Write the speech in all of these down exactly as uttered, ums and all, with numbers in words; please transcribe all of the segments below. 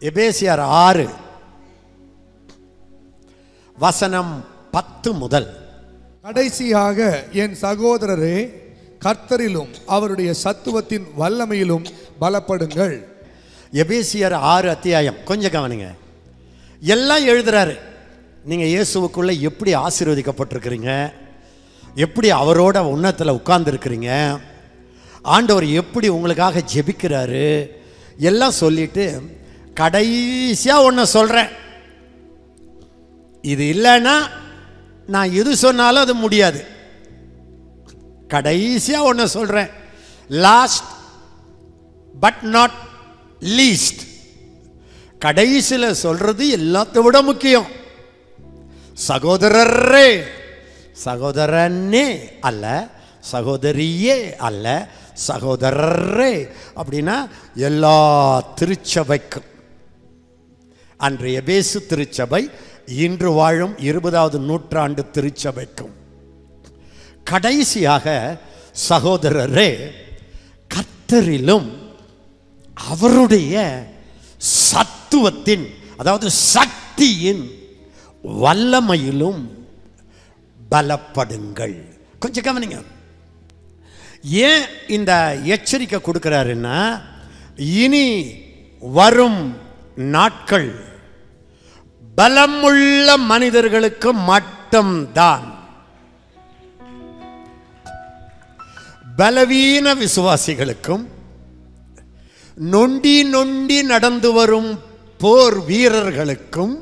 எபேசியர் ஆறு வசனம் பத்து முதல். கடைசியாக என் சகோதரரே, கர்த்தரிலும் அவருடைய சத்துவத்தின் வல்லமையிலும் பலப்படுங்கள். எபேசியர் ஆறு அத்தியாயம் கொஞ்சம் கவனிங்க. எல்லாம் எழுதுறாரு. நீங்க இயேசுவுக்குள்ள எப்படி ஆசீர்வதிக்கப்பட்டிருக்கிறீங்க, எப்படி அவரோட உன்னத்தில் உட்கார்ந்து இருக்கிறீங்க, ஆண்டவர் எப்படி உங்களுக்காக ஜெபிக்கிறாரு எல்லாம் சொல்லிட்டு கடைசியா ஒன்று சொல்றேன். இது இல்லைன்னா நான் எது சொன்னாலும் அது முடியாது. கடைசியா ஒன்று சொல்றேன். Last but not least. கடைசியில் சொல்றது எல்லாத்தை விட முக்கியம். சகோதரரே, சகோதரனே அல்ல, சகோதரியே அல்ல, சகோதரரே அப்படின்னா எல்லா திருச்சபைக்கும். அன்று எபேசு திருச்சபை, இன்று வாழும் இருபதாவது நூற்றாண்டு திருச்சபைக்கும். கடைசியாக சகோதரரே, கர்த்தரிலும் அவருடைய சத்துவத்தின், அதாவது சக்தியின் வல்லமையிலும் பலப்படுங்கள். கொஞ்சம் கவனிங்க. ஏன் இந்த எச்சரிக்கை கொடுக்கிறாருன்னா, இனி வரும் நாட்கள் பலமுள்ள மனிதர்களுக்கு மட்டும்தான். பலவீன விசுவாசிகளுக்கும் நொண்டி நொண்டி நடந்து வரும் போர் வீரர்களுக்கும்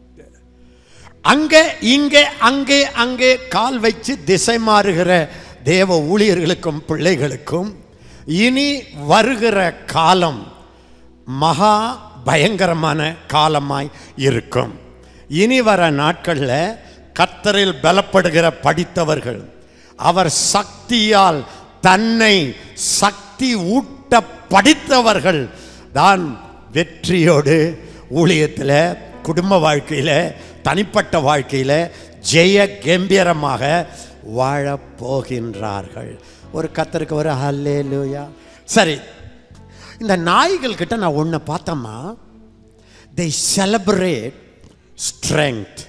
அங்கே இங்கே அங்கே அங்கே கால் வச்சு திசை மாறுகிற தேவ ஊழியர்களுக்கும் பிள்ளைகளுக்கும் இனி வருகிற காலம் மகா பயங்கரமான காலமாய் இருக்கும். இனி வர நாட்களில் கர்த்தரில் பலப்படுகிற படித்தவர்கள், அவர் சக்தியால் தன்னை சக்தி ஊட்ட படித்தவர்கள் தான் வெற்றியோடு ஊழியத்தில், குடும்ப வாழ்க்கையில், தனிப்பட்ட வாழ்க்கையில் ஜெய கம்பீரமாக வாழப் போகின்றார்கள். ஒரு கர்த்தருக்கு ஒரு ஹல்லேலூயா. சரி, இந்த நாய்கள் கிட்ட நான் ஒன்று பார்த்தோமா, they celebrate strength.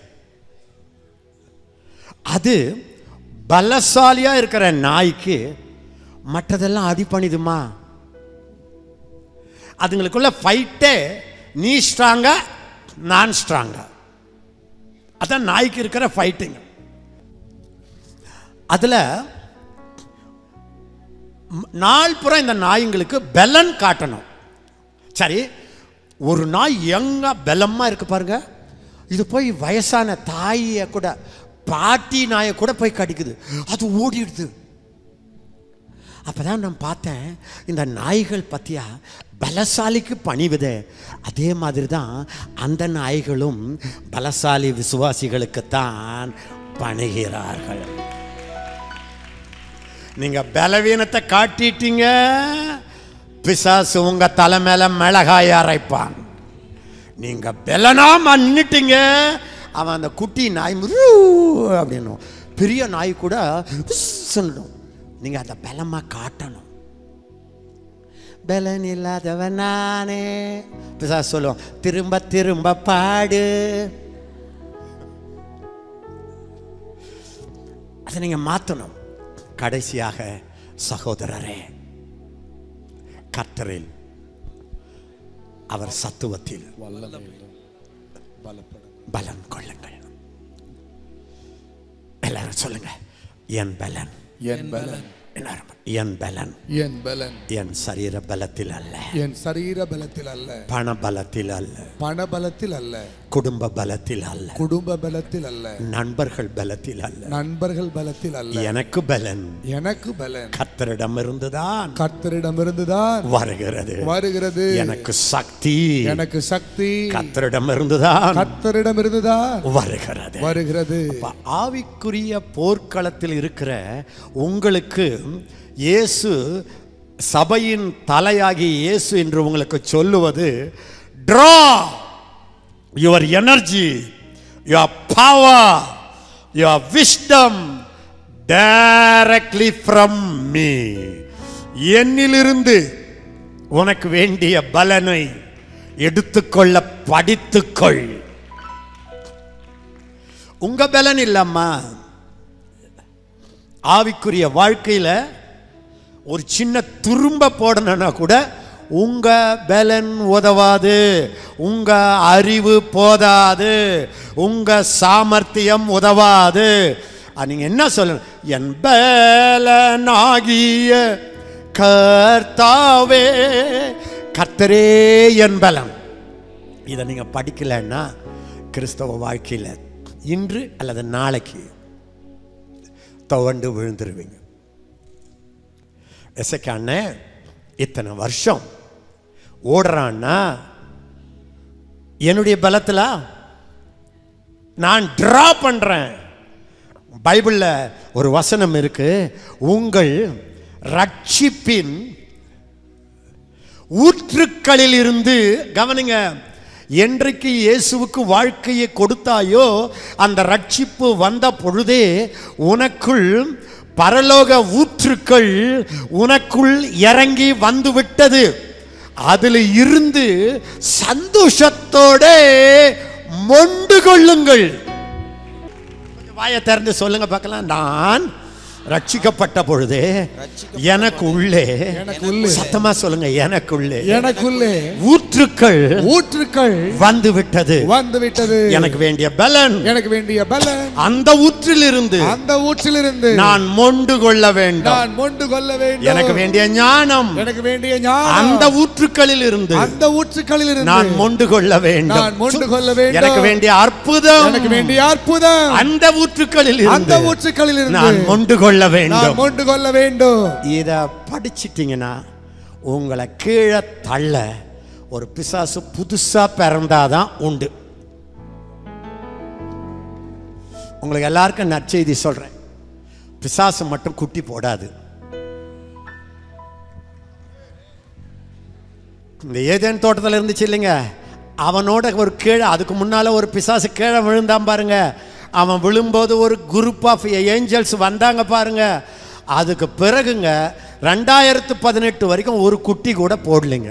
அது பலசாலியா இருக்கிற நாய்க்கு மற்றதெல்லாம் அடி பண்ணிடுமா? அதுங்களுக்குள்ள ஃபைட்டே நீ ஸ்ட்ராங்கா நான் ஸ்ட்ராங்கா, அதான் நாய்க்கு இருக்கிற ஃபைட்டிங். அதுல நாள் புறம் இந்த நாய்ங்களுக்கு பலன் காட்டணும். சரி, ஒரு நாய் எங்க பலமா இருக்கு பாருங்க, இது போய் வயசான தாயை கூட, பாட்டி நாயை கூட போய் கடிக்குது, அது ஓடிடுது. அப்பதான் நான் பார்த்தேன், இந்த நாய்கள் பத்தியா பலசாலிக்கு பணிவுதே, அதே மாதிரி தான் அந்த நாய்களும் பலசாலி விசுவாசிகளுக்குத்தான் பணிகிறார்கள். நீங்க பலவீனத்தை காட்டிட்டீங்க, பிசாசு உங்க தலை மேல மிளகாய் அரைப்பான். நீங்க பலனா நின்னுட்டீங்க, அவன் அந்த குட்டி நாய் அப்படின்னு பெரிய நாய் கூட சொல்லணும். நீங்க அந்த பலமா காட்டணும். பலன் இல்லாதவன் நானே, பிசாசு சொல்லுவான், திரும்ப திரும்ப பாடு. அதை நீங்க மாத்தணும். கடைசியாக சகோதரரே, கர்த்தரில் அவர் சத்துவத்தில் பலன் கொள்ளுங்கள். எல்லாரும் சொல்லுங்க, என் பலன், என் பலன், என் பலன், என் பலன் என் சரீர பலத்தில் அல்ல, என் சரீர பலத்தில் அல்ல, பண பலத்தில் அல்ல, பண பலத்தில் அல்ல, குடும்ப பலத்தில் அல்ல, குடும்ப பலத்தில் அல்ல, நண்பர்கள் பலத்தில் அல்ல, நண்பர்கள் பலத்தில் அல்ல, எனக்கு பலன், எனக்கு பலன் கர்த்தரிடமிருந்துதான், கர்த்தரிடமிருந்துதான் வருகிறது வருகிறது. எனக்கு சக்தி, எனக்கு சக்தி கர்த்தரிடமிருந்துதான், கர்த்தரிடமிருந்துதான் வருகிறது வருகிறது. ஆவிக்குரிய போர்க்களத்தில் இருக்கிற உங்களுக்கு இயேசு, சபையின் தலையாகி இயேசு என்று உங்களுக்கு சொல்லுவது, draw your energy, your power, your wisdom directly from me. என்னிலிருந்து உனக்கு வேண்டிய பலனை எடுத்துக்கொள்ள படித்துக்கொள். உங்க பலன் இல்லம்மா, ஆவிக்குரிய வாழ்க்கையில ஒரு சின்ன துரும்ப போடணும்னா கூட உங்க பலன் உதவாது, உங்க அறிவு போதாது, உங்க சாமர்த்தியம் உதவாது. நீங்க என்ன சொல்லணும்? என் பலனாகிய கர்த்தாவே, கர்த்தரே என் பலன். இதை நீங்க படிக்கலன்னா கிறிஸ்தவ வாழ்க்கையில் இன்று அல்லது நாளைக்கு துவண்டு விழுந்துருவீங்க. எசேக்கியா இத்தனை வருஷம் ஓடுறான்னா என்னுடைய பலத்தில் நான் டிரா பண்றேன். பைபிள்ல ஒரு வசனம் இருக்கு, உங்கள் ரட்சிப்பின் ஊற்றுக்களில் இருந்து, கவனிங்க, என்றைக்கு இயேசுவுக்கு வாழ்க்கையை கொடுத்தாயோ அந்த ரட்சிப்பு வந்த பொழுதே உனக்குள் பரலோக ஊற்றுக்கள் உனக்குள் இறங்கி வந்து விட்டது. அதில் இருந்து சந்தோஷத்தோட மொண்டு கொள்ளுங்கள். வாயை திறந்து சொல்லுங்க பார்க்கலாம். நான் ரட்சிக்கப்பட்ட பொழுதே எனக்கு உள்ளே, சத்தமா சொல்லுங்க, எனக்குள்ளே எனக்குள்ளே ஊற்றுக்கள் ஊற்றுக்கள் வந்து விட்டது வந்து விட்டது. எனக்கு வேண்டிய பலன் எனக்கு வேண்டிய பலன் அந்த ஊற்றிலிருந்து அந்த ஊற்றிலிருந்து நான் மொண்டு கொள்ள வேண்டும். நான் மொண்டு கொள்ள வேண்டும். எனக்கு வேண்டிய ஞானம் எனக்கு வேண்டிய ஞானம் அந்த ஊற்றுக்களில் இருந்து அந்த ஊற்றுக்களில் இருந்து நான் மொண்டு கொள்ள வேண்டும். நான் மொண்டு கொள்ள வேண்டும். எனக்கு வேண்டிய அற்புதம் எனக்கு வேண்டிய அற்புதம் அந்த ஊற்றுக்களில் இருந்து அந்த ஊற்றுக்களில் இருந்து நான் மொண்டு கொள்ள வேண்டும். மொண்டு கொள்ள வேண்டும். இத படிச்சிட்டீங்கன்னா உங்களை கீழே தள்ள ஒரு பிசாசு புதுசா பிறந்தாதான் உண்டு. உங்களுக்கு எல்லாருக்கும் நற்செய்தி சொல்றேன், பிசாசு மட்டும் குட்டி போடாது. இந்த ஏதேன் தோட்டத்தில் இருந்துச்சு இல்லைங்க, அவனோட ஒரு கீழே, அதுக்கு முன்னால ஒரு பிசாசு கீழே விழுந்தான் பாருங்க. அவன் விழும்போது ஒரு குரூப் ஆஃப் ஏஞ்சல்ஸ் வந்தாங்க பாருங்க. அதுக்கு பிறகுங்க ரெண்டாயிரத்து பதினெட்டு வரைக்கும் ஒரு குட்டி கூட போடலைங்க.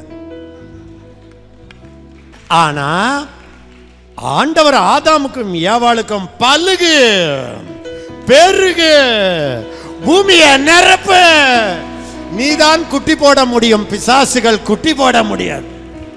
ஆனா ஆண்டவர் ஆதாமுக்கும் ஏவாளுக்கும் பலுகு பெருகு பூமியை நிரப்பு, நீதான் குட்டி போட முடியும், பிசாசுகள் குட்டி போட முடியாது.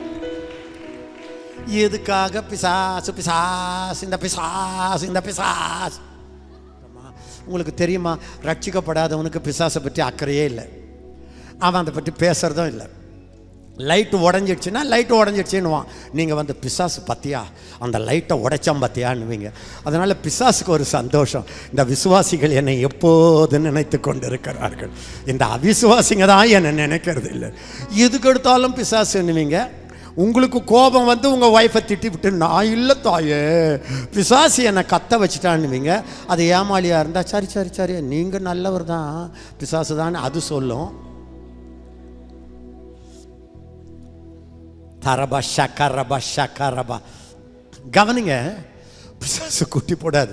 எதுக்காக பிசாசு பிசாசு இந்த பிசாசு இந்த பிசாசு? உங்களுக்கு தெரியுமா, ரட்சிக்கப்படாதவனுக்கு பிசாசை பற்றி அக்கறையே இல்லை. அவன் அதை பற்றி பேசுறதும் இல்லை. லைட்டு உடஞ்சிடுச்சுன்னா லைட்டு உடஞ்சிடுச்சுன்னுவான். நீங்கள் வந்து பிசாசு பத்தியா அந்த லைட்டை உடைச்சான் பத்தியான்னுவீங்க. அதனால் பிசாசுக்கு ஒரு சந்தோஷம், இந்த விசுவாசிகள் என்னை எப்போது நினைத்து கொண்டு இருக்கிறார்கள், இந்த அவிசுவாசிங்க தான் என்னை நினைக்கிறது இல்லை. எதுக்கு எடுத்தாலும் பிசாசுன்னுவீங்க. உங்களுக்கு கோபம் வந்து உங்கள் ஒய்ஃபை திட்டி விட்டு, நான் இல்லை தாயே பிசாசு என்னை கத்த வச்சுட்டான்னுவீங்க. அது ஏமாளியாக இருந்தால் சரி சரி சரி நீங்கள் நல்லவர் தான், பிசாசு தான் அது சொல்லும். தரபா ஷக்கரபா ஷக்கரபா. கவனிங்க, பிசாசு குட்டி போடாது.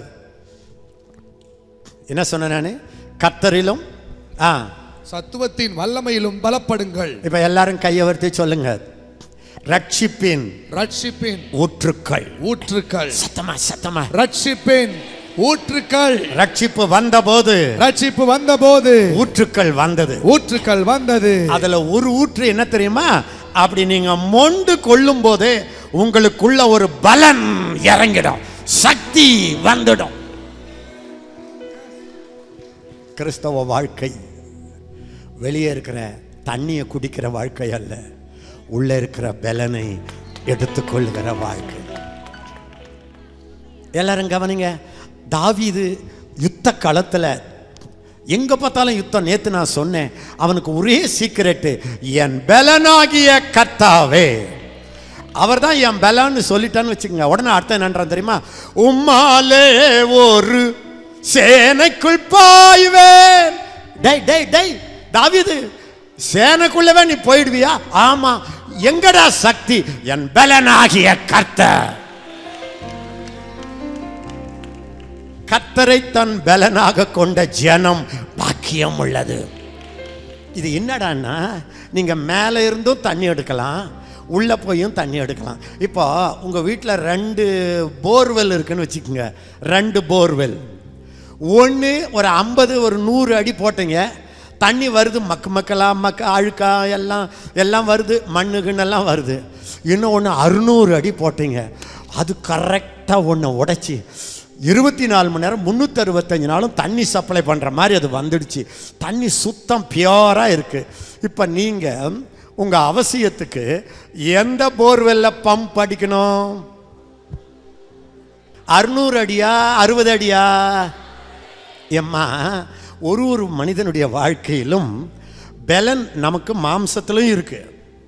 என்ன சொன்ன நான்? கர்த்தரிலும் ஆ சத்துவத்தின் வல்லமையிலும் பலப்படுங்கள். இப்போ எல்லாரும் கையவர்த்தி சொல்லுங்க, ரட்சிப்பின் ரட்சிப்பின் ஊற்றுக்கள் ஊற்றுக்கள். சத்தமா சத்தமா. ரட்சிப்பின் ஊற்றுக்கள். ரட்சிப்பு வந்தபோது ரட்சிப்பு வந்தபோது ஊற்றுக்கள் வந்தது ஊற்றுக்கள் வந்தது. அதுல ஒரு ஊற்று என்ன தெரியுமா? அப்படி நீங்க மொண்டு கொள்ளும் போது உங்களுக்குள்ள ஒரு பலன் இறங்கிடும், சக்தி வந்துடும். கிறிஸ்தவ வாழ்க்கை வெளியே இருக்கிற தண்ணியை குடிக்கிற வாழ்க்கை அல்ல, உள்ள இருக்கிற பலனை எடுத்துக்கொள்ளுகிற வாழ்க்கை. எல்லாரும் கவனிங்க, தாவீது யுத்த களத்தில் எங்க பார்த்தாலும் யுத்தம். நேத்து நான் சொன்னேன், அவனுக்கு ஒரே சீக்கிரட்டு, என் பலனாகிய கர்த்தாவே. அவர் தான் என் பலன்னு சொல்லிட்டான்னு வச்சுக்கோங்க. உடனே அர்த்தம் என்னன்றான் தெரியுமா? உம்மாலே ஒரு சேனைக்குள் பாய்வேன். டேய் டேய் டேய் தாவீது, சேனைக்குள்ளவே நீ போயிடுவியா? ஆமா. எங்கடா சக்தி? என் பலனாகிய கர்த்தர். கர்த்தரை தன் பலனாக கொண்ட ஜனம் பாக்கியம் உள்ளது. இது என்னடான்னா, நீங்க மேலே இருந்தும் தண்ணி எடுக்கலாம், உள்ளே போயும் தண்ணி எடுக்கலாம். இப்போ உங்கள் வீட்டில் ரெண்டு போர்வெல் இருக்குன்னு வச்சுக்கோங்க. ரெண்டு போர்வெல், ஒன்று ஒரு ஐம்பது ஒரு நூறு அடி போட்டீங்க, தண்ணி வருது, மக்கு மக்களாக மக்க அழுக்கா எல்லாம் எல்லாம் வருது, மண்ணுக்குன்னெல்லாம் வருது. இன்னும் ஒன்று அறுநூறு அடி போட்டீங்க, அது கரெக்டாக ஒன்று உடைச்சி இருபத்தி நாலு மணி நேரம் முந்நூற்றி அறுபத்தஞ்சு நாளும் தண்ணி சப்ளை பண்ணுற மாதிரி அது வந்துடுச்சு. தண்ணி சுத்தம் பியூராக இருக்குது. இப்போ நீங்கள் உங்கள் அவசியத்துக்கு எந்த போர்வெல்ல பம்ப் அடிக்கணும்? அறுநூறு அடியா அறுபது அடியா? எம்மா, ஒரு ஒரு மனிதனுடைய வாழ்க்கையிலும் பலன் நமக்கு மாம்சத்திலும் இருக்கு,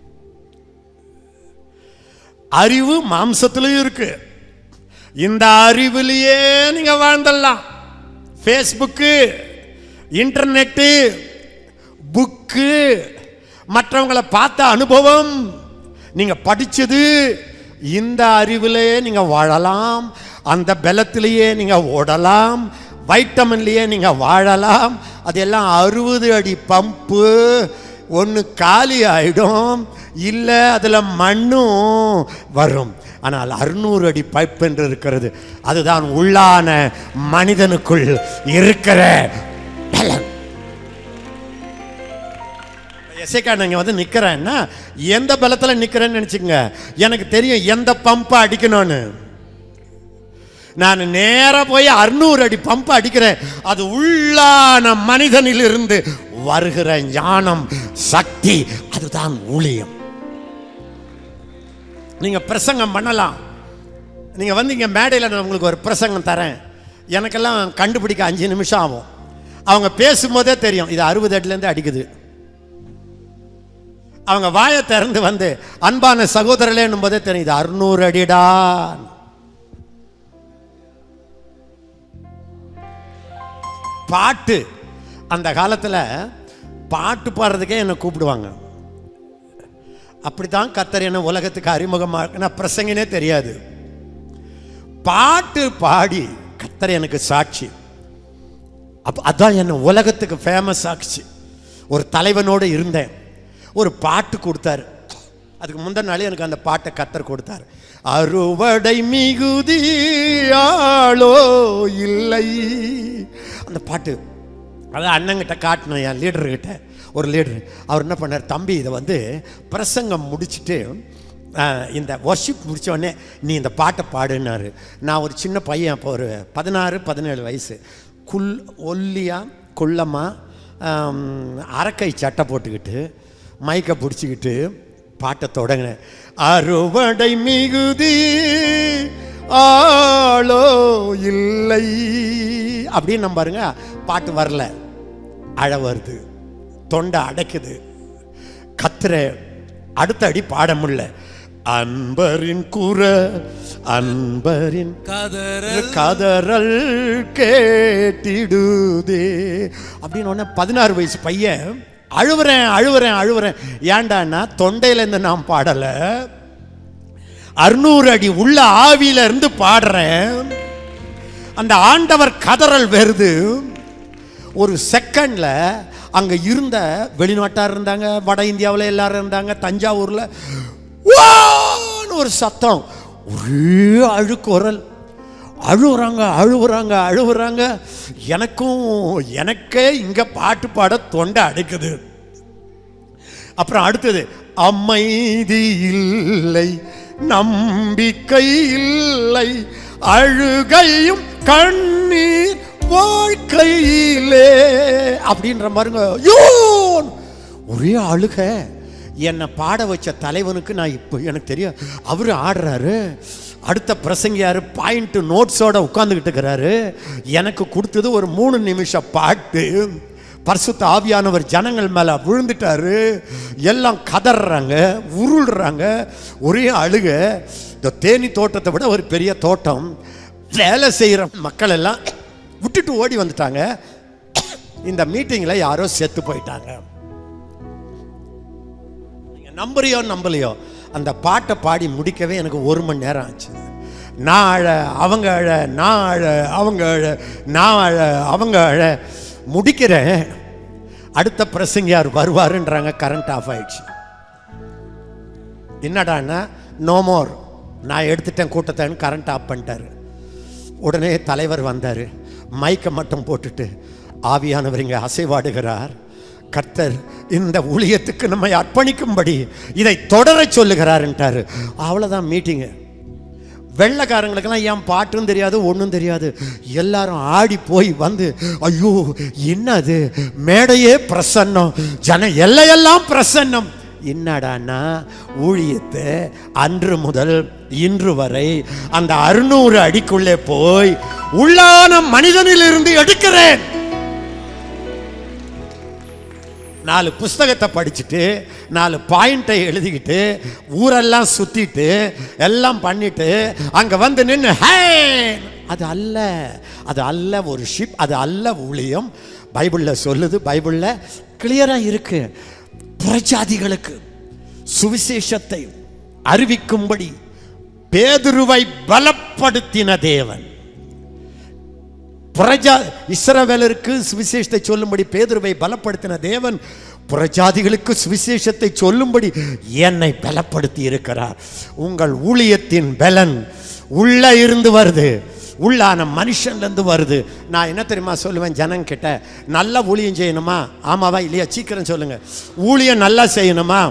அறிவு மாம்சத்திலும் இருக்கு. இந்த அறிவிலேயே நீங்க வாழ்ந்துடலாம். ஃபேஸ்புக்கு, இன்டர்நெட்டு, புக்கு, மற்றவங்களை பார்த்த அனுபவம், நீங்க படிச்சது, இந்த அறிவிலேயே நீங்க வாழலாம். அந்த பலத்திலேயே நீங்க ஓடலாம், வைட்டமின்லேயே நீங்க வாழலாம். அதெல்லாம் அறுபது அடி பம்பு, ஒன்று காலி ஆயிடும், இல்லை அதில் மண்ணும் வரும். ஆனால் அறுநூறு அடி பைப் என்று இருக்கிறது, அதுதான் உள்ளான மனிதனுக்குள் இருக்கிற பலன். எசேக்கா நீங்க வந்து நிக்கிறேன்னா எந்த பலத்தில் நிக்கிறேன்னு நினைச்சுங்க. எனக்கு தெரியும் எந்த பம்பை அடிக்கணும்னு. நான் நேரா போய் அறுநூறு அடி பம்பு அடிக்கிறேன். அது உள்ளான மனிதனில் இருந்து வருகிற ஞானம், சக்தி, அதுதான் ஊழியம். நீங்க பிரசங்கம் பண்ணலாம். நீங்க வந்து இங்க மேடையில் நான் உங்களுக்கு ஒரு பிரசங்கம் தரேன், எனக்கெல்லாம் கண்டுபிடிக்க அஞ்சு நிமிஷம் ஆகும். அவங்க பேசும்போதே தெரியும் இது அறுபது அடிலேருந்து அடிக்குது. அவங்க வாயை திறந்து வந்து அன்பான சகோதரர்களே என்னும் போதே தெரியும் இது அறுநூறு அடிடா. பாட்டு, அந்த காலத்தில் பாட்டு பாடுறதுக்கே என்னை கூப்பிடுவாங்க. அப்படித்தான் கர்த்தர் என்ன உலகத்துக்கு அறிமுகமாக, நான் பிரசங்கினே தெரியாது, பாட்டு பாடி கர்த்தர் எனக்கு சாட்சி. அப்போ அதான் என்ன உலகத்துக்கு ஃபேமஸ் ஆச்சு. ஒரு தலைவனோடு இருந்தேன், ஒரு பாட்டு கொடுத்தாரு. அதுக்கு முந்தின நாளே எனக்கு அந்த பாட்டை கர்த்தர் கொடுத்தார். அறுவடை மிகுதியாளோ இல்லை, அந்த பாட்டு. அதான் அண்ணங்கிட்ட காட்டினேன், என் லீடர்கிட்ட. ஒரு லீடர் அவர் என்ன பண்ணார், தம்பி இதை வந்து பிரசங்கம் முடிச்சுட்டு இந்த வர்ஷிப் முடித்த உடனே நீ இந்த பாட்டை பாடுனாரு. நான் ஒரு சின்ன பையன், அப்போ ஒரு பதினாறு பதினேழு வயசு, குல் ஒல்லியா குள்ளமாக அரக்கை சட்டை போட்டுக்கிட்டு மைக்கை பிடிச்சிக்கிட்டு பாட்டை தொடங்கினேன். அறுவடை மிகுதி ஆளோ இல்லை அப்படின்னு நம்ம பாருங்க, பாட்டு வரல, அழ வருது, தொண்டை அடைக்குது, கத்துற, அடுத்த அடி பாட முடியல. அன்பரின் குர அன்பரின் கதறல் கேட்டிடுதே அப்படின்னு ஒன்று பதினாறு வயசு பையன் அழுவுறேன் அழுவுறேன் அழுவுறேன். ஏண்டான்னா தொண்டையில இருந்து நான் பாடல, அறுநூறு அடி உள்ள ஆவியில இருந்து பாடுறேன். அந்த ஆண்டவர் கதறல் வருது. ஒரு செகண்ட்ல அங்க இருந்த வெளிநாட்டார் இருந்தாங்க, வட இந்தியாவில் எல்லாரும் இருந்தாங்க, தஞ்சாவூர்ல ஒரு சத்தம், ஒரே அழுக்குரல், அழுகுறாங்க அழுகுறாங்க அழுகுறாங்க. எனக்கும் எனக்கே இங்க பாட்டு பாட தொண்டை அடைக்குது. அப்புறம் அடுத்தது, அமைதி இல்லை, நம்பிக்கை இல்லை, அழுகையும் கண்ணீர் வாழ்க்கையிலே அப்படின்ற பாருங்க. ஒரே அழுக. என்னை பாட வச்ச தலைவனுக்கு நான் இப்போ எனக்கு தெரியும், அவரு ஆடுறாரு, அடுத்த பிரசங்கியாரு பாயிண்ட் நோட்ஸோட உட்கார்ந்துக்கிட்டு இருக்கிறாரு. எனக்கு கொடுத்தது ஒரு மூணு நிமிஷம் பாட்டு. பரிசுத்த ஆவியானவர் ஜனங்கள் மேல விழுந்துட்டாரு, எல்லாம் கதறாங்க, உருள்றாங்க, ஒரே அழுக. இந்த தேனி தோட்டத்தை விட ஒரு பெரிய தோட்டம். வேலை செய்கிற மக்கள் எல்லாம் விட்டுட்டு ஓடி வந்துட்டாங்க. இந்த மீட்டிங்ல யாரோ செத்து போயிட்டாங்க. நீங்க நம்புறியோ நம்பலையோ, அந்த பாட்டை பாடி முடிக்கவே எனக்கு ஒரு மணி நேரம் ஆச்சு. நான் அழ, அவங்க அழ, நான் அழ, அவங்க அழ, நான் அழ, அவங்க அழ. முடிக்கிறேன், அடுத்த பிரசங்கியார் வருவாருன்றாங்க. கரண்ட் ஆஃப் ஆயிடுச்சு. என்னடான்னா நோ மோர், நான் எடுத்துட்டேன் கூட்டத்தைன்னு கரண்ட் ஆஃப் பண்ணிட்டாரு. உடனே தலைவர் வந்தார், மைக்கை மட்டும் போட்டுட்டு, ஆவியானவர் இங்கே அசைவாடுகிறார், கர்த்தர் இந்த ஊழியத்துக்கு நம்மை அர்ப்பணிக்கும்படி இதை தொடர சொல்லுகிறாருன்ட்டாரு. அவ்வளோதான் மீட்டிங்கு. வெள்ளைக்காரங்களுக்கெல்லாம் ஏன் பாட்டும் தெரியாது ஒன்றும் தெரியாது. எல்லாரும் ஆடி போய் வந்து, ஐயோ என்னது மேடையே பிரசன்னம், ஜன எல்லையெல்லாம் பிரசன்னம். என்னடான்னா ஊழியத்தை அன்று முதல் இன்று வரை அந்த அறுநூறு அடிக்குள்ளே போய் உள்ளான மனிதனிலிருந்து எடுக்கிறேன். நாலு புஸ்தகத்தை படிச்சுட்டு நாலு பாயிண்டை எழுதிக்கிட்டு ஊரெல்லாம் சுத்திட்டு எல்லாம் பண்ணிட்டு அங்க வந்து நின்று ஹே, அது அல்ல, அது அல்ல ஒரு ஷிப், அது அல்ல ஊழியம். பைபிள்ல சொல்லுது, பைபிள்ல கிளியரா இருக்கு. புறஜாதிகளுக்கு சுவிசேஷத்தை அறிவிக்கும்படி பேதுருவை பலப்படுத்தின தேவன். புறஜா இஸ்ரவேலருக்கு சுவிசேஷத்தை சொல்லும்படி பேதுருவை பலப்படுத்தின தேவன் புறஜாதிகளுக்கு சுவிசேஷத்தை சொல்லும்படி என்னை பலப்படுத்தி இருக்கிறார். உங்கள் ஊழியத்தின் பலன் உள்ள இருந்து வருது, உள்ளான மனுஷன்லேருந்து வருது. நான் என்ன தெரியுமா சொல்லுவேன் ஜனங்கிட்ட, நல்ல ஊழியம் செய்யணுமா? ஆமாவா இல்லையா? சீக்கிரம் சொல்லுங்க. ஊழியம் நல்லா செய்யணுமா?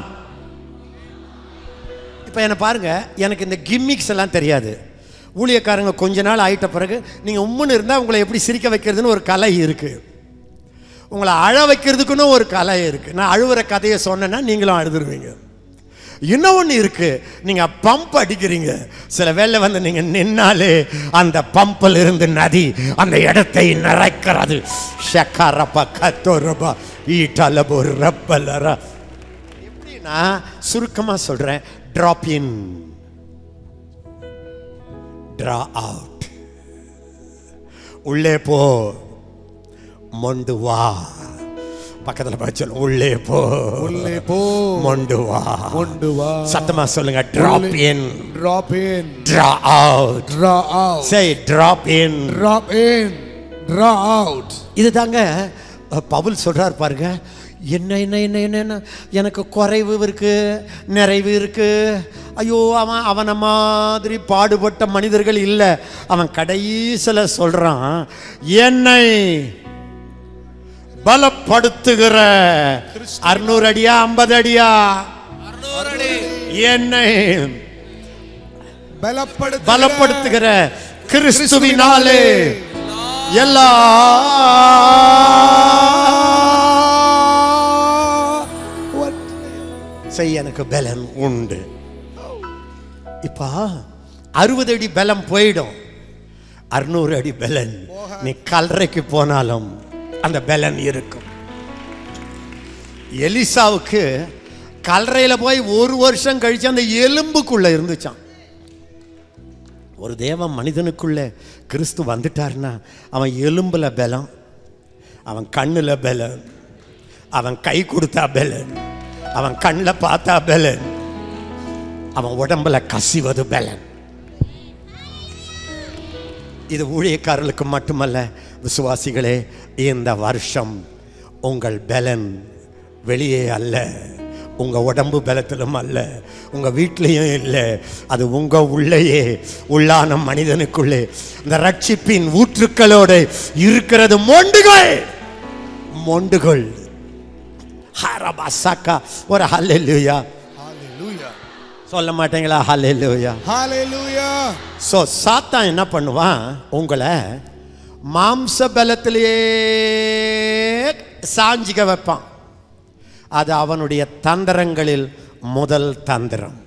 இப்போ என்ன பாருங்க, எனக்கு இந்த கிம்மிக்ஸ் எல்லாம் தெரியாது. ஊழியக்காரங்க கொஞ்ச நாள் ஆயிட்ட பிறகு நீங்கள் உம்முன்னு இருந்தால் உங்களை எப்படி சிரிக்க வைக்கிறதுன்னு ஒரு கலை இருக்குது, உங்களை அழ வைக்கிறதுக்குன்னு ஒரு கலை இருக்குது. நான் அழுவுற கதையை சொன்னேன்னா நீங்களும் அழுதுருவீங்க. இன்னும் ஒன்று இருக்கு, நீங்க பம்ப் அடிக்கிறீங்க, சில வேளை வந்து நீங்க நின்னாலே அந்த பம்பில் இருந்து நதி அந்த இடத்தை நிறைக்கிறது. ஷக்கரப்பா கத்தோரப்பா ஈட்டலபோ ரப்பலரா. எப்படின்னா சுருக்கமா சொல்றேன், டிராப் இன், டிரா அவுட். உள்ளே போ, மொண்டு வா. பக்கத்துல பார்த்து சொல்லுங்க, உள்ளே போ, உள்ளே போ, மொண்டு வா, மொண்டு வா. சத்தமா சொல்லுங்க, drop in, drop in, draw out, draw out. say drop in, drop in, draw out. இது தாங்க பவுல் சொல்றார் பாருங்க. என்ன என்ன என்ன என்ன எனக்கு குறைவு இருக்கு, நிறைவு இருக்கு. ஐயோ, அவன் அவனை மாதிரி பாடுபட்ட மனிதர்கள் இல்லை. அவன் கடைசில சொல்றான், என்னை பலப்படுத்துகிற அறுநூறு அடியா ஐம்பது அடியா என்னை பலப்படுத்துகிற கிறிஸ்துவினாலே எல்லா செய்ய எனக்கு பலம் உண்டு. இப்ப அறுபது அடி பலம் போயிடும், அறுநூறு அடி பலன் நீ கல்லறைக்கு போனாலும் அந்த பலன் இருக்கும். எலிசாவுக்கு கல்லறையில போய் ஒரு வருஷம் கழிச்சு அந்த எலும்புக்குள்ள இருந்துச்சான். ஒரு தேவ மனிதனுக்குள்ள கிறிஸ்து வந்துட்டார்னா அவன் எலும்புல பலம், அவன் கண்ணுல பலன், அவன் கை கொடுத்தா பலன், அவன் கண்ணில் பார்த்தா பலன், அவன் உடம்புல கசிவது பலன். இது ஊழியக்காரர்களுக்கு மட்டுமல்ல விசுவாசிகளே, இந்த வருஷம் உங்கள் பலன் வெளியே அல்ல, உங்க உடம்பு பலத்திலும் அல்ல, உங்க வீட்டிலையும் இல்லை, அது உங்க உள்ளேயே உள்ளான மனிதனுக்குள்ளே இந்த ரட்சிப்பின் ஊற்றுக்களோடு இருக்கிறது. மொண்டுகள் மொண்டுகள் ஒரு ஹல்லேலூயா சொல்ல மாட்டீங்களா? ஹல்லேலூயா, ஹல்லேலூயா. சோ சாத்தான் என்ன பண்ணுவான், உங்களை மாம்ச பலத்திலேயே சாஞ்சிக்க வைப்பான். அது அவனுடைய தந்திரங்களில் முதல் தந்திரம்.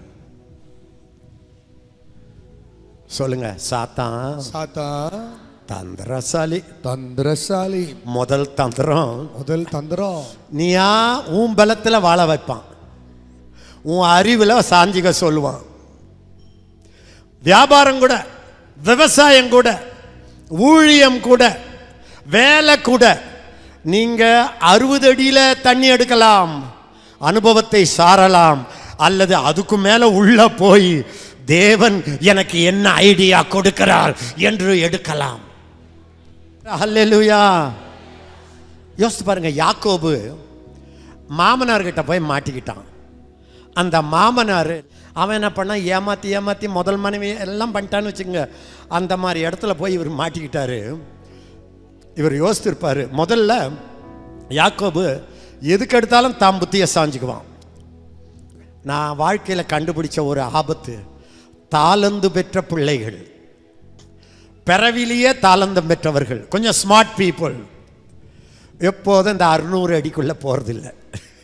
சொல்லுங்க, சாத்தான் சாத்தான் தந்திரசாலி. தந்திரசாலி. முதல் தந்திரம், முதல் தந்திரம், நீயா உன் பலத்துல வாழ வைப்பான், உன் அறிவுல சாஞ்சிக்க சொல்லுவான். வியாபாரம் கூட, விவசாயம் கூட, ஊழியம் கூட, வேலை கூட, நீங்க அறுபது அடியில தண்ணி எடுக்கலாம், அனுபவத்தை சாரலாம், அல்லது அதுக்கு மேல உள்ள போய் தேவன் எனக்கு என்ன ஐடியா கொடுக்கிறார் என்று எடுக்கலாம். ஹல்லேலூயா. யோசித்து பாருங்க, யாக்கோபு மாமனார் கிட்ட போய் மாட்டிக்கிட்டான். அந்த மாமனார் அவன் என்ன பண்ணா, ஏமாற்றி ஏமாற்றி முதல் மனைவி எல்லாம் பண்ணிட்டான்னு வச்சுக்கோங்க. அந்த மாதிரி இடத்துல போய் இவர் மாட்டிக்கிட்டாரு. இவர் யோசித்திருப்பார். முதல்ல யாக்கோபு எதுக்கு எடுத்தாலும் தாம் புத்தியை சாஞ்சுக்குவான். நான் வாழ்க்கையில் கண்டுபிடிச்ச ஒரு ஆபத்து, தாளந்து பெற்ற பிள்ளைகள், பிறவிலேயே தாளந்தம் பெற்றவர்கள், கொஞ்சம் ஸ்மார்ட் பீப்புள், எப்போதும் இந்த அறுநூறு அடிக்குள்ளே போகிறதில்லை.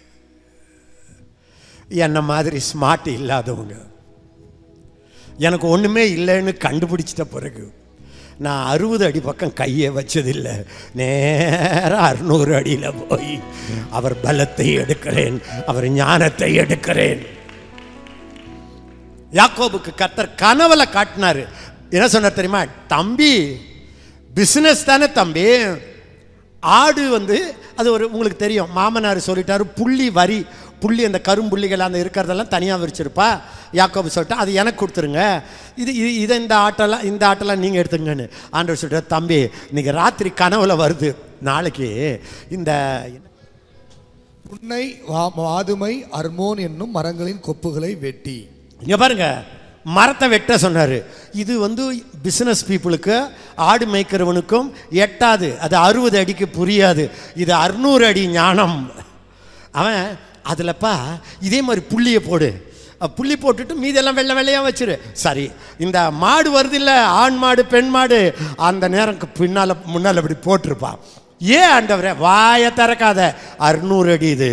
என்ன மாதிரி ஸ்மார்ட் இல்லாதவங்க, எனக்கு ஒன்றுமே இல்லைன்னு கண்டுபிடிச்சிட்ட பிறகு நான் அறுபது அடி பக்கம் கையை வச்சதில்லை. நேராக அறுநூறு அடியில் போய் அவர் பலத்தை எடுக்கிறேன், அவர் ஞானத்தை எடுக்கிறேன். யாக்கோபுக்கு கர்த்தர் கனவுல காட்டினாரு. என்ன சொன்னார் தெரியுமா? தம்பி, பிஸ்னஸ் தானே தம்பி, ஆடு வந்து அது ஒரு உங்களுக்கு தெரியும், மாமனார் சொல்லிட்டாரு புள்ளி வரி, புள்ளி அந்த கரும்புள்ளிகள் அந்த இருக்கிறதெல்லாம் தனியாக விரிச்சிருப்பா. யாக்கோபு சொல்லிட்டா அது எனக்கு கொடுத்துருங்க, இது இதை இந்த ஆட்டெல்லாம் இந்த ஆட்டெல்லாம் நீங்கள் எடுத்துங்கன்னு. ஆண்டவர் சொல்லிட்டார், தம்பி இன்னைக்கு ராத்திரி கனவுல வருது, நாளைக்கு இந்த புன்னை வாதுமை அர்மோன் என்னும் மரங்களின் கொப்புகளை வெட்டி. இங்கே பாருங்க, மரத்தை வெட்ட சொன்னார். இது வந்து பிஸ்னஸ் பீப்புளுக்கு, ஆடு மேய்க்கிறவனுக்கும் எட்டாது, அது அறுபது அடிக்கு புரியாது. இது அறுநூறு அடி ஞானம். அவன் அதில்ப்பா இதே மாதிரி புள்ளியை போடு, புள்ளி போட்டுட்டு மீதெல்லாம் வெள்ளை வெள்ளையாக வச்சிரு. சரி, இந்த மாடு வருது இல்லை, ஆண் மாடு பெண் மாடு, அந்த நேரம் பின்னால் முன்னால் அப்படி போட்டிருப்பான். ஏன் ஆண்டவரே? வாயை திறக்காத, அறுநூறு அடி இது.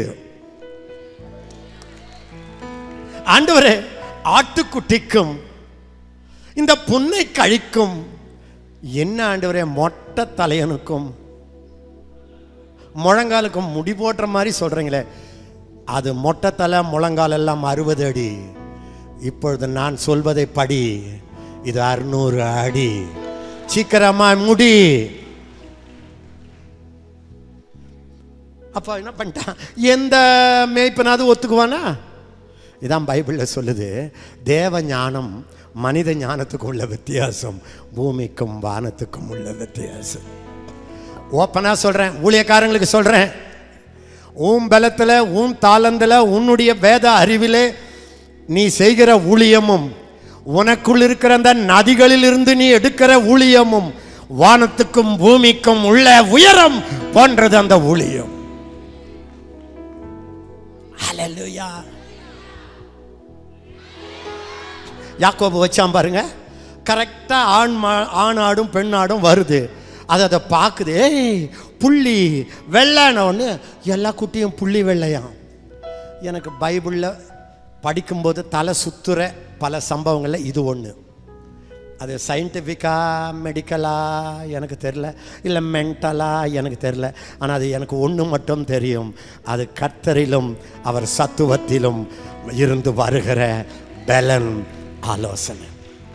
ஆண்டவரே, ஆட்டுக்குட்டிக்கும் இந்த புன்னை கழிக்கும் என்ன ஆண்டவரே, மொட்டை தலையனுக்கும் முழங்காலுக்கும் முடி போடுற மாதிரி சொல்றீங்களே, அது மொட்டை தலை முழங்கால் எல்லாம் அறுபது அடி. இப்பொழுது நான் சொல்வதை படி, இது அறுநூறு அடி. சீக்கிரமா முடி. அப்ப என்ன பண்ணிட்டான்? எந்த மேய்ப்பனாவது ஒத்துக்குவானா? இதான் பைபிளில் சொல்லுது. தேவ ஞானம் மனித ஞானத்துக்கும் உள்ள வித்தியாசம், பூமிக்கும் வானத்துக்கும் உள்ள வித்தியாசம். ஓப்பனாக சொல்கிறேன், ஊழியக்காரங்களுக்கு சொல்கிறேன், உன் பலத்தில், உன் தாளந்தில், உன்னுடைய வேத அறிவிலே நீ செய்கிற ஊழியமும், உனக்குள் இருக்கிற அந்த நதிகளில் இருந்து நீ எடுக்கிற ஊழியமும் வானத்துக்கும் பூமிக்கும் உள்ள உயரம் போன்றது அந்த ஊழியம். ஹல்லேலூயா. யாக்கோபு வச்சான் பாருங்க, கரெக்டாக ஆண் மா ஆண் ஆடும் பெண் ஆடும் வருது. அதை அதை பார்க்குது, ஏய் புள்ளி வெள்ளைன ஒன்று, எல்லா குட்டியும் புள்ளி வெள்ளையாம். எனக்கு பைபிளில் படிக்கும்போது தலை சுத்துற பல சம்பவங்களில் இது ஒன்று. அது சயின்டிஃபிக்கா மெடிக்கலா எனக்கு தெரில, இல்லை மென்டலா எனக்கு தெரில. ஆனால் அது எனக்கு ஒன்று மட்டும் தெரியும், அது கர்த்தரிலும் அவர் சத்துவத்திலும் இருந்து வருகிற பலன் ஆலோசனை.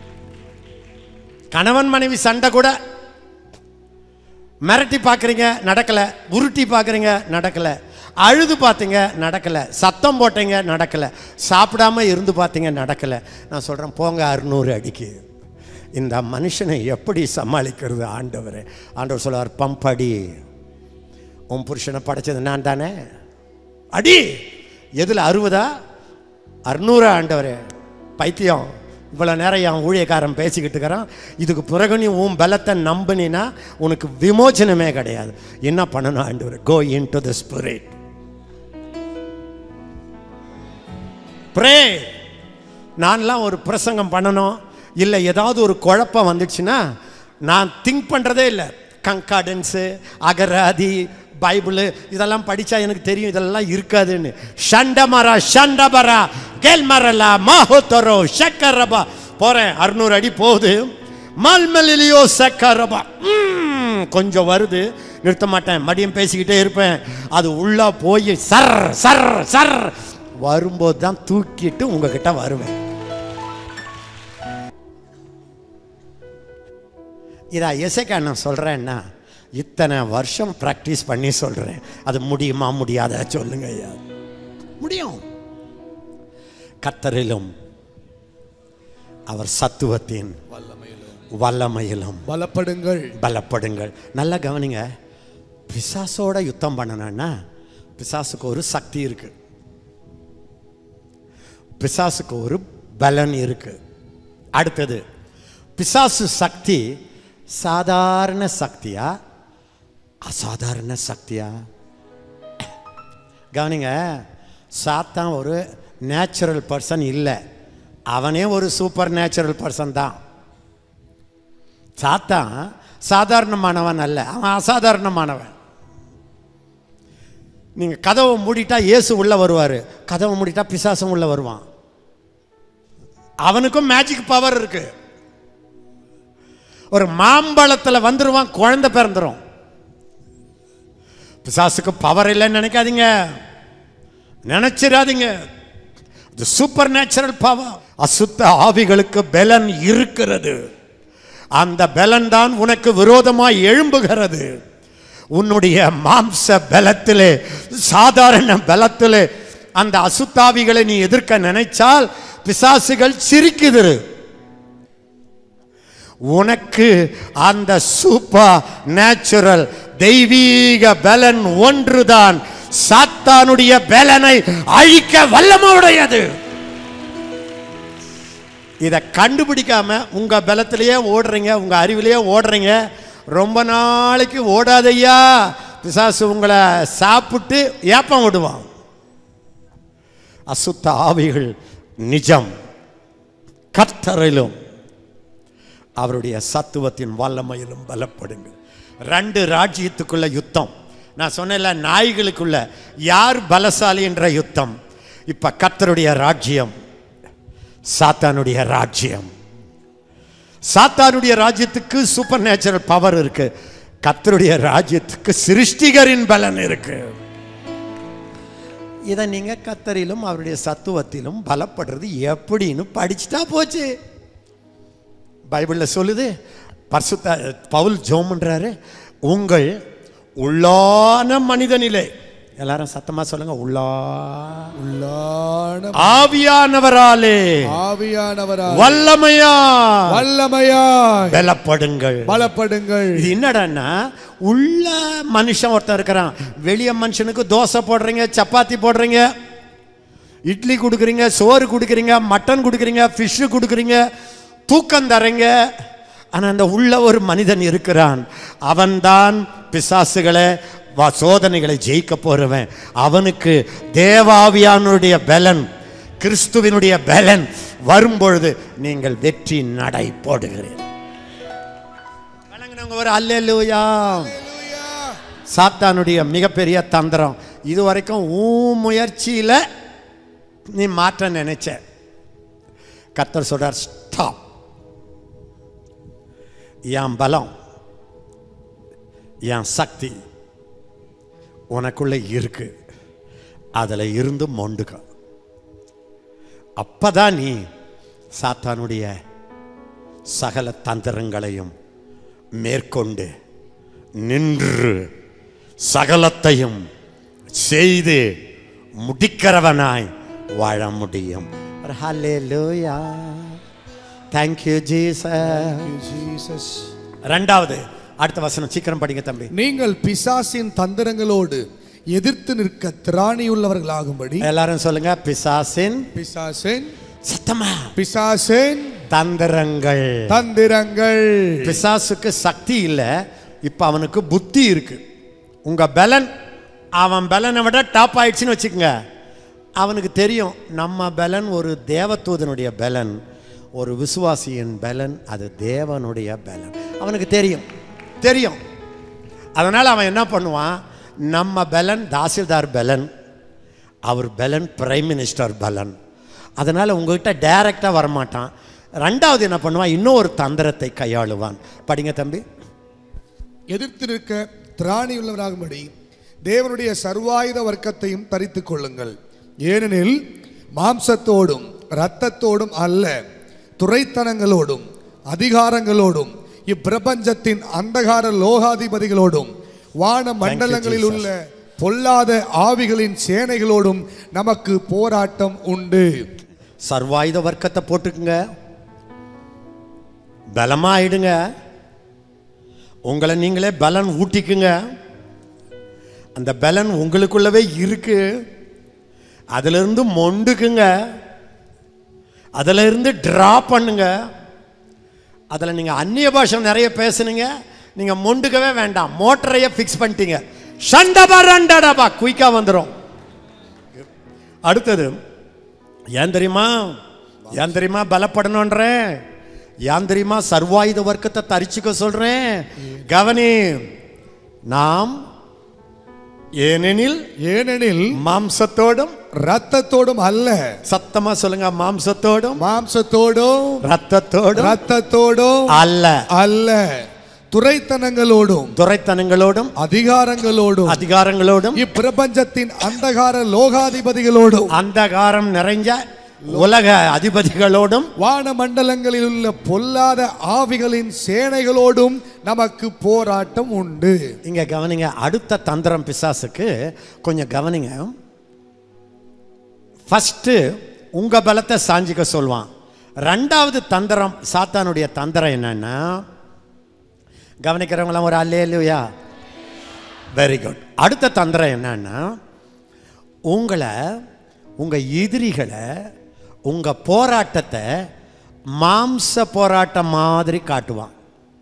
கணவன் மனைவி சண்டை கூட மிரட்டி பார்க்குறீங்க நடக்கலை, உருட்டி பார்க்குறீங்க நடக்கலை, அழுது பார்த்தீங்க நடக்கலை, சத்தம் போட்டீங்க நடக்கலை, சாப்பிடாம இருந்து பார்த்தீங்க நடக்கலை. நான் சொல்கிறேன், போங்க அறுநூறு அடிக்கு. இந்த மனுஷனை எப்படி சமாளிக்கிறது ஆண்டவர்? ஆண்டவர் சொல்லுவார், பம்ப் அடி. உன் புருஷனை படைச்சது நான் தானே, அடி. எதில் அறுபதா அறுநூறா? ஆண்டவர் பைத்தியம், இவ்வளோ நேரம் என் ஊழியக்காரன் பேசிக்கிட்டு இருக்கிறான், இதுக்கு பிறகு நீ உன் பலத்தை நம்பினா உனக்கு விமோச்சனமே கிடையாது. என்ன பண்ணணும் ஆண்டவர்? Go into the spirit, pray. நான்லாம் ஒரு பிரசங்கம் பண்ணணும், இல்லை ஏதாவது ஒரு குழப்பம் வந்துடுச்சுன்னா நான் திங்க் பண்ணுறதே இல்லை. கங்காடன்ஸு, அகராதி, பைபிள் இதெல்லாம் படித்தா எனக்கு தெரியும் இதெல்லாம் இருக்காதுன்னு. ஷண்டமரா ஷண்டபரா கேல்மரலா மாஹோத்தரோ ஷக்கரபா போகிறேன். அறுநூறு அடி போகுது. மல்மலிலியோ சக்கரபா கொஞ்சம் வருது, நிறுத்த மாட்டேன், மடியும் பேசிக்கிட்டே இருப்பேன். அது உள்ளே போய் சர் சர் சர் வரும்போது தான் தூக்கிட்டு உங்ககிட்ட வருவேன். இதா எசேக்கா நான் சொல்கிறேன்னா, இத்தனை வருஷம் ப்ராக்டிஸ் பண்ணி சொல்கிறேன். அது முடியுமா முடியாத சொல்லுங்க ஐயா? முடியும். கர்த்தரிலும் அவர் சத்துவத்தின் வல்லமையிலும் பலப்படுங்கள் பலப்படுங்கள். நல்லா கவனிங்க, பிசாசோட யுத்தம் பண்ணணும்னா பிசாசுக்கு ஒரு சக்தி இருக்கு, பிசாசுக்கு ஒரு பலன் இருக்கு. அடுத்தது, பிசாசு சக்தி சாதாரண சக்தியா அசாதாரண சக்தியா? கவனிங்க, சாத்தான் ஒரு நேச்சுரல் பர்சன் இல்லை, அவனே ஒரு சூப்பர் நேச்சுரல் பர்சன் தான். சாத்தான் சாதாரணமானவன் அல்ல, அவன் அசாதாரணமானவன். நீங்க கதவை மூடிட்டா இயேசு உள்ள வருவார், கதவை மூடிட்டா பிசாசும் உள்ள வருவான். அவனுக்கும் மேஜிக் பவர் இருக்கு. ஒரு மாம்பழத்தில் வந்துருவான், குழந்தை பிறந்துரும். பிசாசுக்கு பவர் இல்லைன்னு நினைக்காதீங்க, நினைச்சிடாதீங்க. Super natural power. அசுத்த ஆவிகளுக்கு பலன் இருக்கிறது. அந்த பலன் தான் உனக்கு விரோதமாய் எழும்புகிறது. உன்னுடைய மாம்ச பலத்திலே, சாதாரண பலத்திலே அந்த அசுத்தாவிகளை நீ எதிர்க்க நினைச்சால் பிசாசுகள் சிரிக்குது. உனக்கு அந்த சூப்பர் நேச்சுரல் தெய்வீக பலன் ஒன்றுதான் சாத்தானுடைய பலனை அழிக்க வல்லமையுடையது. இதை கண்டுபிடிக்காம உங்க பலத்திலேயே ஓடுறீங்க, உங்க அறிவிலேயே ஓடுறீங்க. ரொம்ப நாளைக்கு ஓடாதையா, பிசாசு உங்களை சாப்பிட்டு ஏப்பம் விடுவான். அசுத்த ஆவிகள் நிஜம். கர்த்தரிலும் அவருடைய சத்துவத்தின் வல்லமையிலும் பலப்படுங்க. ரெண்டு ராஜ்யத்துக்குள்ள யுத்தம். நான் சொன்னேன்ல, நாய்களுக்குள்ள யார் பலசாலி என்ற யுத்தம். இப்ப கர்த்தருடைய ராஜ்யம், சாத்தானுடைய ராஜ்யம். சாத்தானுடைய ராஜ்யத்துக்கு சூப்பர் நேச்சுரல் பவர் இருக்கு, கர்த்தருடைய ராஜ்யத்துக்கு சிருஷ்டிகரின் பலன் இருக்கு. இதை நீங்க கர்த்தரிலும் அவருடைய சத்துவத்திலும் பலப்படுறது எப்படின்னு படிச்சுட்டா போச்சு. பைபிள்ல சொல்லுது, பரிசுத்த பவுல் ஜெபம் பண்றாரு, உங்கள் உள்ளான மனிதனிலே, எல்லாரும் சத்தமா சொல்லுங்க, உள்ளா உள்ளான ஆவியானவராலே ஆவியானவராலே வல்லமையா வல்லமையா பலப்படுங்கள் பலப்படுங்கள். இது என்னடான்னா, உள்ள மனுஷன் ஒருத்தன் இருக்கிறான், வெளிய மனுஷனுக்கு தோசை போடுறீங்க, சப்பாத்தி போடுறீங்க, இட்லி கொடுக்குறீங்க, சோறு கொடுக்குறீங்க, மட்டன் கொடுக்குறீங்க, ஃபிஷ் கொடுக்குறீங்க, தூக்கம் தரீங்க. ஆனா அந்த உள்ள ஒரு மனிதன் இருக்கிறான், அவன்தான் பிசாசுகளை சோதனைகளை ஜெயிக்க போறவன். அவனுக்கு தேவாவியானுடைய பலன், கிறிஸ்துவினுடைய பலன் வரும்பொழுது நீங்கள் வெற்றி நடை போடுகிறீர்கள். ஒரு அல்லேலூயா. சாத்தானுடைய மிகப்பெரிய தந்திரம் இதுவரைக்கும் ஊ முயற்சியில நீ மாற்ற நினைச்ச, கர்த்தர் சொல்றார், ஸ்டாப். என் பலம், என் சக்தி உனக்குள்ள இருக்கு, அதுல இருந்து மொண்டுக்க. அப்பதான் நீ சாத்தானுடைய சகல தந்திரங்களையும் மேற்கொண்டு நின்று சகலத்தையும் செய்து முடிக்கிறவனாய் வாழ முடியும். ஹல்லேலூயா. Thank you Jesus. இரண்டாவது, அடுத்த வசனம் சீக்கிரம் படிங்க தம்பி. நீங்கள் பிசாசின் தந்திரங்களோடு எதிர்த்து நிற்க திராணியுள்ளவர்களாகும்படி. எல்லாரும் சொல்லுங்க, பிசாசின் பிசாசின் சத்தமா பிசாசின் தந்திரங்கள் தந்திரங்கள். பிசாசுக்கு சக்தி இல்ல, இப்ப அவனுக்கு புத்தி இருக்கு. உங்க பலன் அவன் பலனை விட டாப் ஆயிடுச்சுன்னு வச்சுக்கோங்க. அவனுக்கு தெரியும் நம்ம பலன் ஒரு தேவதூதனுடைய பலன், ஒரு விசுவாசியின் பலன் அது தேவனுடைய பலன். அவனுக்கு தெரியும் தெரியும் அதனால அவன் என்ன பண்ணுவான், நம்ம பலன் தாசில்தார் பலன், அவர் பலன் பிரைம் மினிஸ்டர் பலன். அதனால உங்ககிட்ட டைரக்டா வரமாட்டான். ரெண்டாவது என்ன பண்ணுவான், இன்னொரு தந்திரத்தை கையாளுவான். படிங்க தம்பி. எதிர்த்து நிற்க திராணியுள்ளவராகும்படி தேவனுடைய சர்வாயுத வர்க்கத்தையும் தரித்துக் கொள்ளுங்கள். ஏனெனில் மாம்சத்தோடும் இரத்தத்தோடும் அல்ல, துரைத்தனங்களோடும் அதிகாரங்களோடும் இப்பிரபஞ்சத்தின் அந்தகார லோகாதிபதிகளோடும் வான மண்டலங்களில் உள்ள பொல்லாத ஆவிகளின் சேனைகளோடும் நமக்கு போராட்டம் உண்டு. சர்வாயுத வர்க்கத்தை போட்டுக்குங்க, பலமாயிடுங்க, உங்களை நீங்களே பலன் ஊட்டிக்குங்க. அந்த பலன் உங்களுக்குள்ளவே இருக்கு, அதிலிருந்து மொண்டுக்குங்க. அதில் இருந்து ட்ரா பண்ணுங்க. அதில் நீங்கள் அந்நிய பாஷை நிறைய பேசுனீங்க, நீங்கள் மொண்டுக்கவே வேண்டாம், மோட்டரையே ஃபிக்ஸ் பண்ணிட்டீங்க. ஷண்டபா ரண்டடபா குயிக்காக வந்துடும். அடுத்தது ஏன் தெரியுமா? ஏன் தெரியுமா பலப்படணுன்றேன்? ஏன் தெரியுமா சர்வாயுத வர்க்கத்தை தரிச்சுக்க சொல்றேன்? கவனி, நாம் ஏனெனில் ஏனெனில் மாம்சத்தோடும் ரத்தத்தோடும் அல்ல. சத்தமா சொல்லுங்க, மாம்சத்தோடும் மாம்சத்தோடும் ரத்தத்தோடும் ரத்தத்தோடும் அல்ல அல்ல துரைத்தனங்களோடும் துரைத்தனங்களோடும் அதிகாரங்களோடும் அதிகாரங்களோடும் இப்பிரபஞ்சத்தின் அந்தகார லோகாதிபதிகளோடும் அந்தகாரம் நிறைஞ்ச உலக அதிபதிகளோடும் வான மண்டலங்களில் உள்ள பொல்லாத ஆவிகளின் சேனைகளோடும் நமக்கு போராட்டம் உண்டு. இங்க கவனிங்க, அடுத்த தந்திரம் பிசாசுக்கு கொஞ்சம் கவனிங்க. ஃபர்ஸ்ட் உங்க பலத்தை சாஞ்சிக்க சொல்வான். ரெண்டாவது தந்திரம், சாத்தானுடைய தந்திரம் என்னன்னா, கவனிக்கிறவங்களாம் ஒரு அல்லேலூயா, வெரி குட். அடுத்த தந்திரம் என்னன்னா, உங்களை உங்க எதிரிகளை உங்க போராட்டத்தை மாம்ச போராட்டம் மாதிரி காட்டுவான்.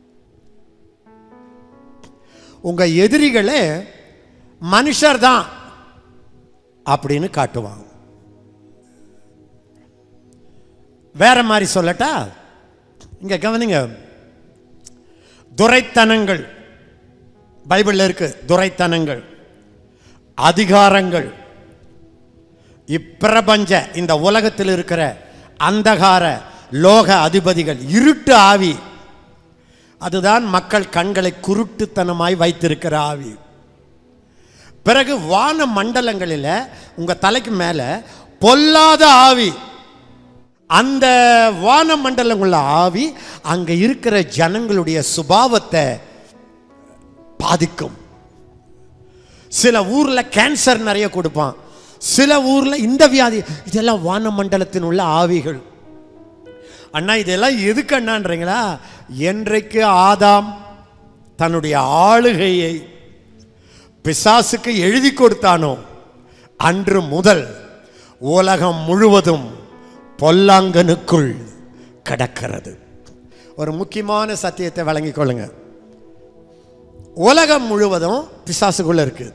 உங்க எதிரிகளே மனுஷர் தான் அப்படின்னு காட்டுவான். வேற மாதிரி சொல்லட்டா, இங்க கவனிங்க, துரைத்தனங்கள் பைபிள்ல இருக்கு. துரைத்தனங்கள், அதிகாரங்கள், இப்பிரபஞ்ச இந்த உலகத்தில் இருக்கிற அந்தகார லோக அதிபதிகள், இருட்டு ஆவி, அதுதான் மக்கள் கண்களை குருட்டுத்தனமாய் வைத்திருக்கிற ஆவி. பிறகு வான மண்டலங்களில் உங்க தலைக்கு மேல பொல்லாத ஆவி, அந்த வான மண்டலம் உள்ள ஆவி அங்க இருக்கிற ஜனங்களுடைய சுபாவத்தை பாதிக்கும். சில ஊர்ல கேன்சர் நிறைய கொடுப்பான், சில ஊர்ல இந்த வியாதி. இதெல்லாம் வான மண்டலத்தின் உள்ள ஆவிகள். அண்ணா இதெல்லாம் எதுக்கு அண்ணான்றீங்களா? என்றைக்கு ஆதாம் தன்னுடைய ஆளுகையை பிசாசுக்கு எழுதி கொடுத்தானோ அன்று முதல் உலகம் முழுவதும் பொல்லாங்கனுக்குள் கடக்கிறது. ஒரு முக்கியமான சத்தியத்தை வழங்கிக் கொள்ளுங்க. உலகம் முழுவதும் பிசாசுக்குள்ள இருக்கு.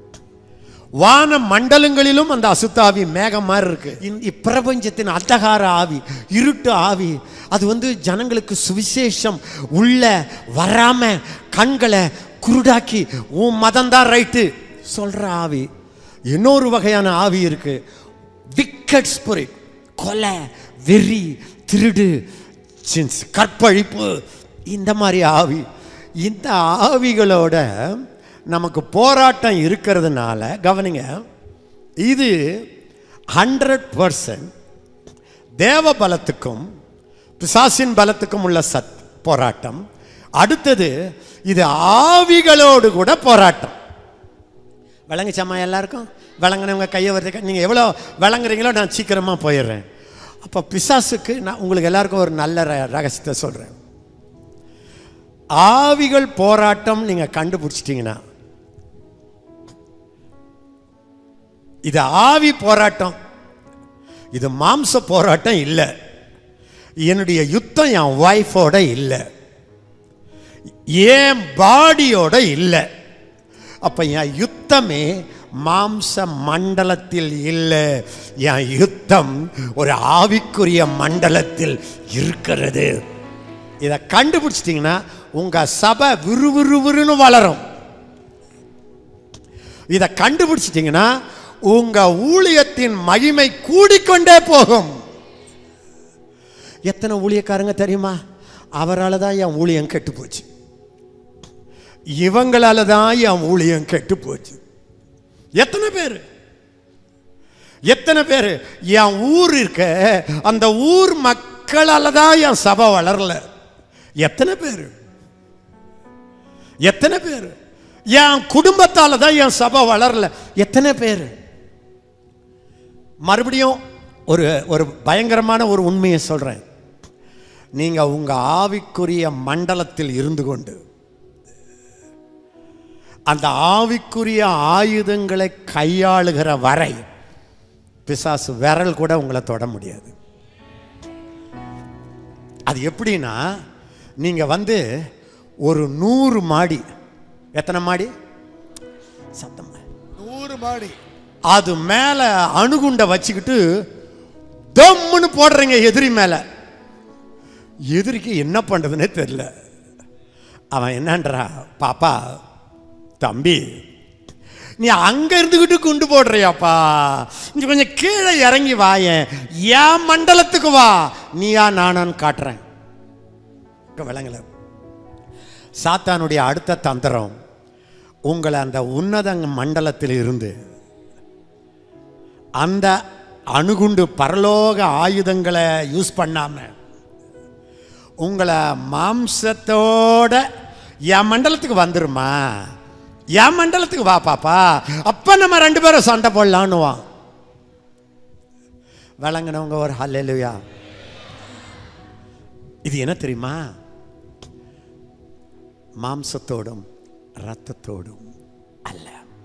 வான மண்டலங்களிலும் அந்த அசுத்தாவி மேகம் மாதிரி இருக்கு. இப்பிரபஞ்சத்தின் அந்தகார ஆவி, இருட்டு ஆவி, அது வந்து ஜனங்களுக்கு சுவிசேஷம் உள்ள வராம கண்களை குருடாக்கி உன் மதம் தான் ரைட்டு சொல்ற ஆவி. இன்னொரு வகையான ஆவி இருக்கு, விக்கட் ஸ்பிரிட், கொலை, வெறி, திருடு, கற்பழிப்பு, இந்த மாதிரி ஆவி. இந்த ஆவிகளோட நமக்கு போராட்டம் இருக்கிறதுனால கவனிங்க, இது ஹண்ட்ரட் பர்சன்ட் தேவ பலத்துக்கும் பிசாசின் பலத்துக்கும் உள்ள சத் போராட்டம். அடுத்தது இது ஆவிகளோடு கூட போராட்டம். விளங்குச்சம்மா எல்லாருக்கும்? விளங்குனவங்க கையை வருது. நீங்கள் எவ்வளோ விளங்குறீங்களோ நான் சீக்கிரமாக போயிடுறேன். அப்போ பிசாசுக்கு நான் உங்களுக்கு எல்லாருக்கும் ஒரு நல்ல ரகசியத்தை சொல்கிறேன். ஆவிகள் போராட்டம் நீங்கள் கண்டுபிடிச்சிட்டிங்கன்னா, இது ஆவி போராட்டம், இது மாம்ச போராட்டம் இல்லை. என்னுடைய யுத்தம் என் வைஃபோட இல்லை, என் பாடியோட இல்லை. அப்ப என் யுத்தமே மாம்ச மண்டலத்தில் இல்லை, என் யுத்தம் ஒரு ஆவிக்குரிய மண்டலத்தில் இருக்கிறது. இதை கண்டுபிடிச்சிட்டிங்கன்னா உங்க சபை விறுவிறுவிறுன்னு வளரும். இதை கண்டுபிடிச்சிட்டிங்கன்னா உங்க ஊழியத்தின் மகிமை கூடிக்கொண்டே போகும். எத்தனை ஊழியக்காரங்க தெரியுமா, அவரால் தான் என் ஊழியம் கெட்டு போச்சு, இவங்களால தான் என் ஊழியம் கெட்டு போச்சு. எத்தனை பேர் எத்தனை பேர் என் ஊர் இருக்க, அந்த ஊர் மக்களால தான் என் சபை வளரல. எத்தனை பேர் எத்தனை பேர் என் குடும்பத்தால தான் என் சபை வளரல. எத்தனை பேர்? மறுபடியும் ஒரு ஒரு பயங்கரமான ஒரு உண்மையை சொல்றேன். நீங்க உங்க ஆவிக்குரிய மண்டலத்தில் இருந்து கொண்டு அந்த ஆவிக்குரிய ஆயுதங்களை கையாளுகிற வரை பிசாசு விரல் கூட உங்களை தொட முடியாது. அது எப்படின்னா, நீங்க வந்து ஒரு நூறு மாடி, எத்தனை மாடி சத்தம், நூறு மாடி, அது மேல அணுகுண்ட வச்சுக்கிட்டு தம்முன்னு போடுறீங்க எதிரி மேல. எதிரிக்கு என்ன பண்றதுன்னே தெரியல. அவன் என்னன்றா, பாப்பா தம்பி நீ அங்க இருந்துகிட்டு குண்டு போடுறியாப்பா, இங்க கொஞ்சம் கீழே இறங்கி வாயேன், என் மண்டலத்துக்கு வா, நீயா நானான்னு காட்டுறேன். விளங்கல. சாத்தானுடைய அடுத்த தந்திரம், உங்களை அந்த உன்னத மண்டலத்தில் இருந்து அந்த அணுகுண்டு பரலோக ஆயுதங்களை யூஸ் பண்ணாம உங்களை மாம்சத்தோட என் மண்டலத்துக்கு வந்துருமா, என் மண்டலத்துக்கு வா பாப்பா, அப்ப நம்ம ரெண்டு பேரும் சண்டை போடலான்னுவான். விளங்கினவங்க ஒரு ஹல்லேலூயா. இது என்ன தெரியுமா, மாம்சத்தோடும் இரத்தத்தோடும் அல்ல.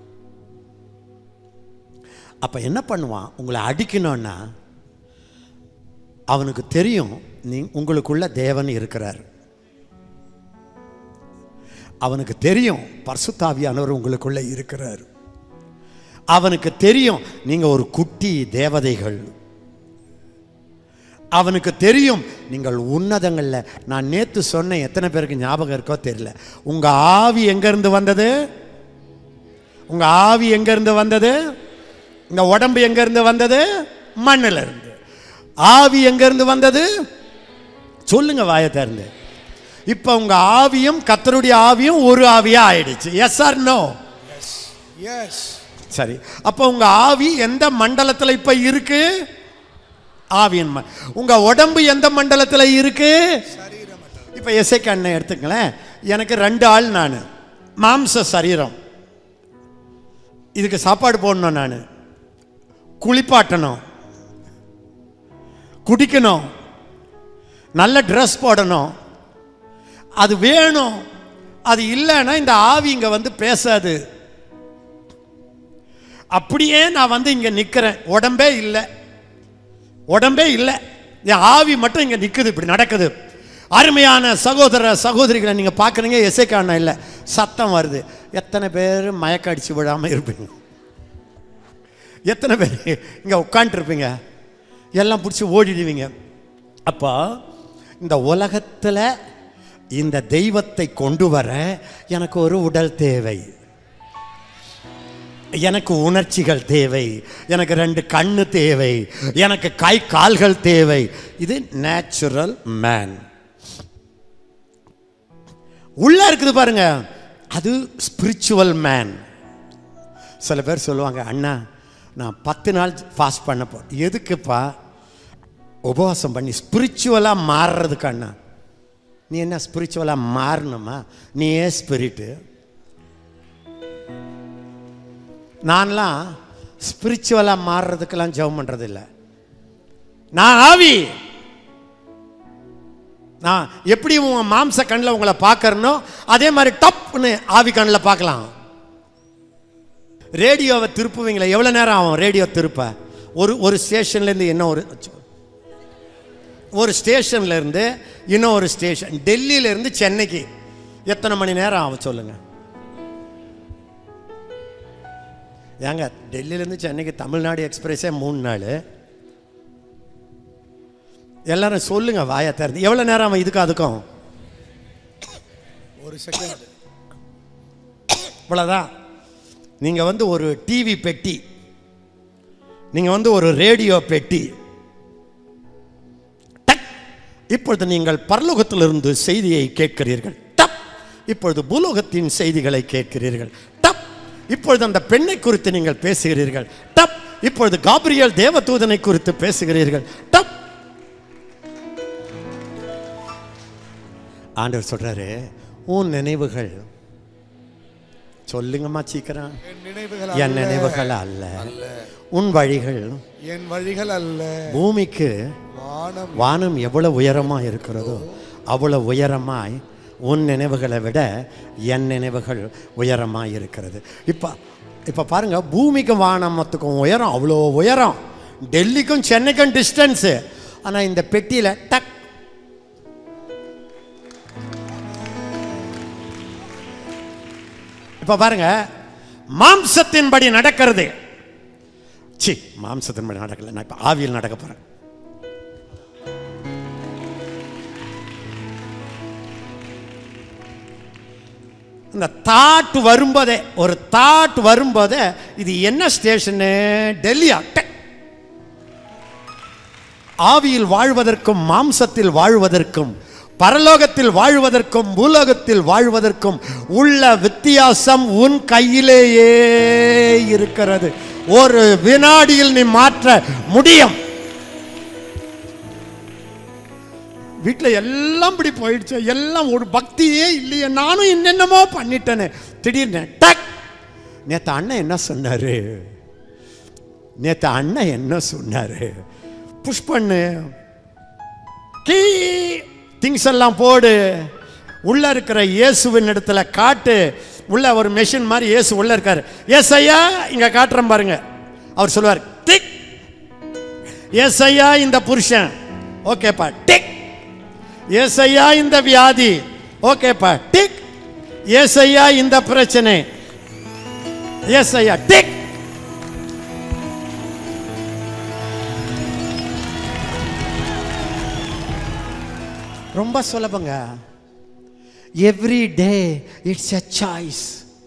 அப்ப என்ன பண்ணுவான், உங்களை அடிக்கணும்னா அவனுக்கு தெரியும் நீ உங்களுக்குள்ள தேவன் இருக்கிறார். அவனுக்கு தெரியும் பரிசுத்தாவியானவர் உங்களுக்குள்ள இருக்கிறார். அவனுக்கு தெரியும் நீங்க ஒரு குட்டி தேவதைகள். அவனுக்கு தெரியும் நீங்கள் உன்னதங்கள்ல. நான் நேத்து சொன்னேன், எத்தனை பேருக்கு ஞாபகம் இருக்கோ தெரியல. உங்க ஆவி எங்க இருந்து வந்தது? உங்க ஆவி எங்க இருந்து வந்தது? இந்த உடம்பு எங்க இருந்து வந்தது? மண்ணில் இருந்து. ஆவி எங்க இருந்து வந்தது? சொல்லுங்க வாயை திறந்து. இப்ப உங்க ஆவியும் கர்த்தருடைய ஆவியும் ஒரு ஆவியா ஆயிடுச்சு. Yes or no? எஸ். சரி, அப்ப உங்க ஆவி எந்த மண்டலத்தில் இப்ப இருக்கு? ஆவியின். உங்க உடம்பு எந்த மண்டலத்தில் இருக்கு? இப்ப எசேக்கியா அண்ணன் எடுத்துங்களேன். எனக்கு ரெண்டு ஆள், நான் மாம்ச சரீரம். இதுக்கு சாப்பாடு போடணும், நான் குளிப்பாட்டணும், குடிக்கணும், நல்ல ட்ரெஸ் போடணும், அது வேணும். அது இல்லைன்னா இந்த ஆவி இங்க வந்து பேசாது. அப்படியே நான் வந்து இங்க நிக்கிறேன், உடம்பே இல்லை, உடம்பே இல்லை, என் ஆவி மட்டும் இங்க நிக்குது, இப்படி நடக்குது. அருமையான சகோதர சகோதரிகளை நீங்க பாக்குறீங்க, எசேக்கியா அண்ணன் இல்லை, சத்தம் வருது. எத்தனை பேர் மயக்க அடிச்சு விடாம இருப்பீங்க? எத்தனை பேர் இங்க உட்காந்துட்டு இருப்பீங்க? எல்லாம் பிடிச்சி ஓடிடுவீங்க. அப்போ இந்த உலகத்துல இந்த தெய்வத்தை கொண்டு வர எனக்கு ஒரு உடல் தேவை, எனக்கு உணர்ச்சிகள் தேவை, எனக்கு ரெண்டு கண்ணு தேவை, எனக்கு கை கால்கள் தேவை. இது நேச்சுரல் மேன். உள்ள இருக்குது பாருங்க, அது ஸ்பிரிச்சுவல் மேன். சில பேர் சொல்லுவாங்க, அண்ணா நான் பத்து நாள் ஃபாஸ்ட் பண்ண போ. எதுக்குப்பா? உபவாசம் பண்ணி ஸ்பிரிச்சுவலாக மாறுறதுக்கு. அண்ணா நீ என்ன ஸ்பிரிச்சுவலாக மாறணுமா? நீ ஏன் ஸ்பிரிட்டு? நான்லாம் ஸ்பிரிச்சுவலாக மாறுறதுக்கெல்லாம் ஜெபம் பண்ணுறது இல்லை. நான் ஆவி. நான் எப்படி உங்கள் மாம்ச கண்ணில் உங்களை பார்க்கறனோ அதே மாதிரி டப்னு ஆவி கண்ணில் பார்க்கலாம். ரேடியோவை திருப்புவீங்களா? எவ்வளோ நேரம் ஆகும் ரேடியோ திருப்ப? ஒரு ஒரு ஸ்டேஷன்லேருந்து இன்னும் ஒரு ஒரு ஸ்டேஷன்லேருந்து இன்னும் ஒரு ஸ்டேஷன், டெல்லியிலேருந்து சென்னைக்கு எத்தனை மணி நேரம் ஆகும் சொல்லுங்க? ஏங்க டெல்லியிலேருந்து சென்னைக்கு தமிழ்நாடு எக்ஸ்பிரஸே மூணு நாள். எல்லாரும் சொல்லுங்க வாயை திறந்து, எவ்வளோ நேரம் ஆகும் இதுக்கும் அதுக்கும்? ஒரு செகண்ட். இவ்வளோதான். நீங்கள் வந்து ஒரு டிவி பெட்டி, நீங்கள் வந்து ஒரு ரேடியோ பெட்டி. டக், இப்பொழுது நீங்கள் பரலோகத்திலிருந்து செய்தியை கேட்கிறீர்கள். டப், இப்பொழுது பூலோகத்தின் செய்திகளை கேட்கிறீர்கள். டப், இப்பொழுது அந்த பெண்ணை குறித்து நீங்கள் பேசுகிறீர்கள். டப், இப்பொழுது காபிரியல் தேவதூதனை குறித்து பேசுகிறீர்கள். டப். ஆண்டவர் சொல்றாரு, உன் நினைவுகள், சொல்லுங்கம்மா சீக்கிரம், என் நினைவுகள் அல்ல, உன் வழிகள் என் வழிகள் அல்ல. பூமிக்கு வானம் எவ்வளவு உயரமா இருக்கிறதோ அவ்வளவு உயரமாய் உன் நினைவுகளை விட என் நினைவுகள் உயரமாய் இருக்கிறது. இப்ப இப்ப பாருங்க, பூமிக்கும் வானமத்துக்கும் உயரம் அவ்வளோ உயரம், டெல்லிக்கும் சென்னைக்கும் டிஸ்டன்ஸு. ஆனால் இந்த பெட்டியில் டக் இப்ப பாருங்க, மாம்சத்தின்படி நடக்கிறது. சி மாம்சத்தின்படி நடக்கல, நான் இப்ப ஆவியில் நடக்க போறேன். இந்த தாட் வரும்போதே, ஒரு தாட் வரும்போதே, இது என்ன ஸ்டேஷனு? டெல்லியா? ஆவியில் வாழ்வதற்கும் மாம்சத்தில் வாழ்வதற்கும் பரலோகத்தில் வாழ்வதற்கும் பூலோகத்தில் வாழ்வதற்கும் உள்ள வித்தியாசம் உன் கையிலேயே இருக்கிறது. ஒரு வினாடியில் நீ மாற்ற முடியும். வீட்டில் எல்லாம் இப்படி போயிடுச்சு, எல்லாம் ஒரு பக்தியே இல்லையே, நானும் என்னென்னமோ பண்ணிட்டேன்னு திடீர்னு டக். நேற்று அண்ணன் என்ன சொன்னாரு? நேற்று அண்ணன் என்ன சொன்னாரு? புஷ் பண்ணு, கீ திங்ஸ் எல்லாம் போடு, உள்ள இருக்கிற இயேசுவின் இடத்துல காட்டு. உள்ள ஒரு மெஷின் மாதிரி இயேசு உள்ள இருக்காரு. ஏசையா இங்க காட்டுறேன் பாருங்க. அவர் சொல்லுவார் டிக். ஏசையா இந்த புருஷன், ஓகேப்பா டிக். ஏசையா இந்த வியாதி, ஓகேப்பா டிக். ஏசையா இந்த பிரச்சனை, ஏசையா டிக். ரொம்ப சுலபங்க. Every day it's a choice,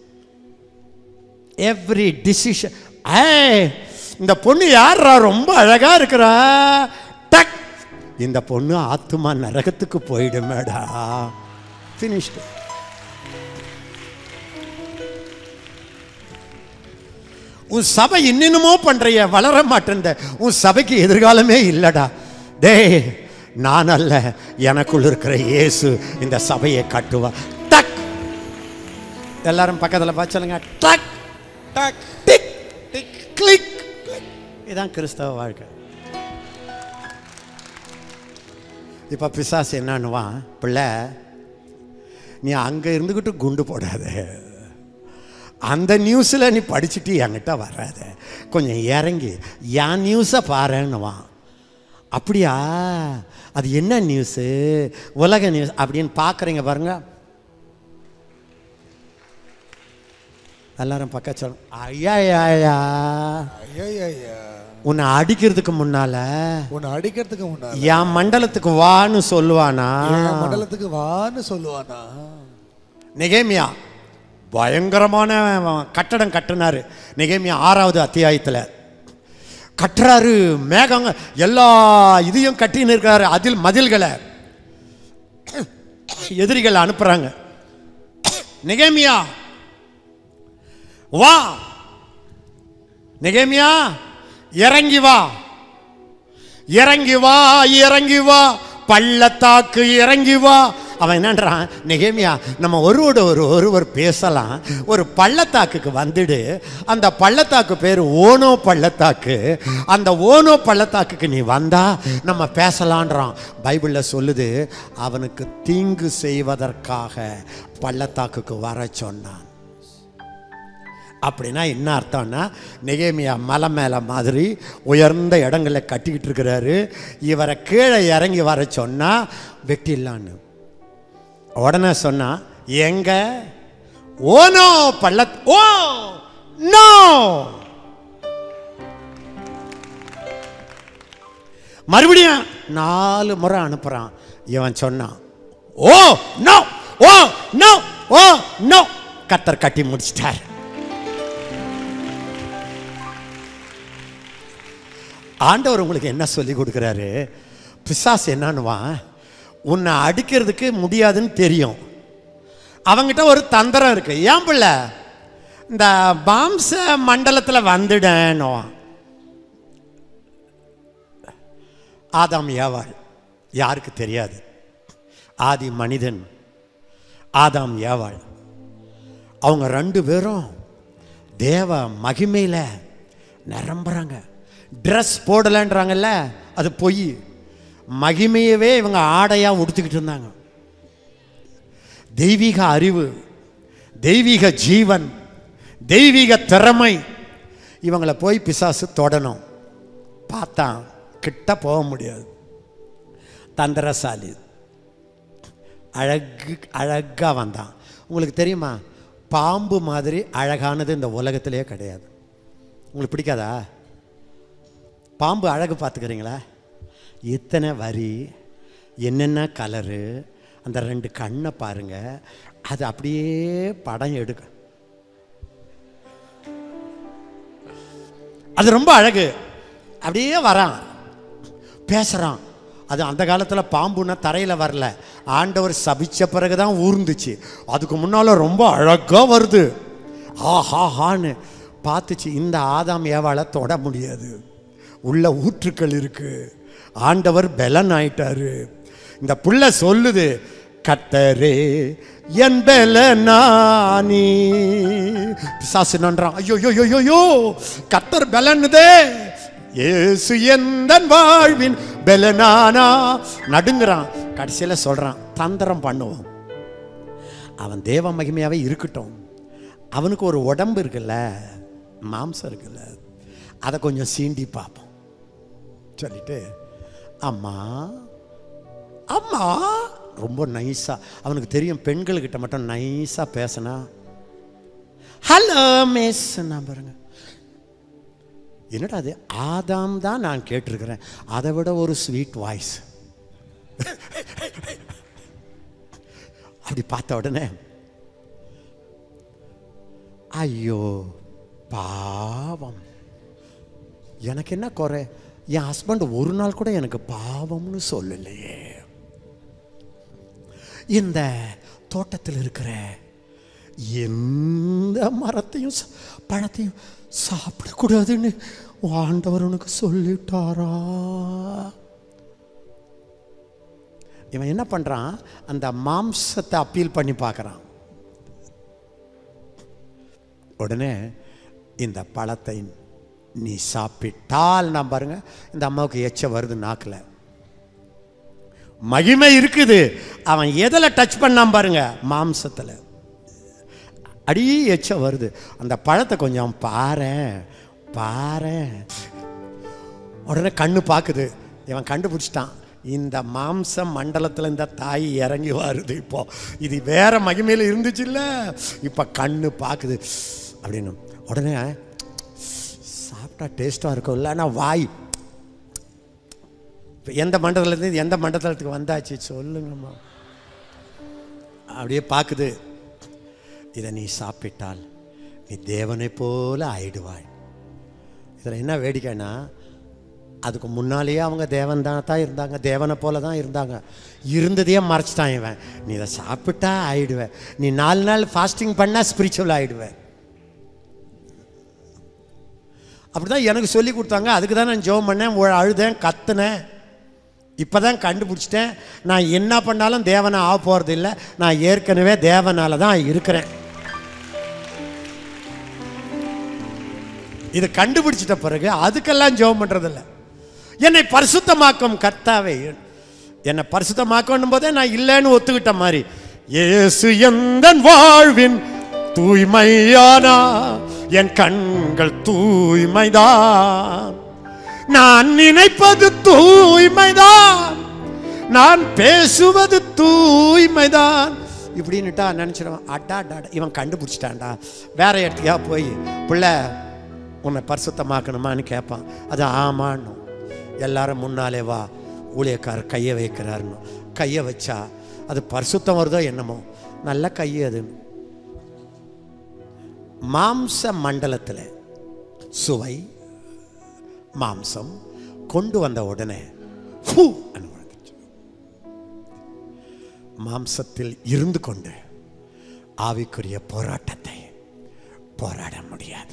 every decision. இந்த பொண்ணு யாரா ரொம்ப அழகா இருக்கிறா, டக். இந்த பொண்ணு ஆத்துமா நரகத்துக்கு போயிடுமேடா, ஃபினிஷ்டு. உன் சபை இன்னுமோ பண்றிய, வளர மாட்டேன், உன் சபைக்கு எதிர்காலமே இல்லடா. டே நான் அல்ல, எனக்குள் இருக்கிற இயேசு இந்த சபையை கட்டுவா. டக். எல்லாரும் பக்கத்தில் பார்த்துங்க. Tock tock tick tick click. இதுதான் கிறிஸ்தவ வாழ்க்கை. இப்ப பிசாசு என்னன்னுவான், பிள்ளை நீ அங்க இருந்துகிட்டு குண்டு போடாத, அந்த நியூஸ்ல நீ படிச்சுட்டு என்கிட்ட வராத, கொஞ்சம் இறங்கி என் நியூஸை பாருன்னுவான். அப்படியா, அது என்ன நியூஸு? உலக நியூஸ் அப்படின்னு பார்க்குறீங்க பாருங்க. எல்லாரும் பக்க சொல்ல, ஐயா ஐயா உன்னை அடிக்கிறதுக்கு முன்னால, உன்னை அடிக்கிறதுக்கு முன்னால என் மண்டலத்துக்கு வான்னு சொல்லுவானா? மண்டலத்துக்கு வான்னு சொல்லுவானா? நெகேமியா பயங்கரமான கட்டடம் கட்டினாரு. நெகேமியா ஆறாவது அத்தியாயத்தில் கட்டுறாரு. மேகங்க எல்லா இதையும் கட்டின்னு இருக்கிறாரு. அதில் மதில்களை எதிரிகள் அனுப்புறாங்க. நெகேமியா வா, நெகேமியா இறங்கி வா, இறங்கி வா, இறங்கி வா, பள்ளத்தாக்கு இறங்கி வா. அவன் என்னன்றான், நெகேமியா நம்ம ஒருவோட ஒரு ஒருவர் பேசலாம், ஒரு பள்ளத்தாக்குக்கு வந்துடு. அந்த பள்ளத்தாக்கு பேர் ஓனோ பள்ளத்தாக்கு. அந்த ஓனோ பள்ளத்தாக்குக்கு நீ வந்தா நம்ம பேசலான்றான். பைபிளில் சொல்லுது, அவனுக்கு தீங்கு செய்வதற்காக பள்ளத்தாக்குக்கு வர சொன்னான். அப்படின்னா என்ன அர்த்தம்னா, நெகேமியா மலை மேலே மாதிரி உயர்ந்த இடங்களை கட்டிக்கிட்டு இருக்கிறாரு. இவரை கீழே இறங்கி வர சொன்னா வெட்டிடலான்னு. உடனே சொன்னா, எங்க ஓனோ பள்ள ஓ நோ. மறுபடியும் நாலு முறை அனுப்புறான். இவன் சொன்னான், oh no, oh no, oh no. கர்த்தர் கட்டி முடிச்சிட்டார். ஆண்டவர் உங்களுக்கு என்ன சொல்லி கொடுக்குறாரு? பிசாசு என்னன்னுவான், உன்னை அடிக்கிறதுக்கு முடியாதுன்னு தெரியும், அவங்கிட்ட ஒரு தந்திரம் இருக்கு. ஏன் பிள்ளை இந்த மாம்ச மண்டலத்தில் வந்துடனுவான். ஆதாம் ஏவாள் யாருக்கு தெரியாது? ஆதி மனிதன் ஆதாம் ஏவாள், அவங்க ரெண்டு பேரும் தேவ மகிமையில் நிரம்புறாங்க. ட்ரெஸ் போடலன்றாங்கல்ல, அது பொய். மகிமையவே இவங்க ஆடையாக உடுத்திக்கிட்டு இருந்தாங்க. தெய்வீக அறிவு, தெய்வீக ஜீவன், தெய்வீக திறமை. இவங்களை போய் பிசாசு தொடணும். பார்த்தான், கிட்ட போக முடியாது. தந்திரசாலி, அழகு அழகாக வந்தான். உங்களுக்கு தெரியுமா, பாம்பு மாதிரி அழகானது இந்த உலகத்திலே கிடையாது. உங்களுக்கு பிடிக்காதா? பாம்பு அழகு பார்த்துக்கிறீங்களா? இத்தனை வரி, என்னென்ன கலரு, அந்த ரெண்டு கண்ணை பாருங்க, அது அப்படியே படம் எடுக்க, அது ரொம்ப அழகு. அப்படியே வரான், பேசுகிறான். அது அந்த காலத்தில் பாம்புன்னா தரையில் வரல, ஆண்டவர் சபிச்ச பிறகுதான் ஊர்ந்துச்சு. அதுக்கு முன்னால் ரொம்ப அழகாக வருது. ஆஹா ஹான்னு பார்த்துச்சு. இந்த ஆதாம் ஏவாளை தொட முடியாது, உள்ள ஊற்றுக்கள் இருக்கு. ஆண்டவர் பெலன் ஆயிட்டாரு. இந்த புள்ள சொல்லுது, கர்த்தரே என் பெலனானி. பிசாசு நன்றான், ஐயோ யோ யோ யோ கர்த்தர் பெலனுதே, இயேசு எந்தன் வாழ்வின் பெலனானா. நடுங்குறான். கடைசியில் சொல்றான், தந்திரம் பண்ணுவோம், அவன் தேவ மகிமையாவே இருக்கட்டும், அவனுக்கு ஒரு உடம்பு இருக்குல்ல, மாம்சம் இருக்குல்ல, அதை கொஞ்சம் சீண்டி பார்ப்போம் சொல்லிட்டு, அம்மா அம்மா ரொம்ப நைஸா, அவனுக்கு தெரியும் பெண்கள்கிட்ட மட்டும் நைஸா பேசினா ஹலோ மிஸ் பாருங்க. என்னடா அது, ஆதாம் தான் நான் கேட்டிருக்கிறேன், அதை விட ஒரு ஸ்வீட் வாய்ஸ். அப்படி பார்த்த உடனே ஐயோ பாவம், எனக்கு என்ன குறை, என் ஹஸ்பண்ட் ஒரு நாள் கூட எனக்கு பாவம்னு சொல்லலையே. இந்த தோட்டத்தில் இருக்கிற எந்த மரத்தையும் பழத்தையும் சாப்பிடக்கூடாதுன்னு ஆண்டவர் உனக்கு சொல்லிட்டாரா? இவன் என்ன பண்றான், அந்த மாம்சத்தை அப்பீல் பண்ணி பார்க்கறான். உடனே இந்த பழத்தை நீ சாப்பிட்டால், நான் பாருங்க இந்த அம்மாவுக்கு எச்ச வருது நாக்கில், மகிமை இருக்குது. அவன் எதில் டச் பண்ணான் பாருங்க, மாம்சத்தில் அடியே எச்ச வருது. அந்த பழத்தை கொஞ்சம் பாரு பாரு. உடனே கண்ணு பார்க்குது, இவன் கண்டுபிடிச்சிட்டான், இந்த மாம்ச மண்டலத்தில் இந்த தாய் இறங்கி வருது. இப்போ இது வேற மகிமையில் இருந்துச்சு இல்லை, இப்போ கண்ணு பார்க்குது அப்படின்னு. உடனே சாப்பிட்டா டேஸ்டாக இருக்கும் இல்லை, ஆனால் வாய் எந்த மண்டலத்துலேருந்து எந்த மண்டலத்துக்கு வந்தாச்சு சொல்லுங்கம்மா. அப்படியே பார்க்குது, இதை நீ சாப்பிட்டால் நீ தேவனை போல ஆயிடுவாய். இதில் என்ன வேடிக்கைன்னா, அதுக்கு முன்னாலேயே அவங்க தேவன் தான் தான் இருந்தாங்க, தேவனை போல தான் இருந்தாங்க, இருந்ததையே மறைச்சிட்டான் இவன். நீ இதை சாப்பிட்டா ஆயிடுவேன், நீ நாலு நாள் ஃபாஸ்டிங் பண்ணால் ஸ்பிரிச்சுவல் ஆகிடுவேன். அப்படி தான் எனக்கு சொல்லி கொடுத்தாங்க. அதுக்கு தான் நான் ஜெபம் பண்ணேன், அழுதேன், கத்துனேன். இப்போ தான் கண்டுபிடிச்சிட்டேன், நான் என்ன பண்ணாலும் தேவனை ஆக போகிறது இல்லை, நான் ஏற்கனவே தேவனால தான் இருக்கிறேன். இது கண்டுபிடிச்சிட்ட பிறகு அதுக்கெல்லாம் ஜெபம் பண்ணுறதில்லை. என்னை பரிசுத்தமாக்கும் கர்த்தாவே, என்னை பரிசுத்தமாக்கணும் போதே நான் இல்லைன்னு ஒத்துக்கிட்ட மாதிரி, இயேசு எந்தன் வாழ்வின் தூய்மையானா, என் கண்கள் தூய்மைதான், நான் நினைப்பது தூய்மைதான், நான் பேசுவது தூய்மைதான் இப்படின்னுட்டா நினச்சிடுவான். அட்டா அட்டா இவன் கண்டுபிடிச்சிட்டான்டா. வேற இடத்துக்கா போய் பிள்ளை உன்னை பரிசுத்தமாக்கணுமான்னு கேட்பான். அது ஆமான்னு எல்லாரும் முன்னாலே வா, ஊழியக்காரர் கையை வைக்கிறாருன்னு கையை வச்சா அது பரிசுத்தம் வருதோ என்னமோ, நல்ல கையை. அது மாம்ச மண்டலத்தில் சுவை மாம்சம் கொண்டு வந்த உடனே மாம்சத்தில் இருந்து கொண்டு ஆவிக்குரிய போராட்டத்தை போராட முடியாது.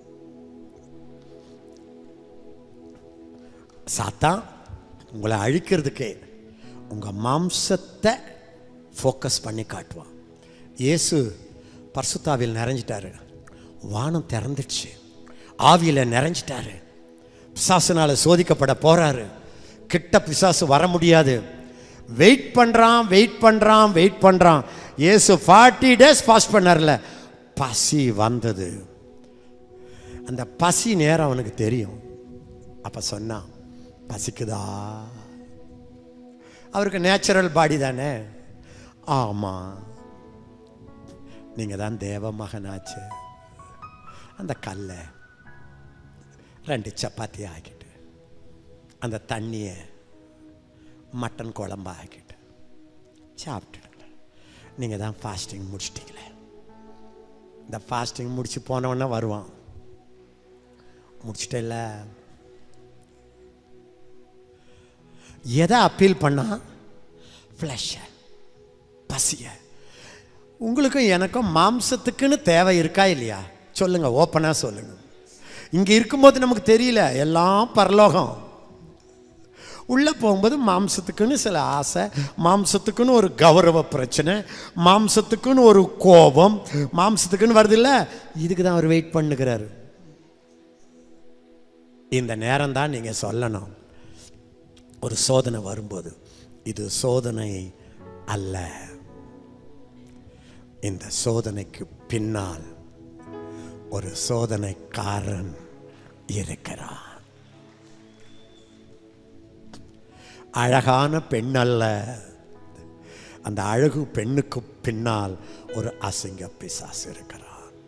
சாத்தான் உங்களை அழிக்கிறதுக்கே உங்க மாம்சத்தை ஃபோக்கஸ் பண்ணி காட்டுவான். இயேசு பரிசுத்தாவில் நிறைஞ்சிட்டாரு, வானம் திறந்துடுச்சு, ஆவியில் நிறைஞ்சிட்டாரு, பிசாசுனால சோதிக்கப்பட போறாரு. கிட்ட பிசாசு வர முடியாது. வெயிட் பண்றான் வெயிட் பண்றான் வெயிட் பண்றான். இயேசு ஃபார்ட்டி டேஸ் ஃபாஸ்ட் பண்ணார்ல, பசி வந்தது. அந்த பசி நேரம் அவனுக்கு தெரியும். அப்ப சொன்னான், பசிக்குதா? அவருக்கு நேச்சுரல் பாடி தானே. ஆமா, நீங்கள் தான் தேவ மகனாச்சு. அந்த கல்லை ரெண்டு சப்பாத்தி ஆக்கிட்டு அந்த தண்ணியை மட்டன் குழம்பா ஆக்கிட்டு சாப்பிட்டுடுங்க. நீங்கள் தான் ஃபாஸ்டிங் முடிச்சிட்டிங்களே. இந்த ஃபாஸ்டிங் முடிச்சு போனவொன்னே வருவான், முடிச்சிட்டே இல்லை. எதை அப்பீல் பண்ணா? ஃப்ளஷை, பசிய. உங்களுக்கும் எனக்கும் மாம்சத்துக்குன்னு தேவை இருக்கா இல்லையா? சொல்லுங்க, ஓப்பனாக சொல்லுங்க. இங்கே இருக்கும்போது நமக்கு தெரியல, எல்லாம் பரலோகம். உள்ளே போகும்போது மாம்சத்துக்குன்னு சில ஆசை, மாம்சத்துக்குன்னு ஒரு கௌரவ பிரச்சனை, மாம்சத்துக்குன்னு ஒரு கோபம், மாம்சத்துக்குன்னு வருது இல்லை. இதுக்கு தான் அவர் வெயிட் பண்ணுகிறாரு. இந்த நேரம் தான் நீங்கள் சொல்லணும், ஒரு சோதனை வரும்போது இது சோதனை அல்ல, இந்த சோதனைக்கு பின்னால் ஒரு சோதனைக்காரன் இருக்கிறான். அழகான பெண் அல்ல, அந்த அழகு பெண்ணுக்கு பின்னால் ஒரு அசிங்க பிசாசு இருக்கிறான்.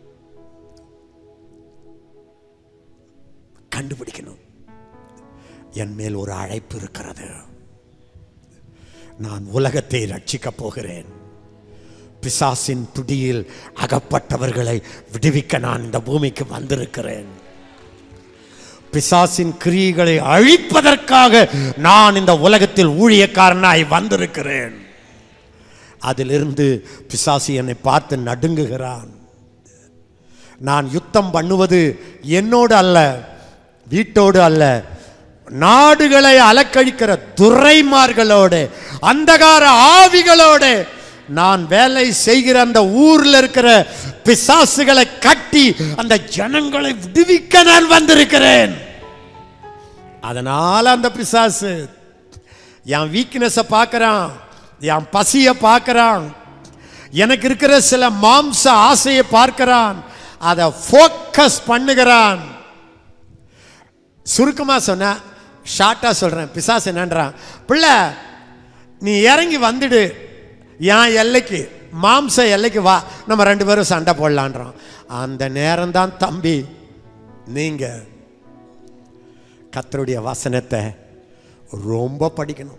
கண்டுபிடிக்கணும். என் மேல் ஒரு அழைப்பு இருக்கிறது. நான் உலகத்தை ரட்சிக்கப் போகிறேன். பிசாசின் பிடியில் அகப்பட்டவர்களை விடுவிக்க நான் இந்த பூமிக்கு வந்திருக்கிறேன். பிசாசின் கிரியைகளை அழிப்பதற்காக நான் இந்த உலகத்தில் ஊழியக்காரனாய் வந்திருக்கிறேன். அதிலிருந்து பிசாசு என்னை பார்த்து நடுங்குகிறான். நான் யுத்தம் பண்ணுவது என்னோடு அல்ல, வீட்டோடு அல்ல, நாடுகளை அலக்கழிக்கிற துரைமார்களோடு, அந்தகார ஆவிகளோடு நான் வேலை செய்கிற அந்த ஊர்ல இருக்கிற பிசாசுகளை கட்டி அந்த ஜனங்களை விடுவிக்க நான் வந்திருக்கிறேன். அதனால அந்த பிசாசு என் வீக்னஸை பார்க்கறான், என் பசியை பார்க்கறான், எனக்கு இருக்கிற சில மாம்ச ஆசையை பார்க்கிறான், அதை ஃபோக்கஸ் பண்ணுகிறான். சுருக்கமாக சொன்ன, ஷார்ட்டா சொல்றேன், பிசாசு என்னன்றான், பிள்ளை நீ இறங்கி வந்துடு என் எல்லைக்கு, மாம்ச எல்லைக்கு வா, நம்ம ரெண்டு பேரும் சண்டை போடலான்றோம். அந்த நேரம் தான் தம்பி நீங்க கர்த்தருடைய வசனத்தை ரொம்ப படிக்கணும்.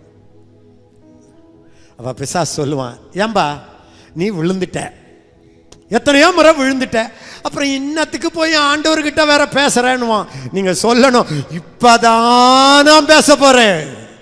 அப்ப பிசாசு சொல்லுவான், ஏம்பா நீ விழுந்துட்ட, எத்தனையோ முறை விழுந்துட்ட, அப்புறம் இன்னத்துக்கு போய் ஆண்டவர்கிட்ட வேற பேசுறேன்னுவான். நீங்க சொல்லணும், இப்பதான் நான் பேச போறேன்.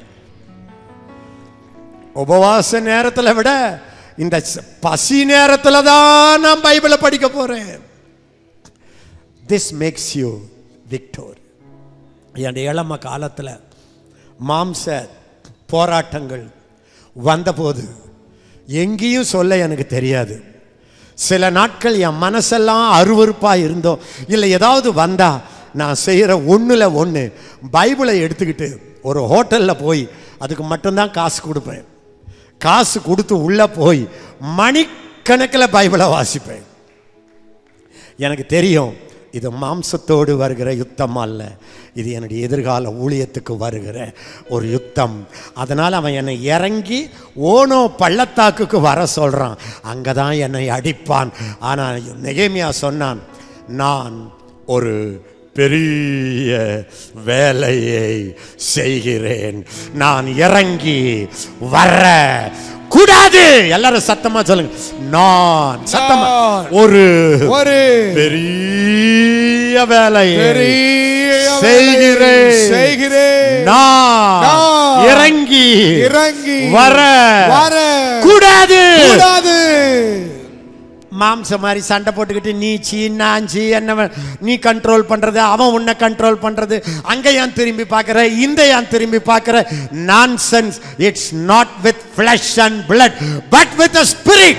உபவாச நேரத்தில் விட இந்த பசி நேரத்தில் தான் நான் பைபிளை படிக்க போறேன். This makes you victor. என் இளம காலத்தில் மாம்ச போராட்டங்கள் வந்தபோது எங்கேயும் சொல்ல எனக்கு தெரியாது. சில நாட்கள் என் மனசெல்லாம் அருவருப்பாக இருந்தோம். இல்லை ஏதாவது வந்தா நான் செய்கிற ஒன்றில் ஒன்று, பைபிளை எடுத்துக்கிட்டு ஒரு ஹோட்டலில் போய் அதுக்கு மட்டும்தான் காசு கொடுப்பேன். காசு கொடுத்து உள்ளே போய் மணிக்கணக்கில் பைபிளை வாசிப்பேன். எனக்கு தெரியும் இது மாம்சத்தோடு வருகிற யுத்தம் அல்ல, இது என்னுடைய எதிர்கால ஊழியத்துக்கு வருகிற ஒரு யுத்தம். அதனால் அவன் என்னை இறங்கி ஓனோ பள்ளத்தாக்குக்கு வர சொல்கிறான், அங்கே தான் என்னை அடிப்பான். ஆனால் நெகேமியா சொன்னான், நான் ஒரு பெரிய வேலையை செய்கிறேன், நான் இறங்கி வர கூடாது. எல்லாரும் சத்தமா சொல்லுங்க, நான் சத்தமா ஒரு ஒரு பெரிய வேலையை செய்கிறேன் செய்கிறேன் நான் இறங்கி இறங்கி வர வர கூடாது கூடாது. மாம்ச மாதிரி சண்டை போட்டுக்கிட்டு நீ சீ நான் சீ என்ன நீ கண்ட்ரோல் பண்றது, அவன் உன்னை கண்ட்ரோல் பண்றது, அங்க ஏன் திரும்பி பார்க்கிற, இந்த ஏன் திரும்பி பார்க்கிற, nonsense. It's not with flesh and blood but with a spirit.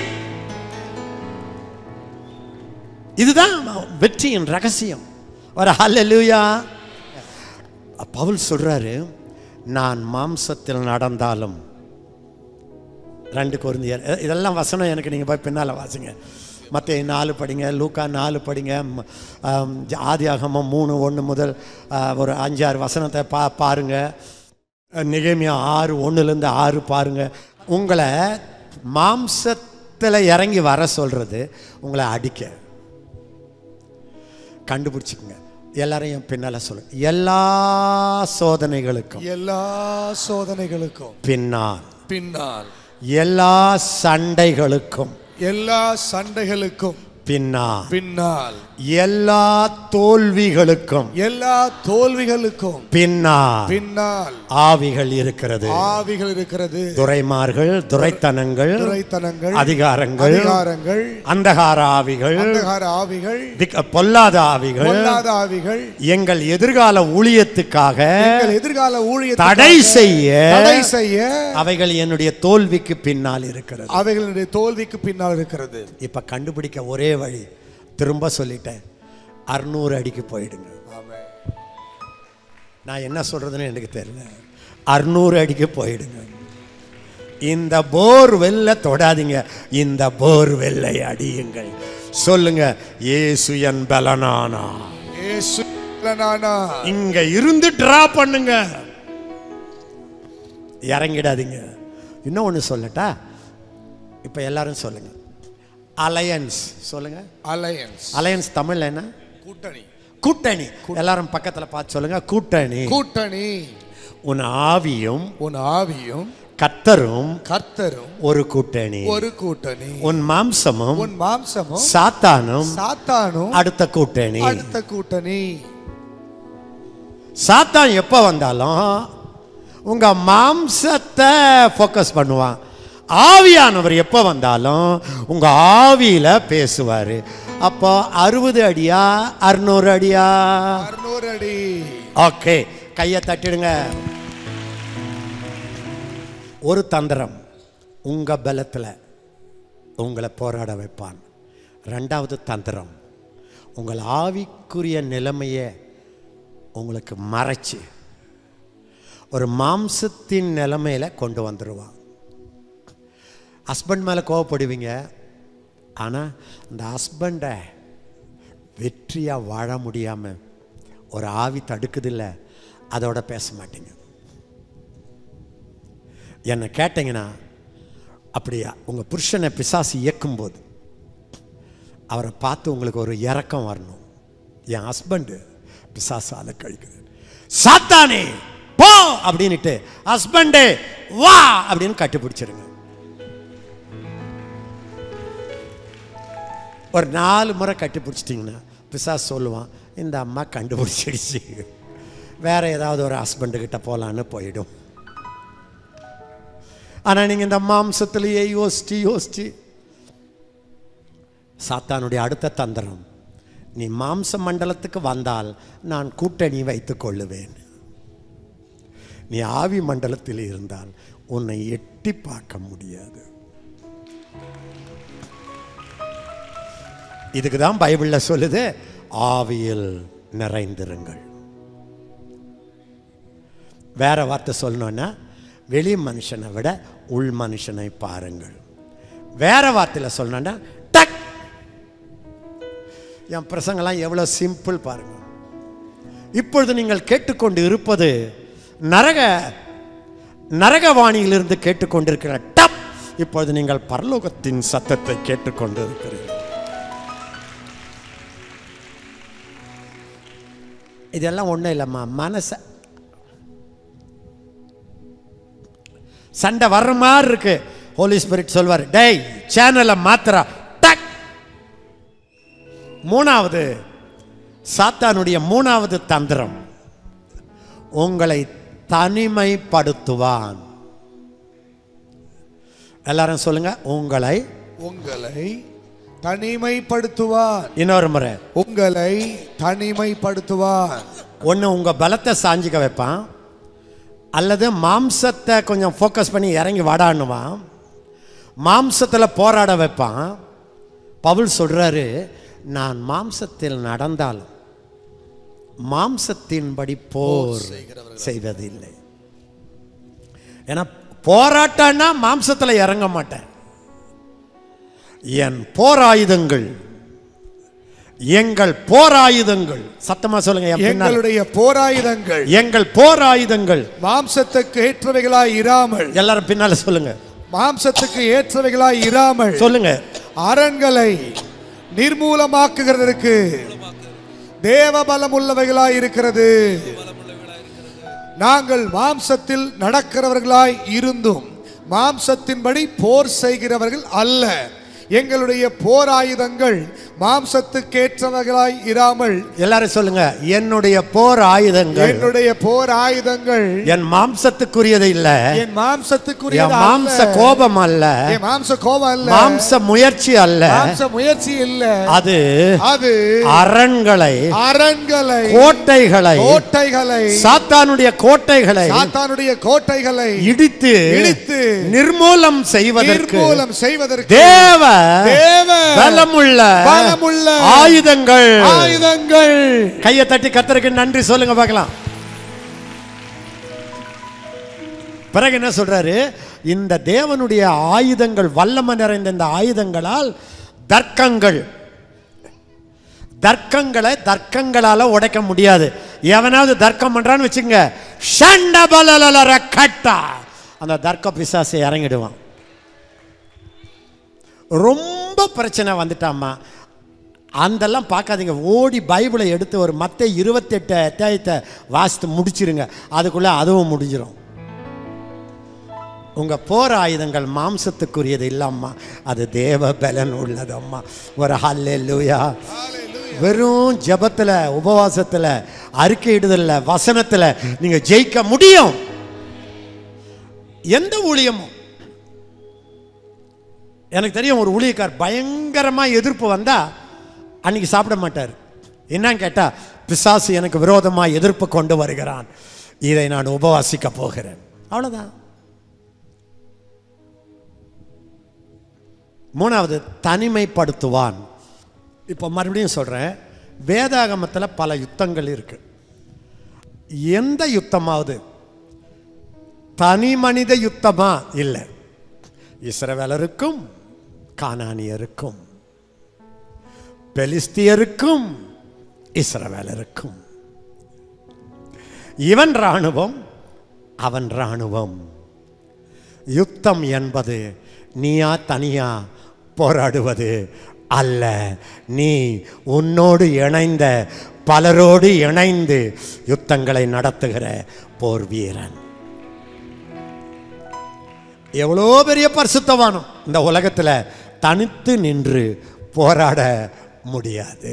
இதுதான் வெற்றியின் ரகசியம். ஒரு ஹல்லேலூயா. பவுல் சொல்றாரு, நான் மாம்சத்தில் நடந்தாலும், ரெண்டு கொரிந்தியர், இதெல்லாம் வசனம் எனக்கு நீங்கள் போய் பின்னால் வாசிங்க. மத்தேயு நாலு படிங்க, லூக்கா நாலு படிங்க, ஆதியாகமம் மூணு ஒன்று முதல் ஒரு அஞ்சாறு வசனத்தை பா பாருங்க. நெகேமியா ஆறு ஒன்றுலேருந்து ஆறு பாருங்க. உங்களை மாம்ச கழுத்தில் இறங்கி வர சொல்றது உங்களை அடிக்க. கண்டுபிடிச்சுக்குங்க. எல்லாரையும் பின்னால சொல்லுங்க. எல்லா சோதனைகளுக்கும் எல்லா சோதனைகளுக்கும் பின்னால் பின்னால் எல்லா சண்டைகளுக்கும் எல்லா சண்டைகளுக்கும் பின்னால் பின்னால் எல்லா தோல்விகளுக்கும் எல்லா தோல்விகளுக்கும் பின்னால் பின்னால் ஆவிகள் இருக்கிறது. ஆவிகள் இருக்கிறது. துரைமார்கள், துரைத்தனங்கள், துரைத்தனங்கள், அதிகாரங்கள், அதிகாரங்கள், அந்தகார ஆவிகள், அந்தகார ஆவிகள், பொல்லாத ஆவிகள், பொல்லாத ஆவிகள் எங்கள் எதிர்கால ஊழியத்துக்காக எங்கள் எதிர்கால ஊழியத்தை தடை செய்ய தடை செய்ய அவைகள் என்னுடைய தோல்விக்கு பின்னால் இருக்கிறது. அவைகளுடைய தோல்விக்கு பின்னால் இருக்கிறது. இப்ப கண்டுபிடிக்க ஒரே வழி, திரும்ப சொல்லிட்டேன், அறுநூறு அடிக்கு போயிடுங்க. நான் என்ன சொல்றதுன்னு எனக்கு தெரியல. அறுநூறு அடிக்கு போயிடுங்க. இந்த போர் வெல்ல தொடாதீங்க, இந்த போர் வெல்லை அடியுங்கள். சொல்லுங்க, இயேசு என் பலனானா. இயேசு பலனானா. இங்க இருந்து டிரா பண்ணுங்க, இறங்கிடாதீங்க. இன்னும் ஒன்று சொல்லட்டா? இப்ப எல்லாரும் சொல்லுங்க, அலையன்ஸ். சொல்லுங்க, அலையன்ஸ். அலையன்ஸ் தமிழ்ல என்ன? கூட்டணி. கூட்டணி. எல்லாரும் பக்கத்துல பார்த்து சொல்லுங்க, கூட்டணி. கூட்டணி. உன் ஆவியும் உன் ஆவியும் கர்த்தரும் கர்த்தரும் ஒரு கூட்டணி. ஒரு கூட்டணி. உன் மாம்சமும் உன் மாம்சமும் சாத்தானும் சாத்தானும் அடுத்த கூட்டணி. அடுத்த கூட்டணி. சாத்தான் எப்ப வந்தாலும் உங்க மாம்சத்தை ஃபோக்கஸ் பண்ணுவான். ஆவியானவர் எப்ப வந்தாலும் உங்க ஆவியில பேசுவாரு. அப்போ அறுபது அடியா அறுநூறு அடியா? அறுநூறு அடி. ஓகே, கையை தட்டிடுங்க. ஒரு தந்திரம், உங்க பலத்தில் உங்களை போராட வைப்பான். ரெண்டாவது தந்திரம், உங்கள் ஆவிக்குரிய நிலைமையை உங்களுக்கு மறைச்சு ஒரு மாம்சத்தின் நிலைமையில கொண்டு வந்துடுவான். ஹஸ்பண்ட் மேலே கோவப்படுவீங்க, ஆனால் அந்த ஹஸ்பண்டை வெற்றியாக வாழ முடியாமல் ஒரு ஆவி தடுக்குதில்ல, அதோட பேச மாட்டீங்க. என்னை கேட்டிங்கன்னா, அப்படியா உங்கள் புருஷனை பிசாசு இயக்கும்போது அவரை பார்த்து உங்களுக்கு ஒரு இரக்கம் வரணும். என் ஹஸ்பண்டு பிசாசு அதை கழிக்குது, சாத்தானே போ அப்படின்ட்டு ஹஸ்பண்டே வா அப்படின்னு கட்டிப்பிடிச்சிருங்க. ஒரு நாலு முறை கட்டி பிடிச்சிட்டிங்கன்னா பிசாசு சொல்லுவான், இந்த அம்மா கண்டுபிடிச்சிடுச்சு, வேற ஏதாவது ஒரு ஹஸ்பண்டுக்கிட்ட போகலான்னு போயிடும். ஆனால் நீங்கள் இந்த மாம்சத்திலேயே யோசிச்சு யோசிச்சு, சாத்தானுடைய அடுத்த தந்திரம், நீ மாம்ச மண்டலத்துக்கு வந்தால் நான் கூட்டணி வைத்துக் கொள்ளுவேன், நீ ஆவி மண்டலத்தில் இருந்தால் உன்னை எட்டி பார்க்க முடியாது. இதுக்கு தான் பைபிள்ல சொல்லுது, ஆவியில் நிறைந்திருங்கள். வேற வார்த்தை சொல்லணும்னா, வெளி மனுஷனை விட உள் மனுஷனை பாருங்கள். வேற வார்த்தையில் சொல்லணும்னா, டக். என் பிரசங்கெல்லாம் எவ்வளவு சிம்பிள் பாருங்க. இப்பொழுது நீங்கள் கேட்டுக்கொண்டு இருப்பது நரக நரகவாணியிலிருந்து கேட்டுக்கொண்டிருக்கிற டப். இப்பொழுது நீங்கள் பரலோகத்தின் சத்தத்தை கேட்டுக்கொண்டு இருக்கிறீர்கள். இதெல்லாம் ஒன்றும் இல்லைம்மா, மனச சண்டை வர்ற மாதிரி இருக்கு. ஹோலி ஸ்பிரிட் சொல்வார், டேய் சேனலை மாத்திரா, டக். மூணாவது, சாத்தானுடைய மூணாவது தந்திரம், உங்களை தனிமைப்படுத்துவான். எல்லாரும் சொல்லுங்க, உங்களை உங்களை தனிமைப்படுத்துவான். இன்னொரு முறை, உங்களை தனிமைப்படுத்துவான். ஒன்று உங்க பலத்தை சாஞ்சிக்க வைப்பான், அல்லது மாம்சத்தை கொஞ்சம் ஃபோக்கஸ் பண்ணி இறங்கி வாடான்னுவான், மாம்சத்தில் போராட வைப்பான். பவுல் சொல்றாரு, நான் மாம்சத்தில் நடந்தாலும் மாம்சத்தின்படி போர் செய்வதில்லை. ஏன்னா போராட்டம்னா மாம்சத்தில் இறங்க மாட்டேன். என் போராயுதங்கள், எங்கள் போராயுதங்கள், சத்தமா சொல்லுங்க, எங்களுடைய போராயுதங்கள், எங்கள் போராயுதங்கள் மாம்சத்துக்கு ஏற்றவைகளாய் இராமல். எல்லாரும் பின்னால சொல்லுங்க, மாம்சத்துக்கு ஏற்றவைகளாய் இராமல் சொல்லுங்க, அரண்களை நிர்மூலமாக்குகிறதற்கு தேவ பலம் உள்ளவைகளாய் இருக்கிறது. நாங்கள் மாம்சத்தில் நடக்கிறவர்களாய் இருந்தும் மாம்சத்தின்படி போர் செய்கிறவர்கள் அல்ல. எங்களுடைய போர் ஆயுதங்கள் மாம்சத்துக்கேற்றவர்களாய் இராமல். எல்லாரும் சொல்லுங்க, என்னுடைய போர் ஆயுதங்கள் என்னுடைய போர் ஆயுதங்கள் என் மாம்சத்துக்குரியது இல்ல, என் மாம்சத்துக்குரியது அல்ல, மாம்ச கோபம் அல்ல, என் மாம்ச கோபம் அல்ல, மாம்ச முயற்சி அல்ல, மாம்ச முயற்சி இல்ல. அது அது அரண்களை அரண்களை கோட்டைகளை கோட்டைகளை சாத்தானுடைய கோட்டைகளை சாத்தானுடைய கோட்டைகளை இடித்து இடித்து நிர்மூலம் செய்வதற்கு நிர்மூலம் செய்வதற்கு தேவ தேவ பலமுள்ள பலமுள்ள ஆயுதங்கள் ஆயுதங்கள். கையை தட்டி கர்த்தருக்கு நன்றி சொல்லுங்க பார்க்கலாம். பிறகு என்ன சொல்றாரு? இந்த தேவனுடைய ஆயுதங்கள், வல்லமை நிறைந்த இந்த ஆயுதங்களால் தர்க்கங்கள் தர்க்கங்களை தர்க்கங்களால உடைக்க முடியாது. எவனாவது தர்க்கம் பண்றான்னு வச்சுங்க, ஷண்டபலலர கட்டா, அந்த தர்க்க பிசாசை இறங்கிடுவான். ரொம்ப பிரச்சனை வந்துட்டாமா, அதெல்லாம் பார்க்காதீங்க. ஓடி பைபிளை எடுத்து ஒரு மத்த இருபத்தெட்டு அத்தியாயத்தை வாசித்து முடிச்சிருங்க, அதுக்குள்ள அதுவும் முடிஞ்சிடும். உங்க போர் ஆயுதங்கள் மாம்சத்துக்குரியது இல்லம்மா, அது தேவ பலன் உள்ளதம்மா. ஒரு ஹல்லேலூயா. வெறும் ஜெபத்துல, உபவாசத்துல, அறிக்கையிடுதல்ல, வசனத்துல நீங்க ஜெயிக்க முடியும். எந்த ஊழியமும், எனக்கு தெரியும் ஒரு ஊழியக்கார் பயங்கரமா எதிர்ப்பு வந்தா அன்னைக்கு சாப்பிட மாட்டார். என்னன்னு கேட்டா, பிசாசு எனக்கு விரோதமா எதிர்ப்பு கொண்டு வருகிறான், இதை நான் உபவாசிக்க போகிறேன், அவ்வளவுதான். மூணாவது, தனிமைப்படுத்துவான். இப்போ மறுபடியும் சொல்றேன், வேதாகமத்தில் பல யுத்தங்கள் இருக்கு. எந்த யுத்தமாவது தனி மனித யுத்தமா இல்லை. இஸ்ரவேலருக்கும் கானானியருக்கும், பெலிஸ்தியருக்கும் இஸ்ரவேலருக்கும், இவன் ராணுவம் அவன் ராணுவம். யுத்தம் என்பது நீயா தனியா போராடுவது அல்ல, நீ உன்னோடு இணைந்த பலரோடு இணைந்து யுத்தங்களை நடத்துகிற போர் வீரன். எவ்வளோ பெரிய பரிசுத்தவானும் இந்த உலகத்தில் தனித்து நின்று போராட முடியாது.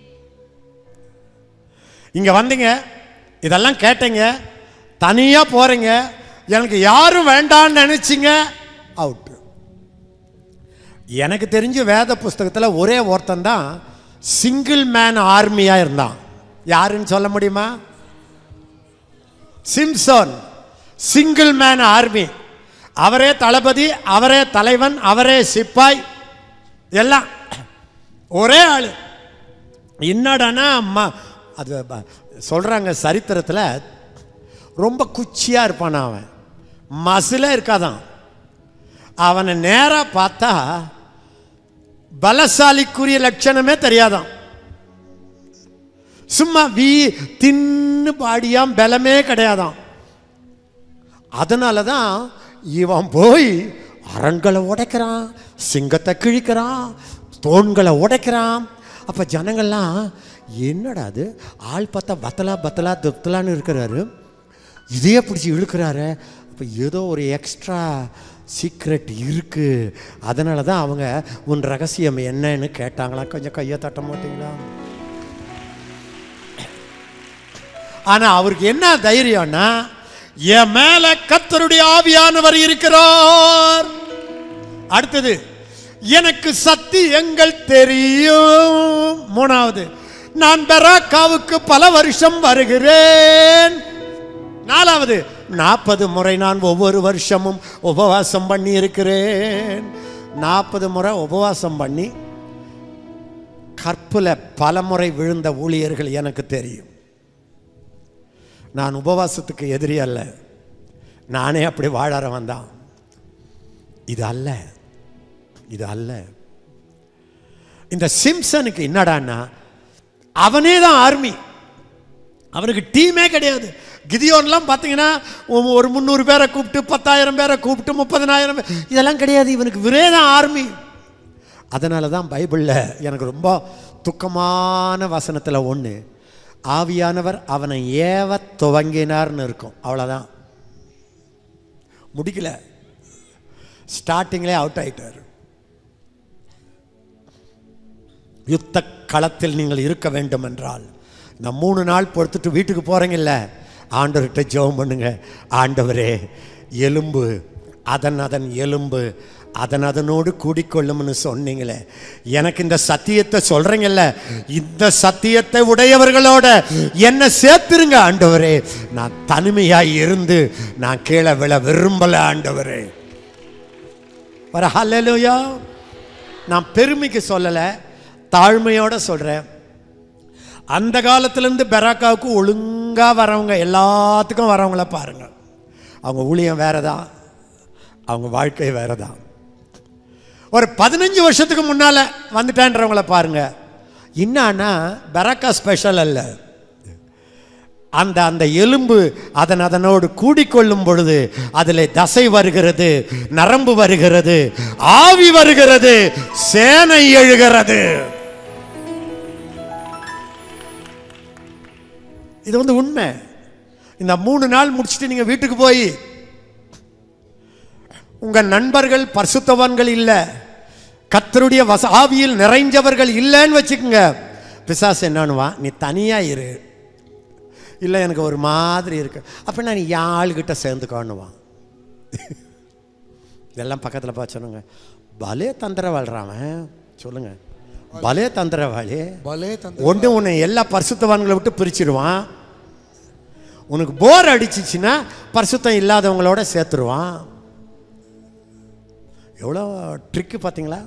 இங்க வந்தீங்க, இதெல்லாம் கேட்டீங்க, தனியா போறீங்க, எனக்கு யாரும் வேண்டான்னு நினைச்சிங்க, அவுட். எனக்கு தெரிஞ்ச வேத புஸ்தகத்தில் ஒரே ஒருத்தன் தான் சிங்கிள் மேன் ஆர்மியா இருந்தான். யாருன்னு சொல்ல முடியுமா? சிம்சோன். Single man army. அவரே தளபதி, அவரே தலைவன், அவரே சிப்பாய், எல்லாம் ஒரே ஆளு. என்னடானா அம்மா அது சொல்றாங்க சரித்திரத்தில், ரொம்ப குச்சியா இருப்பான் அவன், மசில இருக்காதான். அவனை நேரா பார்த்தா பலசாலிக்குரிய லட்சணமே தெரியாதான். சும்மா வீ தின்னு பாடியாம், பலமே கிடையாதான். அதனாலதான் இவன் போய் அரண்களை உடைக்கிறான், சிங்கத்தை கிழிக்கிறான், தோண்களை உடைக்கிறான். அப்ப ஜனங்கள்லாம் என்னடா அது, ஆள் பார்த்தா பத்தலா பத்தலா துப்தலான்னு இருக்கிறாரு, இதையே பிடிச்சி இழுக்கிறாரு, அப்போ ஏதோ ஒரு எக்ஸ்ட்ரா சீக்ரெட் இருக்கு. அதனால தான் அவங்க உன் ரகசியம் என்னன்னு கேட்டாங்களா. கொஞ்சம் கையை தட்ட மாட்டீங்களா? ஆனா அவருக்கு என்ன தைரியம்னா, என் மேல கர்த்தருடைய ஆவியானவர் இருக்கிறார். அடுத்தது, எனக்கு சத்தியங்கள் தெரியும். மூணாவது, நான் பெராக்காவுக்கு பல வருஷம் வருகிறேன். நாலாவது, நாற்பது முறை நான் ஒவ்வொரு வருஷமும் உபவாசம் பண்ணி இருக்கிறேன். நாற்பது முறை உபவாசம் பண்ணி கற்புல பல முறை விழுந்த ஊழியர்கள் எனக்கு தெரியும். நான் உபவாசத்துக்கு எதிரி அல்ல, நானே அப்படி வாழறவன் தான். இது அல்ல, இது அல்ல. இந்த சிம்சனுக்கு என்னடான்னா, அவனே தான் ஆர்மி, அவனுக்கு டீமே கிடையாது. கிதியோன்லாம் பார்த்தீங்கன்னா ஒரு முந்நூறு பேரை கூப்பிட்டு பத்தாயிரம் பேரை கூப்பிட்டு முப்பதனாயிரம் இதெல்லாம் கிடையாது. இவனுக்கு விரேத ஆர்மி. அதனால தான் பைபிளில் எனக்கு ரொம்ப துக்கமான வசனத்தில் ஒன்று, ஆவியானவர் அவனை ஏவ துவங்கினார்னு இருக்கும். அவ்வளோதான், முடிக்கல, ஸ்டார்டிங்லே அவுட் ஆயிட்டார். யுத்த களத்தில் நீங்கள் இருக்க வேண்டும் என்றால் இந்த மூணு நாள் பொறுத்துட்டு வீட்டுக்கு போகிறீங்கல்ல, ஆண்டவர்கிட்ட ஜெபம் பண்ணுங்க. ஆண்டவரே, எலும்பு அதன் அதன் எலும்பு அதன் அதனோடு கூடிக்கொள்ளும்னு சொன்னீங்களே, எனக்கு இந்த சத்தியத்தை சொல்றீங்கல்ல, இந்த சத்தியத்தை உடையவர்களோட என்ன சேர்த்துருங்க ஆண்டவரே. நான் தனிமையாய் இருந்து நான் கீழே விழ விரும்பல ஆண்டவரே. வர ஹல்லேலூயா. நான் பெருமைக்கு சொல்லலை, தாழ்மையோட சொல்றேன். அந்த காலத்திலேருந்து பெராக்காவுக்கு ஒழுங்காக வரவங்க எல்லாத்துக்கும் வரவங்கள பாருங்க, அவங்க ஊழியம் வேறதான், அவங்க வாழ்க்கை வேறதான். ஒரு பதினஞ்சு வருஷத்துக்கு முன்னால வந்துட்டான்றவங்கள பாருங்க. என்னன்னா பெராக்கா ஸ்பெஷல் அல்ல, அந்த அந்த எலும்பு அதன் அதனோடு கூடிக்கொள்ளும் பொழுது அதில் தசை வருகிறது, நரம்பு வருகிறது, ஆவி வருகிறது, சேனை எழுகிறது. இது வந்து உண்மை. இந்த மூணு நாள் முடிச்சுட்டு நீங்க வீட்டுக்கு போய் உங்க நண்பர்கள் பரிசுத்தவான்கள் இல்லை, கர்த்தருடைய வச ஆவியில் நிறைஞ்சவர்கள் இல்லைன்னு வச்சுக்கோங்க, பிசாசு என்னன்னுவா, நீ தனியா இரு, இல்லை எனக்கு ஒரு மாதிரி இருக்கு அப்படின்னா நீ யாழ்கிட்ட சேர்ந்துக்கோன்னுவான். இதெல்லாம் பக்கத்தில் பார்த்து சொன்னுங்க, பலே தந்திரவாழ்றாவன் சொல்லுங்க, பலே தந்திரவாளி. ஒன்று உன்னை எல்லா பரிசுத்தவான்களை விட்டு பிரிச்சிடுவான். உனக்கு போர் அடிச்சிச்சுன்னா பரிசுத்தம் இல்லாதவங்களோட சேர்த்துருவான். எவ்வளோ ட்ரிக்கு பார்த்தீங்களா?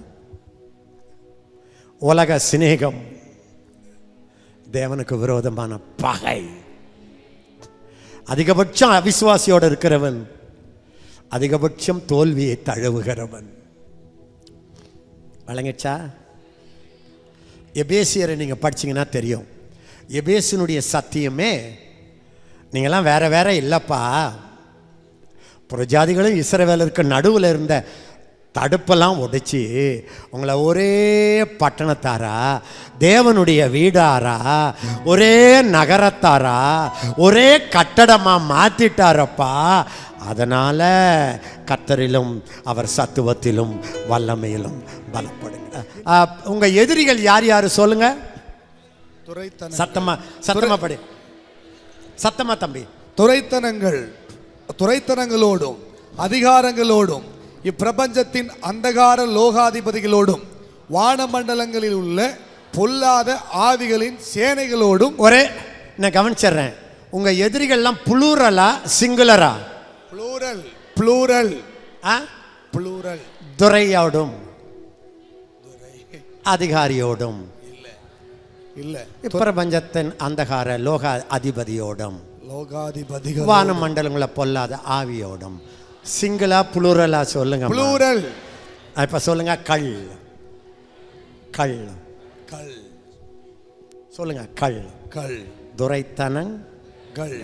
உலக சிநேகம் தேவனுக்கு விரோதமான பகை. அதிகபட்சம் அவிசுவாசியோடு இருக்கிறவன் அதிகபட்சம் தோல்வியை தழுவுகிறவன். வழங்கிச்சா? எபேசியரை நீங்கள் படிச்சிங்கன்னா தெரியும். எபேசினுடைய சத்தியமே நீங்கள்லாம் வேற வேற இல்லைப்பா, புறஜாதிகளும் இஸ்ரவேலருக்கு நடுவில் இருந்த தடுப்பெல்லாம் உடைச்சி உங்களை ஒரே பட்டணத்தாரா, தேவனுடைய வீடாரா, ஒரே நகரத்தாரா, ஒரே கட்டடமாக மாற்றிட்டாரப்பா. அதனால் கர்த்தரிலும் அவர் சத்துவத்திலும் வல்லமையிலும் பலப்படுங்க. உங்கள் எதிரிகள் யார் யார் சொல்லுங்க? சத்தமா சத்தமா படி, சத்தமா தம்பி. துரைத்தனங்கள், துரைத்தனங்களோடும் அதிகாரங்களோடும் இப்பிரபஞ்சத்தின் அந்தகார லோகாதிபதிகளோடும் வானமண்டலங்களில் உள்ள பொல்லாத ஆவிகளின் சேனைகளோடும். ஒரே நான் கவனிச்சிடுறேன், உங்க எதிரிகள்லாம் புளூரலா சிங்குலரா? புளூரல். புளூரல். ஆ புளூரல். துரையோடும் அதிகாரியோடும் இல்ல, இப்பிரபஞ்சத்தின் அந்தகார லோக அதிபதியோடும் லோகாதிபதிகள் வான மண்டலங்களை பொல்லாத ஆவியோடும். சிங்கிளா புளூரலா சொல்லுங்க? புளூரல். இப்ப சொல்லுங்க. கள் கள் கள் சொல்லுங்க. கள் கள் துரைத்தனங்கள்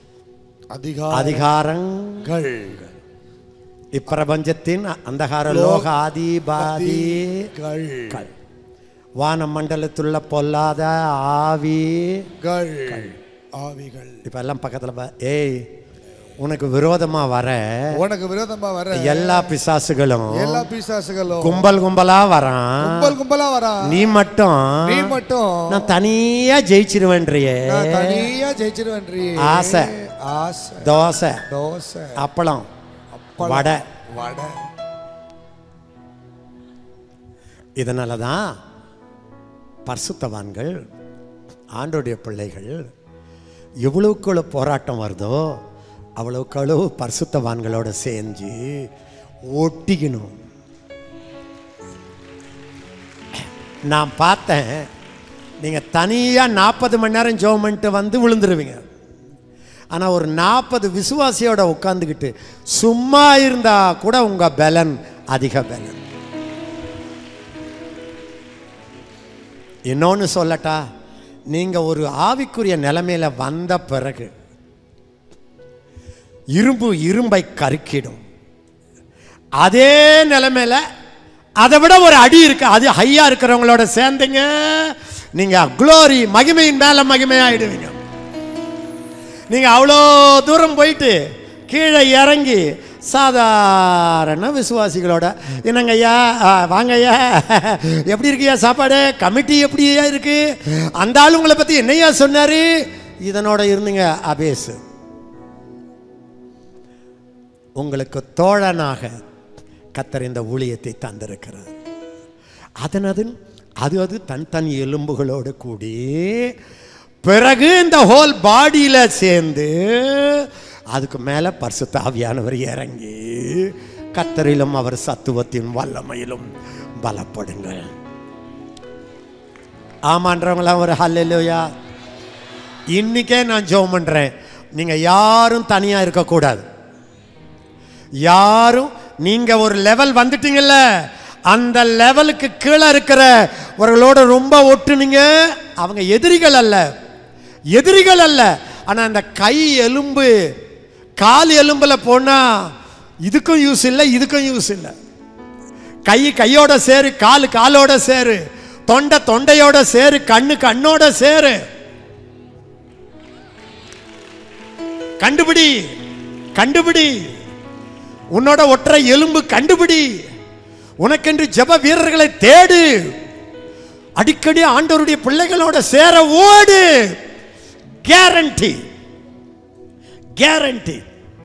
அதிகாரங்கள் இப்பிரபஞ்சத்தின் அந்தகார லோக அதிபதிகள் வான மண்டலத்துள்ள பொல்லாத ஆவிகள் ஆவிகள். இப்ப எல்லாம் பக்கத்துல ஏய், உனக்கு விரோதமா வர உனக்கு விரோதமா வர எல்லா பிசாசுகளும் எல்லா பிசாசுகளும் கும்பல் கும்பலா வரான், கும்பல் கும்பலா வரான். நீ மட்டும் நீ மட்டும் நான் தனியா ஜெயிச்சிருவேன்றியே, தனியா ஜெயிச்சிருவேன்றியே. ஆசை ஆசை, தோசை தோசை, அப்பளம், வடை வடை. இதனாலதான் பரிசுத்தவான்கள் ஆண்டோடைய பிள்ளைகள் எவ்வளவுக்கு போராட்டம் வருதோ அவ்வளவுக்கு அளவு பரிசுத்தவான்களோட சேர்ந்து ஒட்டிக்கணும். நான் பார்த்தேன், நீங்க தனியா நாற்பது மணி நேரம் ஜெபம் பண்ணிட்டு வந்து விழுந்துருவீங்க. ஆனா ஒரு நாற்பது விசுவாசியோட உட்கார்ந்துக்கிட்டு சும்மா இருந்தா கூட உங்க பலன் அதிக பலன். இன்னொன்னு சொல்லட்டா, நீங்க ஒரு ஆவிக்குரிய நிலைமையில வந்த பிறகு இரும்பு இரும்பை கருக்கிடும். அதே நிலைமையில அதை விட ஒரு அடி இருக்கு. அது ஹையா இருக்கிறவங்களோட சேர்ந்தீங்க, நீங்க குளோரி மகிமையின் மேல மகிமையாயிடுவீங்க. நீங்க அவ்வளோ தூரம் போயிட்டு கீழே இறங்கி சாதாரண விசுவாசிகளோட, என்னங்க ஐயா, வாங்க ஐயா, எப்படி இருக்கியா, சாப்பாடு கமிட்டி எப்படியா இருக்கு, அந்த ஆளு உங்களை பத்தி என்னையா சொன்னாரு, இதனோட இருந்துங்க அபேசு. உங்களுக்கு தோழனாக கர்த்தர் இந்த ஊழியத்தை தந்திருக்கிறார். அதனது அது அது தன் தன் எலும்புகளோடு கூடி பிறகு இந்த ஹோல் பாடியில சேர்ந்து அதுக்கு மேல பரிசுத்த ஆவியானவர் இறங்கி கர்த்தரிலும் அவர் சத்துவத்தின் வல்லமையிலும் பலப்படுங்கள். ஆமான்றவங்களாம் ஒரு ஹல்லேலூயா. இன்னைக்கே நான் ஜெபம் பண்றேன், நீங்க யாரும் தனியா இருக்கக்கூடாது. யாரும் நீங்க ஒரு லெவல் வந்துட்டீங்கல்ல, அந்த லெவலுக்கு கீழே இருக்கிறவர்களோட ரொம்ப ஒட்டுனீங்க. அவங்க எதிரிகள் அல்ல, எதிரிகள் அல்ல. ஆனா அந்த கை எலும்பு கால் எலும்புல போனா இதுக்கும் யூஸ் இல்லை, இதுக்கும் யூஸ் இல்லை. கை கையோட சேரு, காலு காலோட சேரு, தொண்டை தொண்டையோட சேரு, கண்ணு கண்ணோட சேரு. கண்டுபிடி கண்டுபிடி உன்னோட ஒற்றை எலும்பு கண்டுபிடி. உனக்கென்று ஜெப வீரர்களை தேடு. அடிக்கடி ஆண்டவருடைய பிள்ளைகளோட சேர ஓடு. கேரண்டி கேரண்டி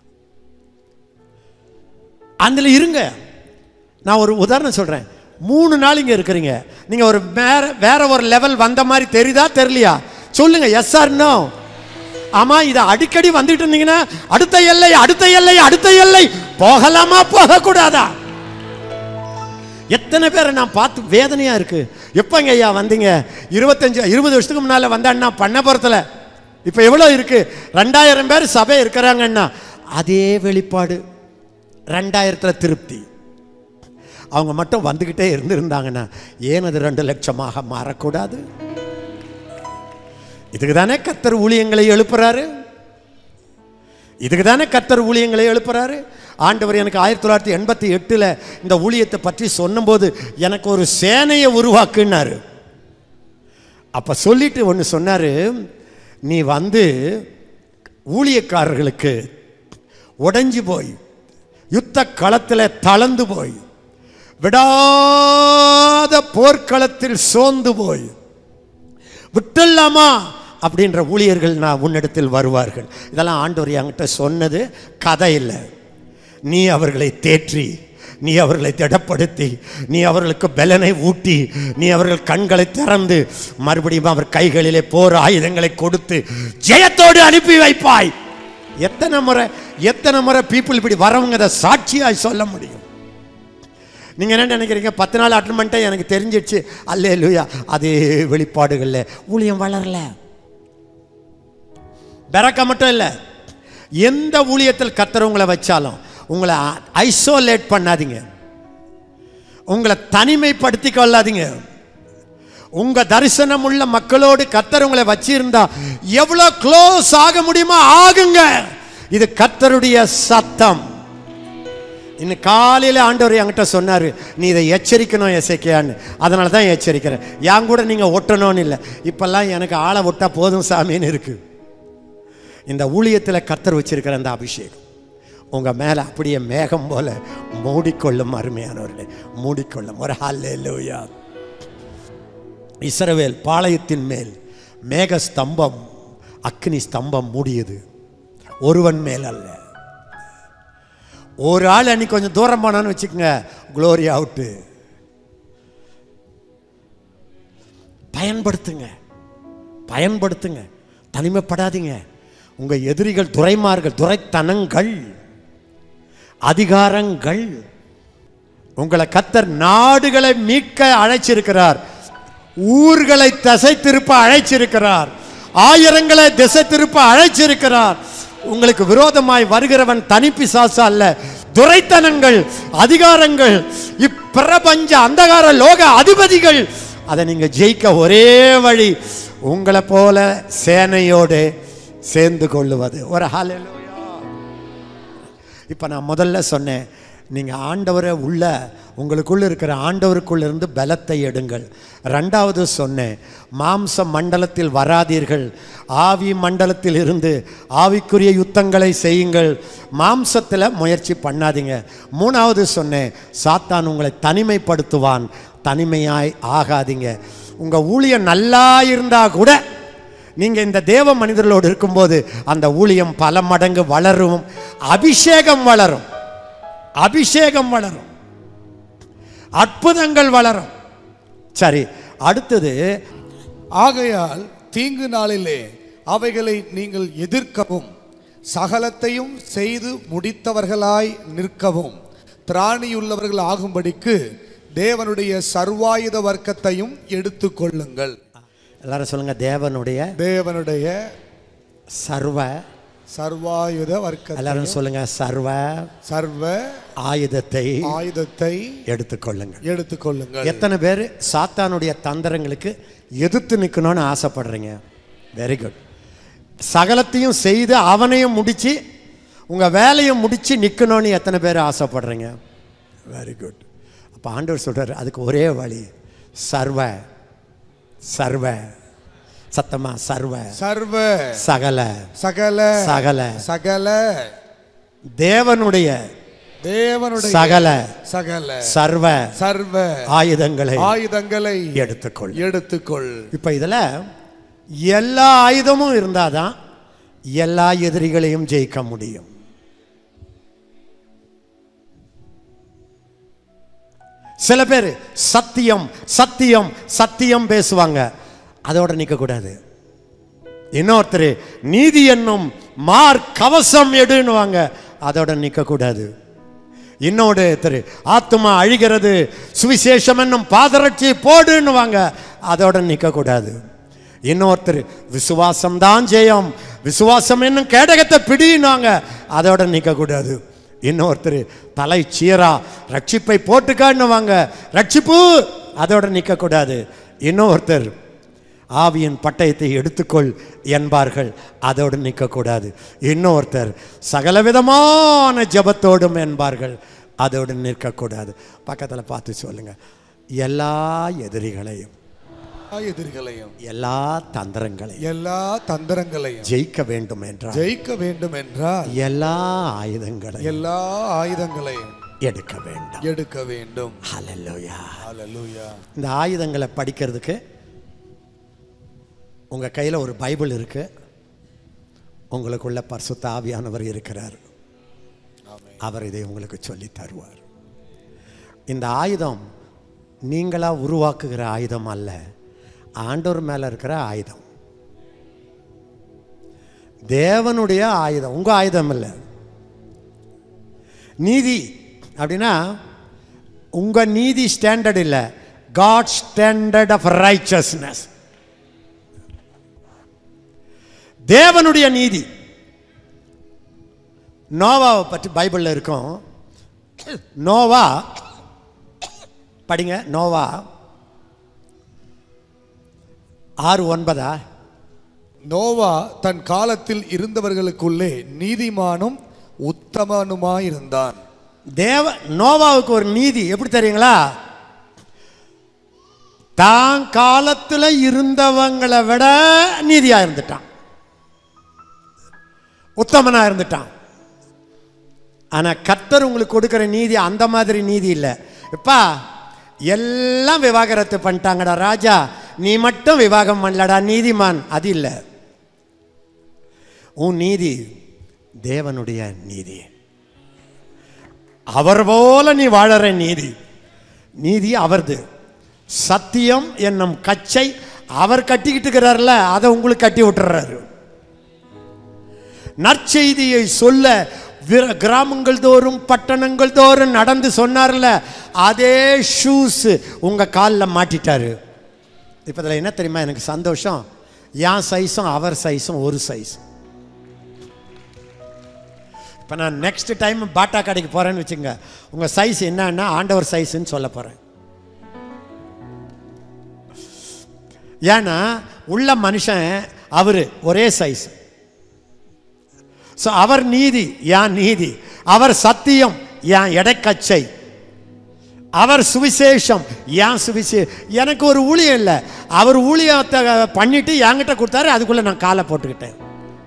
அதுல இருங்க. நான் ஒரு உதாரணம் சொல்றேன். மூணு நாள் இங்க இருக்கிறீங்க, நீங்க ஒரு வேற வேற ஒரு லெவல் வந்த மாதிரி தெரியுதா தெரியலையா சொல்லுங்க. Yes or no? ஆமா. இதை அடிக்கடி வந்துட்டு இருந்தீங்கன்னா அடுத்த எல்லை அடுத்த எல்லை அடுத்த எல்லை போகலாமா போக கூடாதா? எத்தனை பேரை நான் பார்த்து வேதனையா இருக்கு. எப்பங்க ஐயா வந்தீங்க? இருபத்தஞ்சு இருபது வருஷத்துக்கு முன்னால வந்தான்னா பண்ணபுரத்துல இப்ப எவ்வளவு இருக்கு? ரெண்டாயிரம் பேர் சபை இருக்கிறாங்கன்னா அதே வெளிப்பாடு, ரெண்டாயிரத்துல திருப்தி. அவங்க மட்டும் வந்துகிட்டே இருந்திருந்தாங்கன்னா ஏன் அது ரெண்டு லட்சமாக மாறக்கூடாது? இதுக்கு தானே கர்த்தர் ஊழியங்களை எழுப்புறாரு. இதுக்கு தானே கர்த்தர் ஊழியங்களை எழுப்புறாரு. ஆண்டவர் எனக்கு ஆயிரத்தி தொள்ளாயிரத்தி எண்பத்தி எட்டுல இந்த ஊழியத்தை பற்றி சொன்னபோது எனக்கு ஒரு சேனையை உருவாக்குனாரு. அப்ப சொல்லிட்டு ஒன்று சொன்னாரு, நீ வந்து ஊழியக்காரர்களுக்கு உடைஞ்சு போய் யுத்த களத்தில் தளர்ந்து போய் விடாத போர்க்களத்தில் சோர்ந்து போய் விட்டுலாமா அப்படின்ற ஊழியர்கள் நான் உன்னிடத்தில் வருவார்கள். இதெல்லாம் ஆண்டவர் என்கிட்ட சொன்னது, கதை இல்லை. நீ அவர்களை தேற்றி, நீ அவர்களை திடப்படுத்தி, நீ அவர்களுக்கு பலனை ஊட்டி, நீ அவர்கள் கண்களை திறந்து மறுபடியும் அவர் கைகளிலே போர் ஆயுதங்களை கொடுத்து ஜெயத்தோடு அனுப்பி வைப்பாய். எத்தனை முறை எத்தனை முறை பீப்புள் இப்படி வரவங்க அதை சாட்சியாய் சொல்ல முடியும்? நீங்க என்ன நினைக்கிறீங்க? பத்து நாள் அட்டன் பண்ணிட்டே எனக்கு தெரிஞ்சிடுச்சு. அல்லேலூயா. அதே வெளிப்பாடுகள்ல ஊழியம் வளரல. பெறக்க மட்டும் இல்லை, எந்த ஊழியத்தில் கர்த்தர் உங்களை வச்சாலும் உங்களை ஐசோலேட் பண்ணாதீங்க, உங்களை தனிமைப்படுத்தி கொள்ளாதீங்க. உங்க தரிசனம் உள்ள மக்களோடு கர்த்தர் உங்களை வச்சிருந்தா எவ்வளவு க்ளோஸ் ஆக முடியுமோ ஆகுங்க. இது கர்த்தருடைய சத்தம். இன்னும் காலையில் ஆண்டவர் என்கிட்ட சொன்னாரு, நீ இதை எச்சரிக்கணும் எசேக்கியான்னு. அதனால தான் எச்சரிக்கிறேன். என் கூட நீங்க ஒட்டணும்னு இல்லை. இப்பெல்லாம் எனக்கு ஆளை ஒட்டா போதும் சாமின்னு இருக்கு. இந்த ஊழியத்தில் கர்த்தர் வச்சிருக்கிற அந்த அபிஷேகம் உங்க மேல அப்படியே மேகம் போல மூடிக்கொள்ளும். அருமையானவர்களே, மூடிக்கொள்ளும். ஒரு ஹல்லேலூயா. இஸ்ரவேல் பாளையத்தின் மேல் மேக ஸ்தம்பம், அக்னி ஸ்தம்பம் மூடியது. ஒருவன் மேல் அல்ல. ஒரு ஆள் அன்னைக்கு கொஞ்சம் தூரம் போனான்னு வச்சுக்கோங்க, குளோரி அவுட்டு. பயன்படுத்துங்க, பயன்படுத்துங்க, தனிமைப்படாதீங்க. உங்க எதிரிகள் துரைமார்கள், துரைத்தனங்கள், அதிகாரங்கள். உங்களை கர்த்தர் நாடுகளை மீட்க அழைச்சிருக்கிறார், ஊர்களை திசை திருப்ப அழைச்சிருக்கிறார், ஆயிரங்களை திசை திருப்ப அழைச்சிருக்கிறார். உங்களுக்கு விரோதமாய் வருகிறவன் தனிப்பிசாசு அல்ல, துரைத்தனங்கள், அதிகாரங்கள், இப்பிரபஞ்ச அந்தகார லோக அதிபதிகள். அதை நீங்க ஜெயிக்க ஒரே வழி உங்களை போல சேனையோடு சேர்ந்து கொள்ளுவது. ஒரு ஹல்லேலூயா. இப்போ நான் முதல்ல சொன்னேன், நீங்கள் ஆண்டவரை உள்ள உங்களுக்குள்ளே இருக்கிற ஆண்டவருக்குள்ளிருந்து பலத்தை எடுங்கள். ரெண்டாவது சொன்னேன், மாம்ச மண்டலத்தில் வராதீர்கள், ஆவி மண்டலத்தில் இருந்து ஆவிக்குரிய யுத்தங்களை செய்யுங்கள், மாம்சத்தில் முயற்சி பண்ணாதீங்க. மூணாவது சொன்னேன், சாத்தான் உங்களை தனிமைப்படுத்துவான், தனிமையாய் ஆகாதீங்க. உங்கள் ஊழியம் நல்லா இருந்தால் கூட நீங்கள் இந்த தேவ மனிதர்களோடு இருக்கும்போது அந்த ஊழியம் பல மடங்கு வளரும், அபிஷேகம் வளரும், அபிஷேகம் வளரும், அற்புதங்கள் வளரும். சரி, அடுத்தது, ஆகையால் தீங்கு நாளிலே அவைகளை நீங்கள் எதிர்க்கவும் சகலத்தையும் செய்து முடித்தவர்களாய் நிற்கவும் திராணியுள்ளவர்கள் ஆகும்படிக்கு தேவனுடைய சர்வாயுத வர்க்கத்தையும் எடுத்துக்கொள்ளுங்கள். எல்லாரும் சொல்லுங்க, தேவனுடைய தேவனுடைய சர்வ சர்வாயுத வர்க்கம். எல்லாரும் சொல்லுங்க, சர்வ சர்வ ஆயுதத்தை ஆயுதத்தை எடுத்துக்கொள்ளுங்கள் எடுத்துக்கொள்ளுங்கள். எத்தனை பேர் சாத்தானுடைய தந்திரங்களுக்கு எதிர்த்து நிற்கணும்னு ஆசைப்படுறீங்க? Very good. சகலத்தையும் செய்து அவனையும் முடிச்சு உங்க வேலையை முடிச்சு நிற்கணும்னு எத்தனை பேர் ஆசைப்படுறீங்க? Very good. அப்போ ஆண்டவர் சொல்றாரு, அதுக்கு ஒரே வழி, சர்வ சர்வ சத்தமா சர்வ சர்வ சகல சகல சகல சகல தேவனுடைய தேவனுடைய சகல சகல சர்வ சர்வ ஆயுதங்களை ஆயுதங்களை எடுத்துக்கொள் எடுத்துக்கொள். இப்ப இதுல எல்லா ஆயுதமும் இருந்தாதான் எல்லா எதிரிகளையும் ஜெயிக்க முடியும். சில பேர் சத்தியம் சத்தியம் சத்தியம் பேசுவாங்க, அதோட நிற்க கூடாது. இன்னொருத்தர் நீதி என்னும் மார் கவசம் எடுன்னுவாங்க, அதோட நிற்க கூடாது. இன்னொருத்தர் ஆத்மா அழிகிறது, சுவிசேஷம் என்னும் பாதரட்சி போடுன்னுவாங்க, அதோட நிற்க கூடாது. இன்னொருத்தர் விசுவாசம் தான் ஜெயம், விசுவாசம் என்னும் கேடகத்தை பிடினாங்க, அதோட நிற்க கூடாது. இன்னொருத்தர் தலை சீரா ரட்சிப்பை போட்டுக்கான்னுவாங்க, ரட்சிப்பு, அதோட நிற்க கூடாது. இன்னொருத்தர் ஆவியின் பட்டயத்தை எடுத்துக்கொள் என்பார்கள், அதோடு நிற்கக்கூடாது. இன்னொருத்தர் சகலவிதமான ஜபத்தோடும் என்பார்கள், அதோடு நிற்கக்கூடாது. பக்கத்தில் பார்த்து சொல்லுங்க, எல்லா எதிரிகளையும் எதிரிகளையும் எல்லா தந்திரங்களையும் எல்லா தந்திரங்களையும் ஜெயிக்க வேண்டும் என்றால் ஜெயிக்க வேண்டும் என்றால் எல்லா ஆயுதங்களையும் எல்லா ஆயுதங்களையும் எடுக்க வேண்டும் எடுக்க வேண்டும். ஹல்லேலூயா ஹல்லேலூயா. இந்த ஆயுதங்களை படிக்கிறதுக்கு உங்கள் கையில் ஒரு பைபிள் இருக்கு, உங்களுக்குள்ள பரிசுத்த ஆவியானவர் இருக்கிறார், அவர் இதை உங்களுக்கு சொல்லி தருவார். இந்த ஆயுதம் நீங்களா உருவாக்குகிற ஆயுதம் அல்ல, ஆண்டவர் மேலே இருக்கிற ஆயுதம், தேவனுடைய ஆயுதம், உங்க ஆயுதம் இல்லை. நீதி அப்படின்னா உங்க நீதி ஸ்டாண்டர்ட் இல்லை, காட் ஸ்டாண்டர்ட் ஆஃப் ரைச்சஸ்னஸ், தேவனுடைய நீதி. நோவாவை பற்றி பைபிளில் இருக்கும். நோவா படிங்க, நோவா ஆறு ஒன்பதா. நோவா தன் காலத்தில் இருந்தவர்களுக்குள்ளே நீதிமானும் உத்தமனுமாயிருந்தான். தேவ நோவாவுக்கு ஒரு நீதி எப்படி தெரியுங்களா? தான் காலத்தில் இருந்தவங்களை விட நீதியா இருந்துட்டான், உத்தமனா இருந்துட்டான். ஆனா கர்த்தர் உங்களுக்கு கொடுக்கிற நீதி அந்த மாதிரி நீதி இல்லை. இப்பா எல்லாம் விவாகரத்து பண்ணிட்டாங்கடா ராஜா, நீ மட்டும் விவாகம் பண்ணலடா நீதிமான், அது இல்லை. உன் நீதி தேவனுடைய நீதி, அவர் போல நீ வாழற நீதி. நீதி அவர்து. சத்தியம் என்னும் கச்சை அவர் கட்டிக்கிட்டு இருக்கிறார்ல, அதை உங்களுக்கு கட்டி விட்டுறாரு. நற்செய்தியை சொல்ல கிராமங்கள் தோறும் பட்டணங்கள் தோறும் நடந்து சொன்னார்ல, அதே ஷூஸ் உங்க காலில் மாட்டிட்டாரு. இப்போ இதில் என்ன தெரியுமா எனக்கு சந்தோஷம், என் சைஸும் அவர் சைஸும் ஒரு சைஸ். இப்போ நான் நெக்ஸ்ட் டைம் பாட்டா கடைக்கு போறேன்னு வச்சுங்க, உங்க சைஸ் என்னன்னா ஆண்டவர் சைஸ்ன்னு சொல்ல போறேன். ஏன்னா உள்ள மனுஷன் அவரு ஒரே சைஸ். ஸோ அவர் நீதி, யான் நீதி, அவர் சத்தியம் என் இடைக்கச்சை, அவர் சுவிசேஷம் என் சுவிசே. எனக்கு ஒரு ஊழியம் இல்லை, அவர் ஊழியத்தை பண்ணிட்டு என்கிட்ட கொடுத்தாரு, அதுக்குள்ள நான் காலை போட்டுக்கிட்டேன்.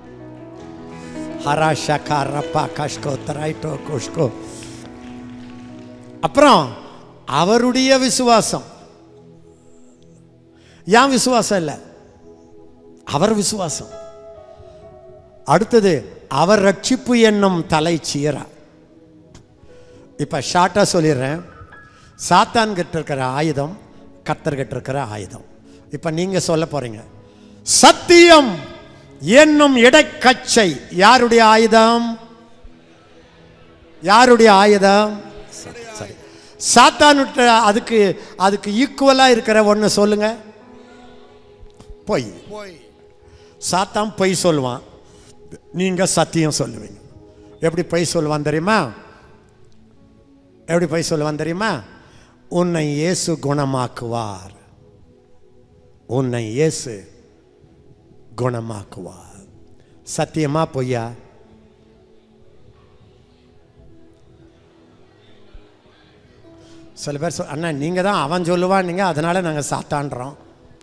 அப்புறம் அவருடைய விசுவாசம், என் விசுவாசம் இல்லை, அவர் விசுவாசம். அடுத்தது அவர் ரட்சிப்பு என்னும் தலை சீரா. இப்ப ஷார்ட்டா சொல்லிடுறேன். சாத்தான் கிட்ட இருக்கிற ஆயுதம், கர்த்தர் கிட்ட இருக்கிற ஆயுதம். இப்ப நீங்க சொல்ல போறீங்க, சத்தியம் என்னும் இடைக்கச்சை யாருடைய ஆயுதம்? யாருடைய ஆயுதம்? சரி, சாத்தான் அதுக்கு அதுக்கு ஈக்குவலா இருக்கிற ஒண்ணு சொல்லுங்க. பொய். சாத்தான் பொய் சொல்லுவான், நீங்க சத்தியம் சொல்லுவீங்க. எப்படி பொய் சொல்லுவான் தெரியுமா? எப்படி பொய் சொல்லுவான் தெரியுமா? உன்னை இயேசு குணமாக்குவார், உன்னை இயேசு குணமாக்குவார். சத்தியமா பொய்யா? சில பேர் சொல், அண்ணா நீங்க தான் அவன் சொல்லுவான், நீங்க அதனால நாங்க சாத்தான்றோம்.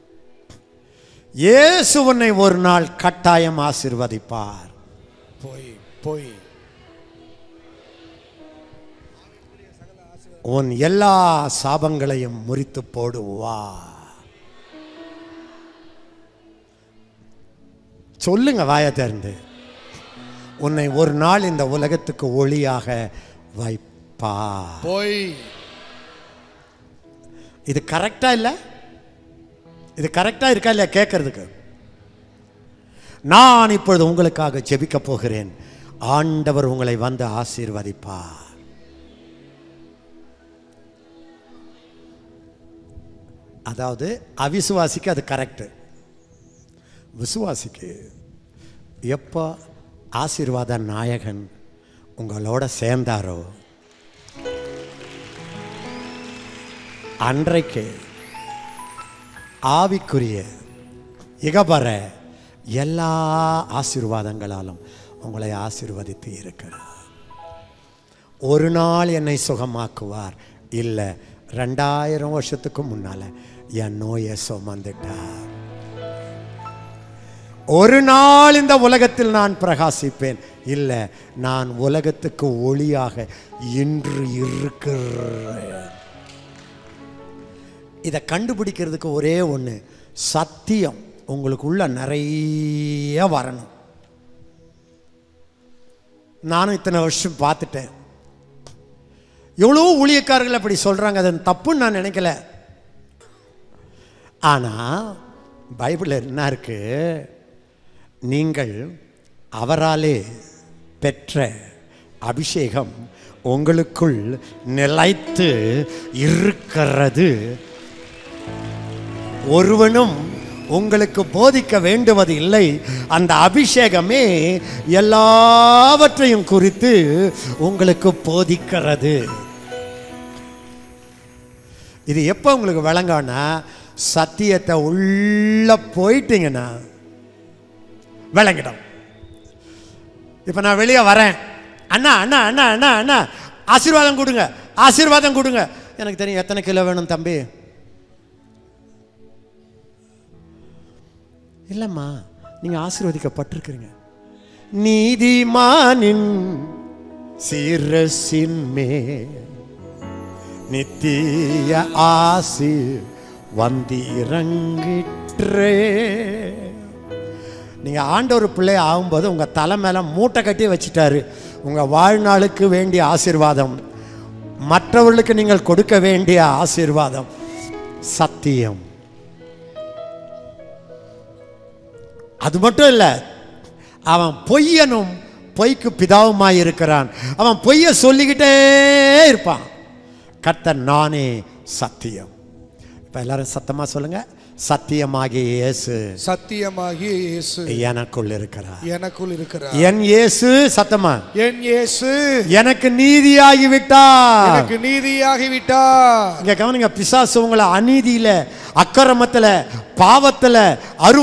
இயேசு உன்னை ஒரு நாள் கட்டாயம் ஆசீர்வதிப்பார். போய் போய் உன் எல்லா சாபங்களையும் முறித்து போடுவா. சொல்லுங்க வாயை திறந்து. உன்னை ஒரு நாள் இந்த உலகத்துக்கு ஒளியாக வைப்பா. போய் இது கரெக்டா இல்ல? இது கரெக்டா இருக்கா இல்லையா கேட்கறதுக்கு? நான் இப்பொழுது உங்களுக்காக ஜெபிக்க போகிறேன். ஆண்டவர் உங்களை வந்து ஆசீர்வதிப்பார். அதாவது அவிசுவாசிக்கு அது கரெக்ட், விசுவாசிக்கு எப்போ ஆசீர்வாத நாயகன் உங்களோட சேர்ந்தாரோ அன்றைக்கு ஆவிக்குரிய இகபர எல்லா ஆசீர்வாதங்களாலும் உங்களை ஆசீர்வதித்து இருக்கிறார். ஒரு நாள் என்னை சுகமாக்குவார். இல்லை, ரெண்டாயிரம் வருஷத்துக்கு முன்னால என் நோயை சுமந்துட்டார். ஒரு நாள் இந்த உலகத்தில் நான் பிரகாசிப்பேன். இல்லை, நான் உலகத்துக்கு ஒளியாக இன்று இருக்கிறேன். இதை கண்டுபிடிக்கிறதுக்கு ஒரே ஒன்று, சத்தியம் உங்களுக்குள்ள நிறைய வரணும். நானும் இத்தனை வருஷம் பார்த்துட்டேன். எவ்வளோ ஊழியக்காரர்கள் அப்படி சொல்றாங்க, அது தப்புன்னு நான் நினைக்கல. ஆனா பைபிள் என்ன இருக்கு? நீங்கள் அவராலே பெற்ற அபிஷேகம் உங்களுக்குள் நிலைத்து இருக்கிறது. ஒருவனும் உங்களுக்கு போதிக்க வேண்டுவது இல்லை. அந்த அபிஷேகமே எல்லாவற்றையும் குறித்து உங்களுக்கு போதிக்கிறது. இது எப்போ உங்களுக்கு விளங்கானா, சத்தியத்தை உள்ள போயிட்டீங்கன்னா விளங்கிடும். இப்போ நான் வெளியே வரேன், அண்ணா அண்ணா அண்ணா அண்ணா அண்ணா ஆசீர்வாதம் கொடுங்க, ஆசீர்வாதம் கொடுங்க. எனக்கு தெரியும் எத்தனை கிலோ வேணும் தம்பி. இல்லைம்மா, நீங்கள் ஆசீர்வதிக்கப்பட்டிருக்கிறீங்க. நீதிமானின் சிரசின் மேல் நித்திய ஆசி வந்திறங்கிற்றே. நீங்கள் ஆண்டவர் பிள்ளை ஆகும்போது உங்கள் தலை மேலே மூட்டை கட்டி வச்சிட்டாரு. உங்கள் வாழ்நாளுக்கு வேண்டிய ஆசீர்வாதம், மற்றவர்களுக்கு நீங்கள் கொடுக்க வேண்டிய ஆசீர்வாதம் சத்தியம். அது மட்டும் இல்லை, அவன் பொய்யனும் பொய்க்கு பிதாவுமாய் இருக்கிறான். அவன் பொய்ய சொல்லிக்கிட்டே இருப்பான். கர்த்தர் நானே சத்தியம். இப்ப எல்லாரும் சத்தமா சொல்லுங்க, சத்தியமாகிய இயேசு, சத்தியமாகிய இயேசு எனக்குள் இருக்கிறார், எனக்குள் இருக்கிறார். என் இயேசு சத்தமா, என் இயேசு எனக்கு நீதியாகி விட்டார், எனக்கு நீதியாகி விட்டார். இங்க கவனிங்க, பிசாசு உங்களை அநீதியில, அக்கிரமத்துல, பாவத்துல,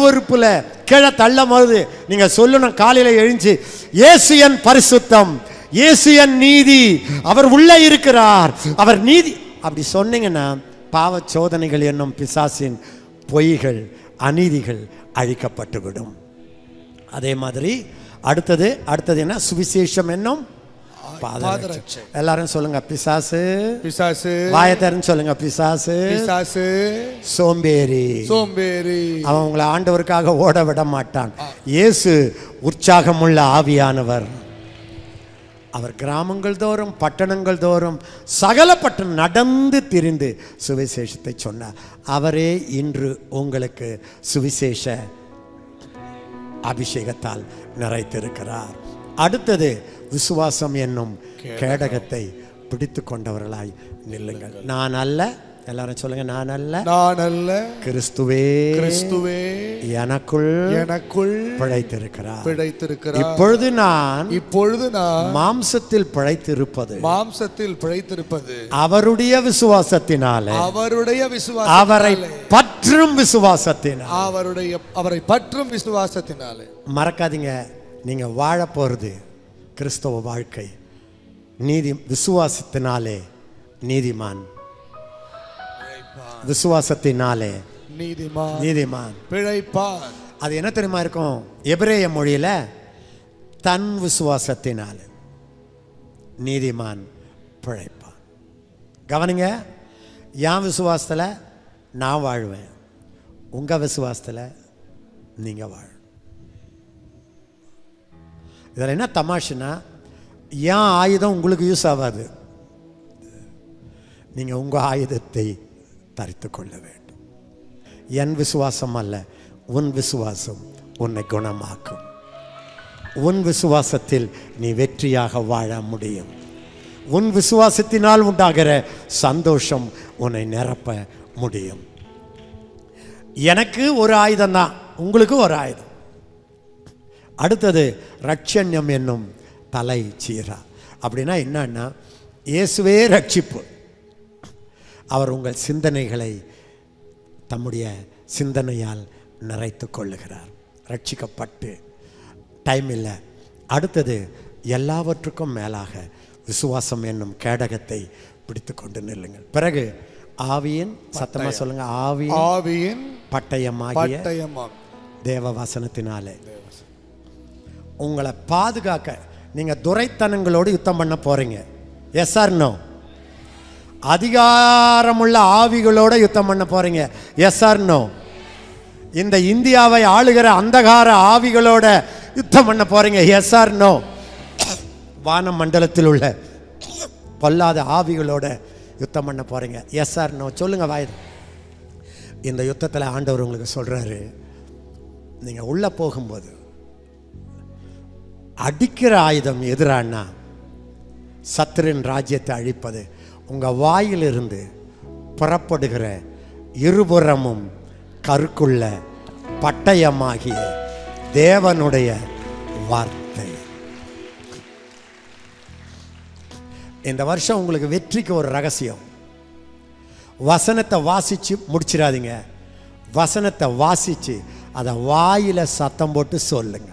அருவருப்புல கீழே தள்ள போது நீங்க சொல்லணும், காலையில எழுந்து இயேசு என் பரிசுத்தம், இயேசு என் நீதி, அவர் உள்ளே இருக்கிறார், அவர் நீதி. அப்படி சொன்னீங்கன்னா பாவ சோதனைகள் என்னும் பிசாசின் பொய்கள் அநீதிகள் அழிக்கப்பட்டுவிடும். அதே மாதிரி அடுத்தது அடுத்தது என்ன? சுவிசேஷம் என்னும் பாதரட்சை. எல்லாரும் சொல்லுங்க, பிசாசு பிசாசு. வாயத்தரன்னு சொல்லுங்க, பிசாசு பிசாசு சோம்பேறி சோம்பேறி. அவன் உங்களை ஆண்டவருக்காக ஓட விட மாட்டான். இயேசு உற்சாகமுள்ள ஆவியானவர். அவர் கிராமங்கள் தோறும் பட்டணங்கள் தோறும் சகல பட்டணம் நடந்து திரிந்து சுவிசேஷத்தை சொன்னார். அவரே இன்று உங்களுக்கு சுவிசேஷ அபிஷேகத்தால் நிறைத்திருக்கிறார். அடுத்தது விசுவாசம் என்னும் கேடகத்தை பிடித்து கொண்டவர்களாய் நில்லுங்கள். நான் அல்ல, எல்லாரும் சொல்லுங்க, நான் அல்ல, நான் அல்ல, கிறிஸ்துவே கிறிஸ்துவே எனக்குள் எனக்குள் பிழைத்திருக்கிறார் பிழைத்திருக்கிறார். இப்பொழுது நான் இப்பொழுது நான் மாம்சத்தில் பிழைத்திருப்பது மாம்சத்தில் பிழைத்திருப்பது அவருடைய விசுவாசத்தினாலே, அவருடைய விசுவாசம், அவரை பற்றும் விசுவாசத்தினாலே, அவருடைய அவரை பற்றும் விசுவாசத்தினாலே. மறக்காதீங்க, நீங்க வாழ போறது கிறிஸ்தவ வாழ்க்கை. நீதி விசுவாசத்தினாலே நீதிமான், விசுவாசத்தினாலே நீதிமான் நீதிமான் பிழைப்பான். அது என்ன தெரியுமா இருக்கும்? எபிரேய மொழியில தன் விசுவாசத்தினாலே நீதிமான் பிழைப்பான். கவனிங்க, என் விசுவாசத்தில் நான் வாழ்வேன், உங்க விசுவாசத்தில் நீங்க வாழ. இதில் என்ன தமாஷுன்னா, என் ஆயுதம் உங்களுக்கு யூஸ் ஆகாது, நீங்கள் உங்கள் ஆயுதத்தை தரித்து கொள்ள வேண்டும். என் விசுவாசம் அல்ல, உன் விசுவாசம் உன்னை குணமாக்கும். உன் விசுவாசத்தில் நீ வெற்றியாக வாழ முடியும். உன் விசுவாசத்தினால் உண்டாகிற சந்தோஷம் உன்னை நிரப்ப முடியும். எனக்கு ஒரு ஆயுதம் தான், உங்களுக்கு ஒரு ஆயுதம். அடுத்தது ரட்சண்யம் என்னும் தலை சீரா. அப்படின்னா என்னன்னா, இயேசுவே ரட்சிப்பு. அவர் உங்கள் சிந்தனைகளை தம்முடைய சிந்தனையால் நிறைத்து கொள்ளுகிறார். ரட்சிக்கப்பட்டு டைம் இல்லை. அடுத்தது எல்லாவற்றுக்கும் மேலாக விசுவாசம் என்னும் கேடகத்தை பிடித்து கொண்டு நில்லுங்கள். பிறகு ஆவியின், சத்தமா சொல்லுங்க, ஆவியின் ஆவியின் பட்டயமாகிய தேவ வசனத்தினாலே உங்களை பாதுகாக்க நீங்க துரைத்தனங்களோடு யுத்தம் பண்ண போறீங்க. Yes or no? அதிகாரமுள்ள ஆவிகளோட யுத்தம் பண்ண போறீங்க. Yes or no? இந்த இந்தியாவை ஆளுகிற அந்தகார ஆவிகளோட யுத்தம் பண்ண போறீங்க. Yes or no? வான மண்டலத்தில் உள்ள பொல்லாத ஆவிகளோட யுத்தம் பண்ண போறீங்க. Yes or no? சொல்லுங்க வாய். இந்த யுத்தத்தில் ஆண்டவர் உங்களுக்கு சொல்றாரு, நீங்க உள்ள போகும்போது அடிக்கிற ஆயுதம் எதிரானா சத்துரின் ராஜ்யத்தை அழிப்பது. உங்க வாயிலிருந்து புறப்படுகிற இருபுறமும் கருக்குள்ள பட்டயமாகிய தேவனுடைய வார்த்தை. இந்த வருஷம் உங்களுக்கு வெற்றிக்கு ஒரு ரகசியம். வசனத்தை வாசிச்சு முடிச்சிடாதீங்க. வசனத்தை வாசிச்சு அதை வாயில சத்தம் போட்டு சொல்லுங்க.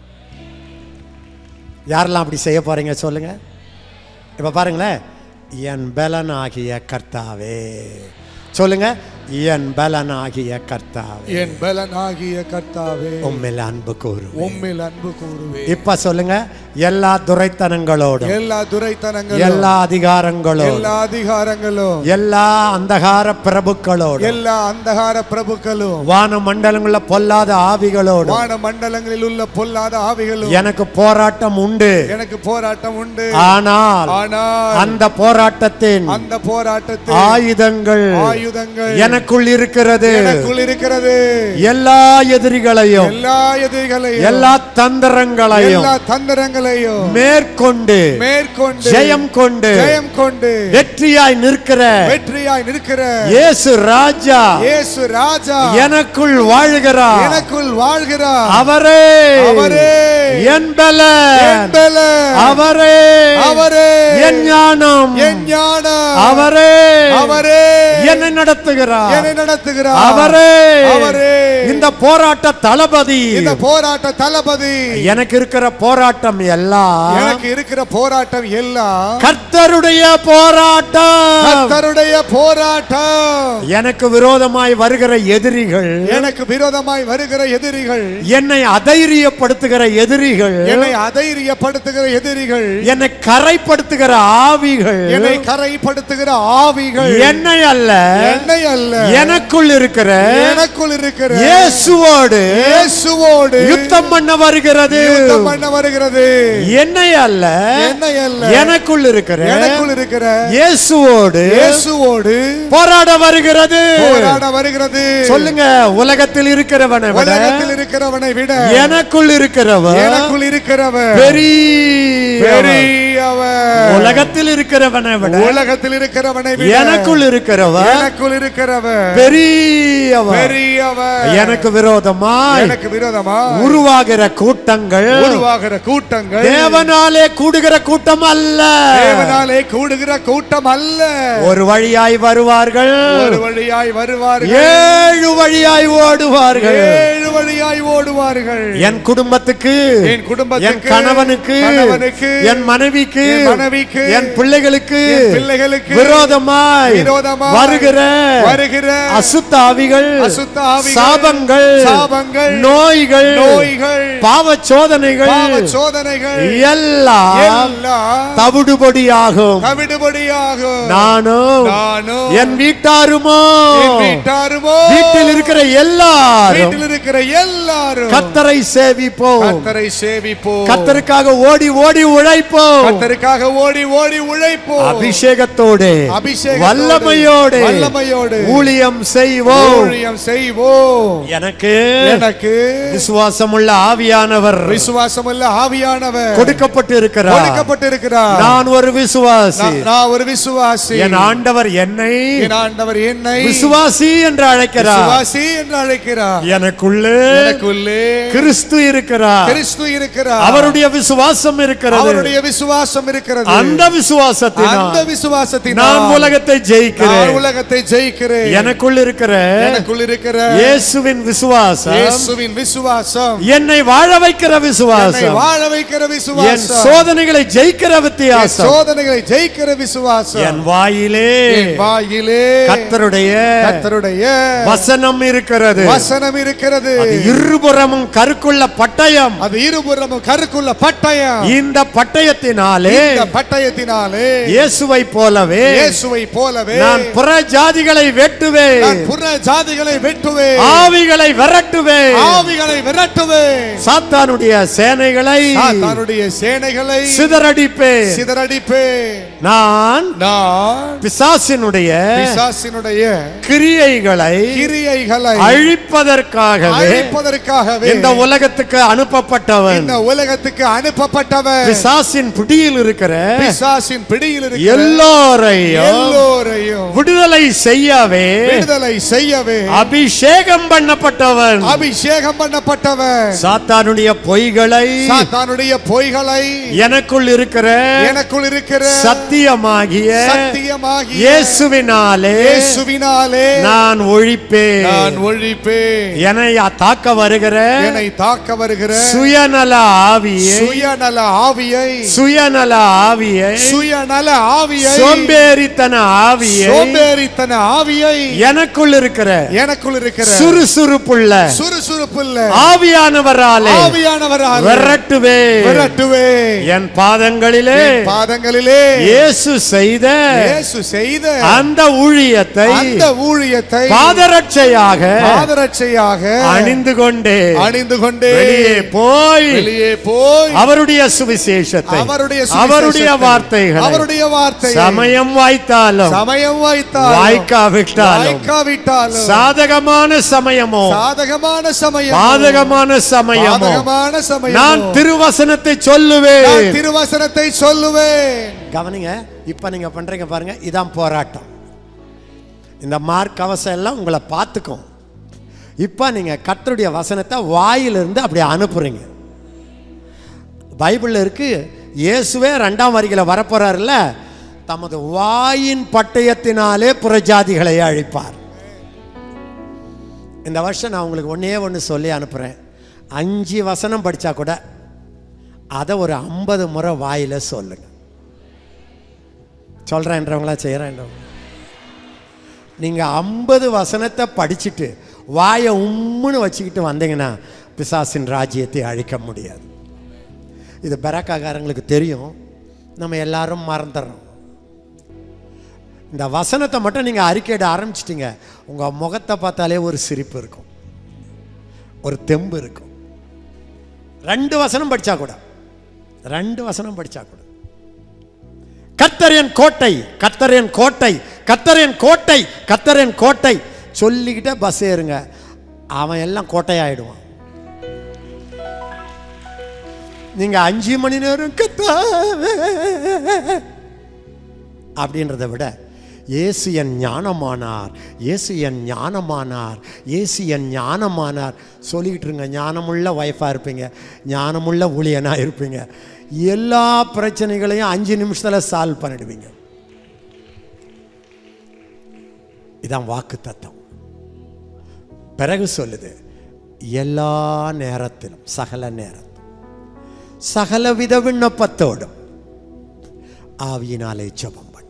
யாரெல்லாம் அப்படி செய்ய போறீங்க சொல்லுங்க. இப்ப பாருங்களேன், என் பலன் ஆகிய கர்த்தாவே சொல்லுங்க. என் பலன் ஆகிய கர்த்தாவே, என் பலன் ஆகிய கர்த்தாவே, உம்மில் அன்பு கூறுவேன், உம்மில் அன்பு கூறுவேன். இப்ப சொல்லுங்க, எல்லா துரைத்தனங்களோடும், எல்லா துரைத்தனங்களும், எல்லா அதிகாரங்களோடும், எல்லா அதிகாரங்களும், எல்லா அந்தகார பிரபுக்களோடும், எல்லா அந்தகார பிரபுக்களும், வான மண்டலங்களில் பொல்லாத ஆவிகளோடும், வான மண்டலங்களில் உள்ள பொல்லாத ஆவிகளும் எனக்கு போராட்டம் உண்டு, எனக்கு போராட்டம் உண்டு. ஆனால் ஆனால் அந்த போராட்டத்தின் அந்த போராட்டத்தின் ஆயுதங்கள் ஆயுதங்கள் எனக்குள் இருக்கிறது. எனக்குள் இருக்கிறது. எல்லா எதிரிகளையும், எல்லா எதிரிகளையும், எல்லா தந்திரங்களையும், எல்லா தந்திரங்களையும் மேற்கொண்டு மேற்கொண்டு ஜெயம் கொண்டு ஜெயம் கொண்டு வெற்றியாய் நிற்கிற வெற்றியாய் நிற்கிற இயேசு ராஜா, இயேசு ராஜா எனக்குள் வாழ்கிறார், எனக்குள் வாழ்கிறார். அவரே அவரே என் பலன், என் பலன், அவரே அவரே என் ஞானம், என் ஞானம், அவரே அவரே என்னை நடத்துகிறார், என்னை நடத்துகிறார். அவரே அவரே இந்த இந்த போராட்ட தளபதி இந்த போராட்ட தளபதி எனக்கு இருக்கிற போராட்டம் எல்லாம் எனக்கு இருக்கிற போராட்டம் எல்லாம் கர்த்தருடைய போராட்டம் கர்த்தருடைய போராட்டம் எனக்கு விரோதமாய் வருகிற எதிரிகள் எனக்கு விரோதமாய் வருகிற எதிரிகள் என்னை அதைரியப்படுத்துகிற எதிரிகள் என்னை அதைரியப்படுத்துகிற எதிரிகள் என்னை கரைப்படுத்துகிற ஆவிகள் என்னை கரைப்படுத்துகிற ஆவிகள் என்னை அல்ல என்னை அல்ல எனக்குள் இருக்கிற எனக்குள் இருக்கிற இயேசுவோடு இயேசுவோடு யுத்தம் பண்ண வருகிறது யுத்தம் பண்ண வருகிறது என்னை அல்ல என்னை அல்ல எனக்குள் இருக்கிற எனக்குள் இருக்கிற இயேசுவோடு இயேசுவோடு போராட வருகிறது போராட வருகிறது சொல்லுங்க உலகத்தில் இருக்கிறவனை விட உலகத்தில் இருக்கிறவனை விட எனக்குள் இருக்கிறவன் எனக்குள் இருக்கிறவன் பெரியவன் உலகத்தில் இருக்கிறவனை விட உலகத்தில் இருக்கிறவனை விட எனக்குள் இருக்கிறவன் எனக்குள் இருக்கிறவன் பெரியவன் பெரியவன் எனக்கு விரோதமாய் எனக்கு விரோதமாய் உருவாகிற கூட்டங்கள் உருவாகிற கூட்டங்கள் தேவனாலே கூடுகிற கூட்டம் அல்ல தேவனாலே கூடுகிற கூட்டம் அல்ல ஒரு வழியாய் வருவார்கள் ஒரு வழியாய் வருவார்கள் ஏழு வழியாய் ஓடுவார்கள் ஏழு வழியாய் ஓடுவார்கள் என் குடும்பத்துக்கு என் குடும்பத்துக்கு என் கணவனுக்கு கணவனுக்கு என் மனைவிக்கு என் மனைவிக்கு என் பிள்ளைகளுக்கு என் பிள்ளைகளுக்கு விரோதமாய் விரோதமாய் வருகிற வருகிற அசுத்த ஆவிகள் அசுத்த ஆவிகள் சாபங்கள் சாபங்கள் நோய்கள் நோய்கள் பாவ சோதனைகள் பாவ சோதனைகள் எல்லாம் எல்லாம் தவிடுபடியாகும் தவிடுபடியாகும் நானும் நானும் என் வீட்டாருமோ என் வீட்டாருமோ வீட்டில் இருக்கிற எல்லாரும் வீட்டில் இருக்கிற எல்லாரும் கர்த்தரை சேவிப்போம் கர்த்தரை சேவிப்போம் கர்த்தருக்காக ஓடி ஓடி உழைப்போம் கர்த்தருக்காக ஓடி ஓடி உழைப்போம் அபிஷேகத்தோடு அபிஷேகத்தோடு வல்லமையோடு வல்லமையோடு ஊழியம் செய்வோம் ஊழியம் செய்வோம் எனக்கு எனக்கு விசுவாசமுள்ள ஆவியானவர் விசுவாசமுள்ள ஆவியானவர் கொடுக்கப்பட்டு இருக்கிறார் கொடுக்கப்பட்டு இருக்கிறார் நான் ஒரு விசுவாசி நான் ஒரு விசுவாசி என் ஆண்டவர் என்னை என் ஆண்டவர் என்னை விசுவாசி என்று அழைக்கிறார் விசுவாசி என்று அழைக்கிறார் எனக்குள்ளே எனக்குள்ளே கிறிஸ்து இருக்கிறார் கிறிஸ்து இருக்கிறார் அவருடைய விசுவாசம் இருக்கிறது அவருடைய விசுவாசம் இருக்கிறது அந்த விசுவாசத்தினால் அந்த விசுவாசத்தினால் நான் உலகத்தை ஜெயிக்கிறேன் நான் உலகத்தை ஜெயிக்கிறேன் எனக்குள் இருக்கிற எனக்குள் இருக்கிற இயேசுவின் விசுவாசம் இயேசுவின் விசுவாசம் என்னை வாழ வைக்கிற விசுவாசம் என்னை வாழ வைக்கிற என் விசுவாசம் சோதனைகளை ஜெயிக்கிற வித்தியாசம் சோதனைகளை ஜெயிக்கிற விசுவாசம் என் வாயிலே என் வாயிலே கர்த்தருடைய கர்த்தருடைய வசனம் இருக்கிறது வசனம் இருக்கிறது அது இருபுறமும் கருக்குள்ள பட்டயம் அது இருபுறமும் கருக்குள்ள பட்டயம் இந்த பட்டயத்தினாலே இந்த பட்டயத்தினாலே இயேசுவை போலவே இயேசுவை போலவே நான் புற ஜாதிகளை வெட்டுவேன் நான் புற ஜாதிகளை வெட்டுவேன் ஆவிகளை விரட்டுவேன் ஆவிகளை விரட்டுவேன் சாத்தானுடைய சேனைகளை சாத்தானுடைய சேனைகளை சிதறடிப்பேன் சிதறடிப்பேன் நான் நான் பிசாசினுடைய பிசாசினுடைய கிரியைகளை கிரியைகளை அழிப்பதற்காகவே அழிப்பதற்காகவே இந்த உலகத்துக்கு அனுப்பப்பட்டவன் இந்த உலகத்துக்கு அனுப்பப்பட்டவன் பிசாசின் பிடியில் இருக்கிற பிசாசின் பிடியில் இருக்கிற எல்லோரையும் எல்லோரையும் விடுதலை செய்யவே விடுதலை செய்யவே அபிஷேகம் பண்ணப்பட்டவன் அபிஷேகம் பண்ணப்பட்டவன் சாத்தானுடைய பொய்களை சாத்தானுடைய பொய்களை எனக்குள் இருக்கிற எனக்குள் இருக்கிற சத்தியமாகிய சத்தியமாகிய இயேசுவினாலே இயேசுவினாலே நான் ஒழிப்பேன் நான் ஒழிப்பேன் என்னை தாக்க வருகிற என்னை தாக்க வருகிற சுயநல ஆவியை சுயநல ஆவியை சுயநல ஆவியை சுயநல ஆவியை சோம்பேறித்தன ஆவியை சோம்பேறித்தன ஆவியை எனக்குள் இருக்கிற எனக்குள் இருக்கிற சுறுசுறுப்புள்ள சுறுசுறுப்புள்ள ஆவியானவராலே ஆவியானவராலே விரட்டுவே விரட்டுவே என் பாதங்களிலே பாதங்களிலே இயேசு செய்த இயேசு செய்த அந்த ஊழியத்தை அந்த ஊழியத்தை பாதரட்சையாக பாதரட்சையாக அணிந்து கொண்டே அணிந்து கொண்டே வெளியே போய் வெளியே போய் அவருடைய சுவிசேஷத்தை அவருடைய அவருடைய வார்த்தைகளை அவருடைய வார்த்தை சமயம் வாய்த்தாலும் சமயம் வாய்த்தாலும் வாய்க்காவிட்டாலும் வாய்க்காவிட்டாலும் சாதகமான சமயமோ சாதகமான சமயம் பாதகமான சமயமோ பாதகமான சமயம் நான் திருவசனத்தை சொல்லுவேன் நான் திருவசனத்தை சொல்லுவேன். கவனிங்க, இப்ப நீங்க பண்றீங்க பாருங்க, இதான் போராட்டம். இந்த மார்க் கவசம் எல்லாம் உங்களை பார்த்துக்கும். இப்ப நீங்க கர்த்தருடைய வசனத்தை வாயிலிருந்து அப்படி அனுப்புறீங்க. பைபிள்ல இருக்கு, இயேசுவே ரெண்டாம் வரிகளை வரப்போறாருல்ல, தமது வாயின் பட்டயத்தினாலே புறஜாதிகளை அழிப்பார். இந்த வருஷம் நான் உங்களுக்கு ஒன்றே ஒன்று சொல்லி அனுப்புகிறேன். அஞ்சு வசனம் படித்தா கூட அதை ஒரு ஐம்பது முறை வாயில் சொல்லுங்க. சொல்கிறேன்றவங்களா செய்கிறேன்றவங்க. நீங்கள் ஐம்பது வசனத்தை படிச்சுட்டு வாயை உம்முன்னு வச்சுக்கிட்டு வந்தீங்கன்னா பிசாசின் ராஜ்யத்தை அழிக்க முடியாது. இது பெராக்காரங்களுக்கு தெரியும், நம்ம எல்லாரும் மறந்துடுறோம். இந்த வசனத்தை மட்டும் நீங்கள் அறிக்கையிட ஆரம்பிச்சிட்டிங்க, உங்கள் முகத்தை பார்த்தாலே ஒரு சிரிப்பு இருக்கும், ஒரு தெம்பு இருக்கும். ரெண்டு வசனம் படித்தா கூட ரெண்டு வசனம் படித்தா கூட கர்த்தரின் கோட்டை, கர்த்தரின் கோட்டை, கர்த்தரின் கோட்டை, கர்த்தரின் கோட்டை சொல்லிக்கிட்டே பஸ் ஏறுங்க, அவன் எல்லாம் கோட்டையாயிடுவான். நீங்க அஞ்சு மணி நேரம் கத்தாவே அப்படின்றத விட இயேசு என் ஞானமானார், இயேசு என் ஞானமானார், இயேசு என் ஞானமானார் சொல்லிக்கிட்டு இருங்க. ஞானமுள்ள வைஃபாக இருப்பீங்க, ஞானமுள்ள ஊழியனாக இருப்பீங்க. எல்லா பிரச்சனைகளையும் அஞ்சு நிமிஷத்தில் சால்வ் பண்ணிடுவீங்க. இதான் வாக்கு தத்தம். பிறகு சொல்லுது, எல்லா நேரத்திலும், சகல நேரத்திலும், சகலவித விண்ணப்பத்தோடும் ஆவியினாலே ஜெபம் பண்ணுங்க.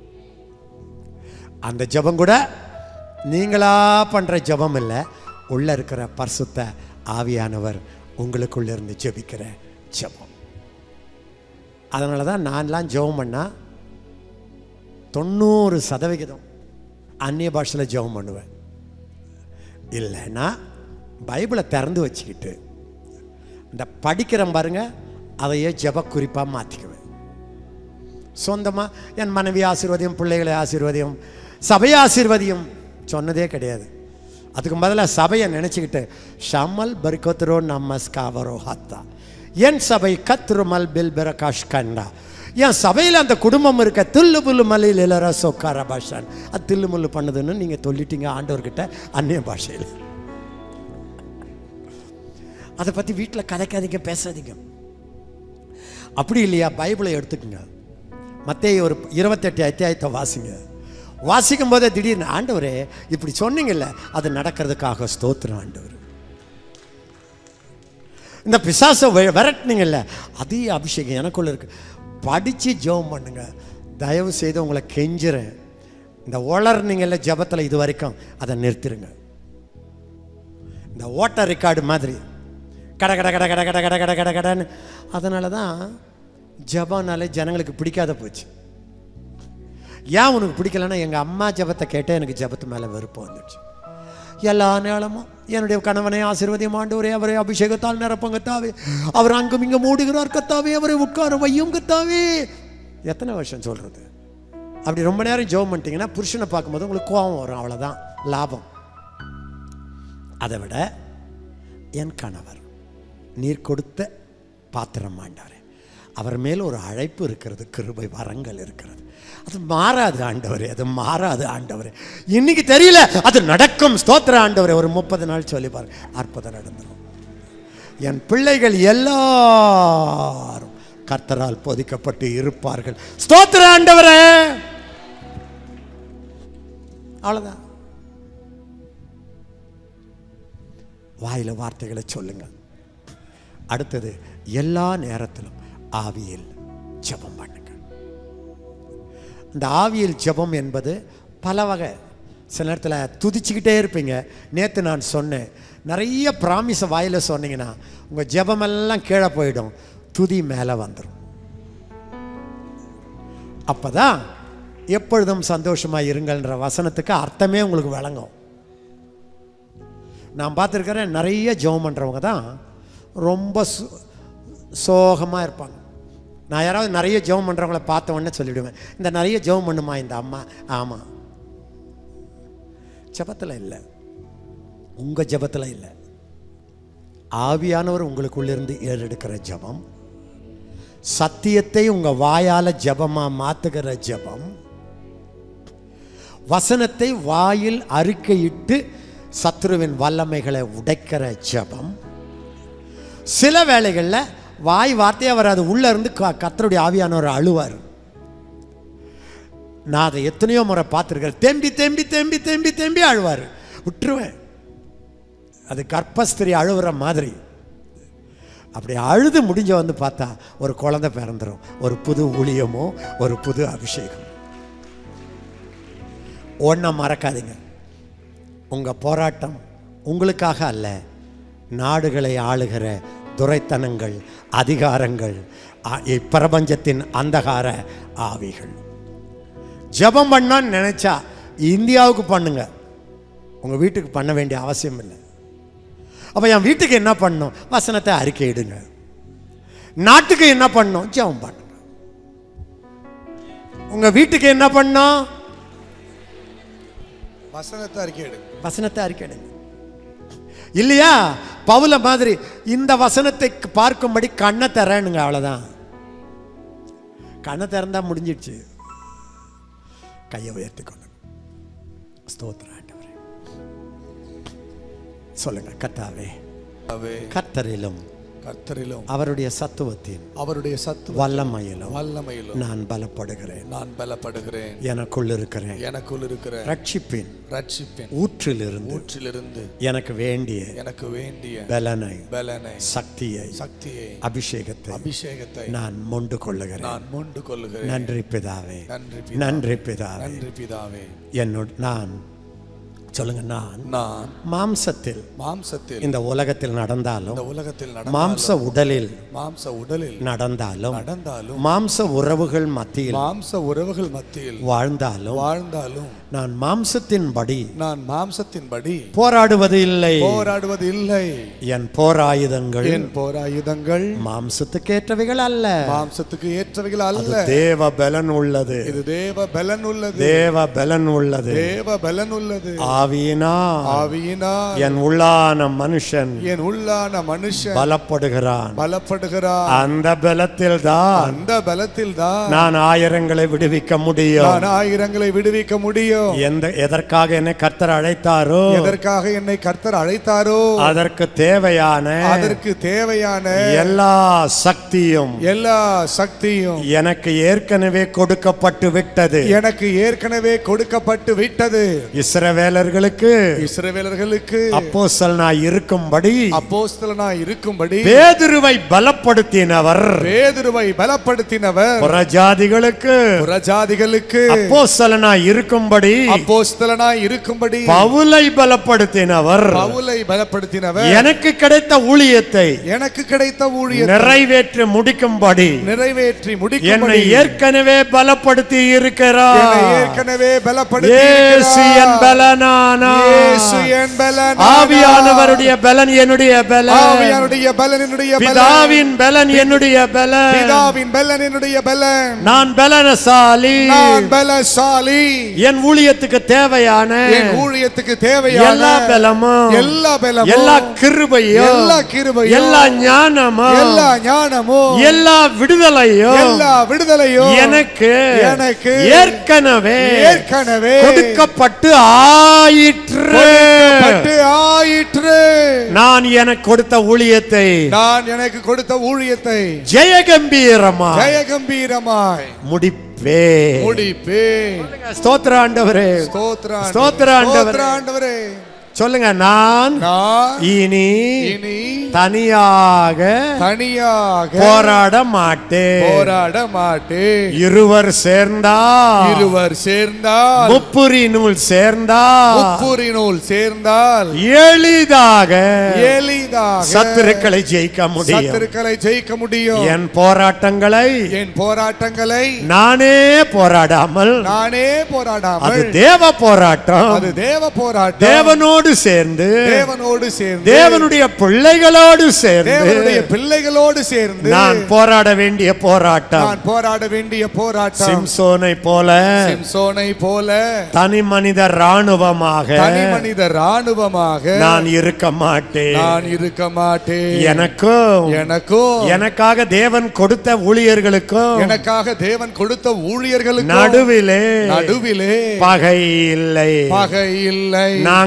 அந்த ஜெபம் கூட நீங்களா பண்ற ஜெபம் இல்லை, உள்ள இருக்கிற பரிசுத்த ஆவியானவர் உங்களுக்குள்ள இருந்து ஜெபிக்கிற ஜெபம். அதனால தான் நான்லாம் ஜெபம் பண்ணா தொண்ணூறு சதவிகிதம் அந்நிய பாஷையில் ஜெபம் பண்ணுவேன். இல்லைன்னா பைபிளை திறந்து வச்சுக்கிட்டு இந்த படிக்கிறேன் பாருங்க, அதையே ஜெப குறிப்பாக மாற்றிக்குவேன். சொந்தமாக என் மனைவி ஆசீர்வதியும், பிள்ளைகளை ஆசீர்வதியும், சபையை ஆசீர்வதியும் சொன்னதே கிடையாது. அதுக்கு பதிலாக சபையை நினச்சிக்கிட்டு ஷமல் பரிகோத்ரோ நமஸ்காவரோ ஹத்தா, என் சபை கத்ருமல் பில் பிரகாஷ் கண்டா, என் சபையில் அந்த குடும்பம் இருக்க தில்லு புல்லு மலையில் இளர சொக்கார பாஷான். அது தில்லு முள்ளு பண்ணுதுன்னு நீங்கள் சொல்லிட்டீங்க ஆண்டவர்கிட்ட அந்நிய பாஷையில். அதை பற்றி வீட்டில் கதைக்காதீங்க, பேசாதீங்க. அப்படி இல்லையா, பைபிளை எடுத்துக்கோங்க. மத்தேயு ஒரு இருபத்தெட்டு அத்தியாயத்தை வாசிங்க. வாசிக்கும் போதே திடீர்னு ஆண்டவரே இப்படி சொன்னீங்கல்ல, அது நடக்கிறதுக்காக ஸ்தோத்திரம் ஆண்டவர். இந்த பிசாசை விரட்டினீங்கல்ல, அதே அபிஷேகம் எனக்குள்ள இருக்கு. படித்து ஜெபம் பண்ணுங்க. தயவு செய்து உங்களை கெஞ்சுறேன், இந்த உளர்னீங்கல்ல ஜெபத்தில் இது வரைக்கும் அதை நிறுத்திடுங்க. இந்த ஓட்டர் ரெக்கார்டு மாதிரி கட கட கட கட கட கட கட கட கடன்னு. அதனால தான் ஜெபம்னாலே ஜனங்களுக்கு பிடிக்காத போச்சு. ஏன் உனக்கு பிடிக்கலன்னா, எங்கள் அம்மா ஜெபத்தை கேட்டால் எனக்கு ஜெபத்து மேலே வெறுப்பு வந்துடுச்சு. எல்லா நேரமும் என்னுடைய கணவனை ஆசீர்வதியும் ஆண்டவரே, அவரை அபிஷேகத்தால் நிரப்பங்க கத்தாவே, அவர் அங்கும் இங்கே மூடுகிறார் கத்தாவே, அவரை உட்கார வையும் கத்தாவே. எத்தனை வருஷம் சொல்கிறது? அப்படி ரொம்ப நேரம் ஜெபம் பண்ணிட்டீங்கன்னா புருஷனை பார்க்கும்போது உங்களுக்கு கோபம் வரும், அவ்வளோதான் லாபம். அதை விட என் கணவர் நீர் கொடுத்த பாத்திரம் ஆண்டவரே, அவர் மேல் ஒரு அழைப்பு இருக்கிறது, கிருபை வரங்கள் இருக்கிறது, அது மாறாது ஆண்டவரே, அது மாறாது ஆண்டவரே. இன்னைக்கு தெரியல, அது நடக்கும். ஸ்தோத்திர ஆண்டவரே. ஒரு முப்பது நாள் சொல்லி பாருங்க, அற்புதம் நடந்துடும். என் பிள்ளைகள் எல்லாரும் கர்த்தரால் போதிக்கப்பட்டு இருப்பார்கள். ஸ்தோத்திர ஆண்டவரே. அவ்வளவுதான். வாயில வார்த்தைகளை சொல்லுங்க. அடுத்தது, எல்லா நேரத்திலும் ஆவியில் ஜெபம் பண்ணுங்க. இந்த ஆவியில் ஜெபம் என்பது பல வகை. சில நேரத்தில் துதிச்சுக்கிட்டே இருப்பீங்க. நேற்று நான் சொன்னேன், நிறைய ப்ராமிஸை வாயில் சொன்னீங்கன்னா உங்கள் ஜெபமெல்லாம் கீழே போயிடும், துதி மேலே வந்துடும். அப்போ தான் எப்பொழுதும் சந்தோஷமாக இருங்கள்ன்ற வசனத்துக்கு அர்த்தமே உங்களுக்கு விளங்கும். நான் பார்த்துருக்கிறேன், நிறைய ஜெபம் பண்ணுறவங்க தான் ரொம்ப சோகமாக இருப்பாங்க. நான் யாராவது நிறைய ஜெபம் பண்ணுறவங்கள பார்த்த உடனே சொல்லிவிடுவேன், இந்த நிறைய ஜெபம் பண்ணுமா இந்த அம்மா. ஆமாம், ஜெபத்தில் இல்லை, உங்கள் ஜெபத்தில் இல்லை, ஆவியானவர் உங்களுக்குள்ளிருந்து ஏறெடுக்கிற ஜெபம், சத்தியத்தை உங்கள் வாயால் ஜெபமாக மாற்றுகிற ஜெபம், வசனத்தை வாயில் அறிக்கையிட்டு சத்துருவின் வல்லமைகளை உடைக்கிற ஜெபம். சில வேளைகளில் வாய் வார்த்தையாக வராது, உள்ள இருந்து கர்த்தருடைய ஆவியானவர் அழுவார். நான் அதை எத்தனையோ முறை பார்த்துருக்கேன். தேம்பி தேம்பி தேம்பி தேம்பி தேம்பி அழுவார். விட்டுருவேன். அது கர்ப்பஸ்திரி அழுவுற மாதிரி. அப்படி அழுது முடிஞ்ச வந்து பார்த்தா ஒரு குழந்தை பிறந்துடும். ஒரு புது ஊழியமோ ஒரு புது அபிஷேகம். ஒன்றை மறக்காதீங்க, உங்கள் போராட்டம் உங்களுக்காக அல்ல. நாடுகளை ஆளுகிற துரைத்தனங்கள், அதிகாரங்கள், பிரபஞ்சத்தின் அந்தகார ஆவிகள். ஜெபம் பண்ணான்னு நினைச்சா இந்தியாவுக்கு பண்ணுங்க, உங்கள் வீட்டுக்கு பண்ண வேண்டிய அவசியம் இல்லை. அப்போ என் வீட்டுக்கு என்ன பண்ணணும்? வசனத்தை அறிக்கையிடுங்க. நாட்டுக்கு என்ன பண்ணணும்? ஜெபம் பண்ணுங்க. உங்கள் வீட்டுக்கு என்ன பண்ணணும்? வசனத்தை அறிக்கையிடுங்க. வசனத்தை அறிக்கையிடுங்க. இல்லையா பவுல மாதிரி இந்த வசனத்தை பார்க்கும்படி கண்ணை தரேனுங்க, அவ்வளோதான். கண்ணை திறந்தா முடிஞ்சிடுச்சு. கையை உயர்த்திக்கொள்ளுங்க. ஸ்தோத்திரம் ஆண்டவரே. சொல்லுங்க, கர்த்தாவே, கர்த்தரிலும் கர்த்தரிலும் அவருடைய சத்துவத்தின் அவருடைய சத்துவ வல்லமையிலும் வல்லமையிலும் நான் பலப்படுகிறேன். நான் பலப்படுகிறேன். எனக்குள் இருக்கிறேன். எனக்குள் இருக்கிற ரட்சிப்பின் ரட்சிப்பின் ஊற்றிலிருந்து ஊற்றிலிருந்து எனக்கு வேண்டிய எனக்கு வேண்டிய பலனை பலனை சக்தியை சக்தியை அபிஷேகத்தை அபிஷேகத்தை நான் மொண்டு கொள்ளுகிறேன். நான் மொண்டு கொள்ளுகிறேன். நன்றி பிதாவே. நன்றி நன்றி பிதாவே. நன்றி பிதாவே. என்னோட நான் சொல்லுங்க, நான் நான் மாம்சத்தில் மாம்சத்தில் இந்த உலகத்தில் நடந்தாலும், இந்த உலகத்தில் மாம்ச உடலில் மாம்ச உடலில் நடந்தாலும், நடந்தாலும், மாம்ச உறவுகள் மத்தியில் மாம்ச உறவுகள் மத்தியில் வாழ்ந்தாலும் வாழ்ந்தாலும் நான் மாம்சத்தின்படி நான் மாம்சத்தின்படி போராடுவது இல்லை. போராடுவது இல்லை. என் போராயுதங்கள் என் போராயுதங்கள் மாம்சத்துக்கு ஏற்றவைகள் அல்ல, மாம்சத்துக்கு ஏற்றவைகள் அல்ல. தேவ பலன் உள்ளது. இது தேவ பலன் உள்ளது. தேவ பலன் உள்ளது. தேவ பலன் உள்ளது. ஆவியினா ஆவியினா என் உள்ளான மனுஷன் என் உள்ளான மனுஷன் பலப்படுகிறான். பலப்படுகிறான். அந்த பலத்தில் தான் அந்த பலத்தில் தான் நான் ஆயிரங்களை விடுவிக்க முடியும். நான் ஆயிரங்களை விடுவிக்க முடியும். எந்த எதற்காக என்னை கர்த்தர் அழைத்தாரோ, எதற்காக என்னை கர்த்தர் அழைத்தாரோ அதற்கு தேவையான அதற்கு தேவையான எல்லா சக்தியும் எல்லா சக்தியும் எனக்கு ஏற்கனவே கொடுக்கப்பட்டு விட்டது. எனக்கு ஏற்கனவே கொடுக்கப்பட்டு விட்டது. இஸ்ரவேலர்களுக்கு இஸ்ரவேலர்களுக்கு அப்போஸ்தலனாய் இருக்கும்படி அப்போஸ்தலனாய் இருக்கும்படி பேதுருவை பலப்படுத்தினவர். பேதுருவை பலப்படுத்தினவர் புறஜாதிகளுக்கு புறஜாதிகளுக்கு அப்போஸ்தலனாய் இருக்கும்படி அப்போஸ்தலனாய் இருக்கும்படி பவுலை பலப்படுத்தினவர். பவுலை பலப்படுத்தினவர் எனக்கு கிடைத்த ஊழியத்தை எனக்கு கிடைத்த ஊழியத்தை நிறைவேற்றி முடிக்கும்படி நிறைவேற்றி முடிக்கும்படி என்னை ஏற்கனவே பலப்படுத்தி இருக்கிறார். என்னை ஏற்கனவே பலப்படுத்தி இயேசு என் பலனானார். இயேசு என் பலனானார். ஆவியானவருடைய பலன் என்னுடைய பலன். ஆவியானுடைய பலன் என்னுடைய பலன். பிதாவின் பலன் என்னுடைய பலன். பிதாவின் பலன் என்னுடைய பலன். நான் பலனசாலி. நான் பலசாலி. என் ஊழியத்துக்கு தேவையான என் ஊழியத்துக்கு தேவையான எல்லா பலமும் எல்லா பலமும் எல்லா கிருபையும் எல்லா கிருபையும் எல்லா ஞானமும் எல்லா ஞானமும் எல்லா விடுதலையும் எல்லா விடுதலையும் எனக்கு எனக்கு ஏற்கனவே ஏற்கனவே கொடுக்கப்பட்டு ஆயிற்று. கொடுக்கப்பட்டு ஆயிற்று. நான் எனக்கு கொடுத்த ஊழியத்தை நான் எனக்கு கொடுத்த ஊழியத்தை ஜெயகம்பீரமாய் ஜெயகம்பீரமாய் முடிப்பே முடிப்பே. ஸ்தோத்திர ஆண்டவரே. ஸ்தோத்திர ஸ்தோத்திர ஆண்டவரே. ஆண்டவரே. சொல்லுங்க, நான் நான் இனி இனி தனியாக தனியாக போராட மாட்டேன். போராட மாட்டேன். இருவர் சேர்ந்தால் இருவர் சேர்ந்தால் முப்புரி நூல் சேர்ந்தால் முப்புரி நூல் சேர்ந்தால் எளிதாக எளிதாக சத்துருக்களை ஜெயிக்க முடியும். சத்துருக்களை ஜெயிக்க முடியும். என் போராட்டங்களை என் போராட்டங்களை நானே போராடாமல் நானே போராடாமல் அது தேவ போராட்டம். அது தேவ போராட்டம். தேவனோடு சேர்ந்து தேவனோடு சேர்ந்து தேவனுடைய பிள்ளைகளோடு சேர்ந்து தேவனுடைய பிள்ளைகளோடு சேர்ந்து நான் போராட வேண்டிய போராட்டம். நான் போராட வேண்டிய போராட்டம். சிம்சோனை போல சிம்சோனை போல தனி மனித ராணுவமாக தனி மனித ராணுவமாக நான் இருக்க மாட்டேன். நான் இருக்க மாட்டேன். எனக்கும் எனக்கும் எனக்காக தேவன் கொடுத்த ஊழியர்களுக்கும் எனக்காக தேவன் கொடுத்த ஊழியர்களுக்கும் நடுவிலே நடுவிலே பகை இல்லை. பகை இல்லை. நாங்கள்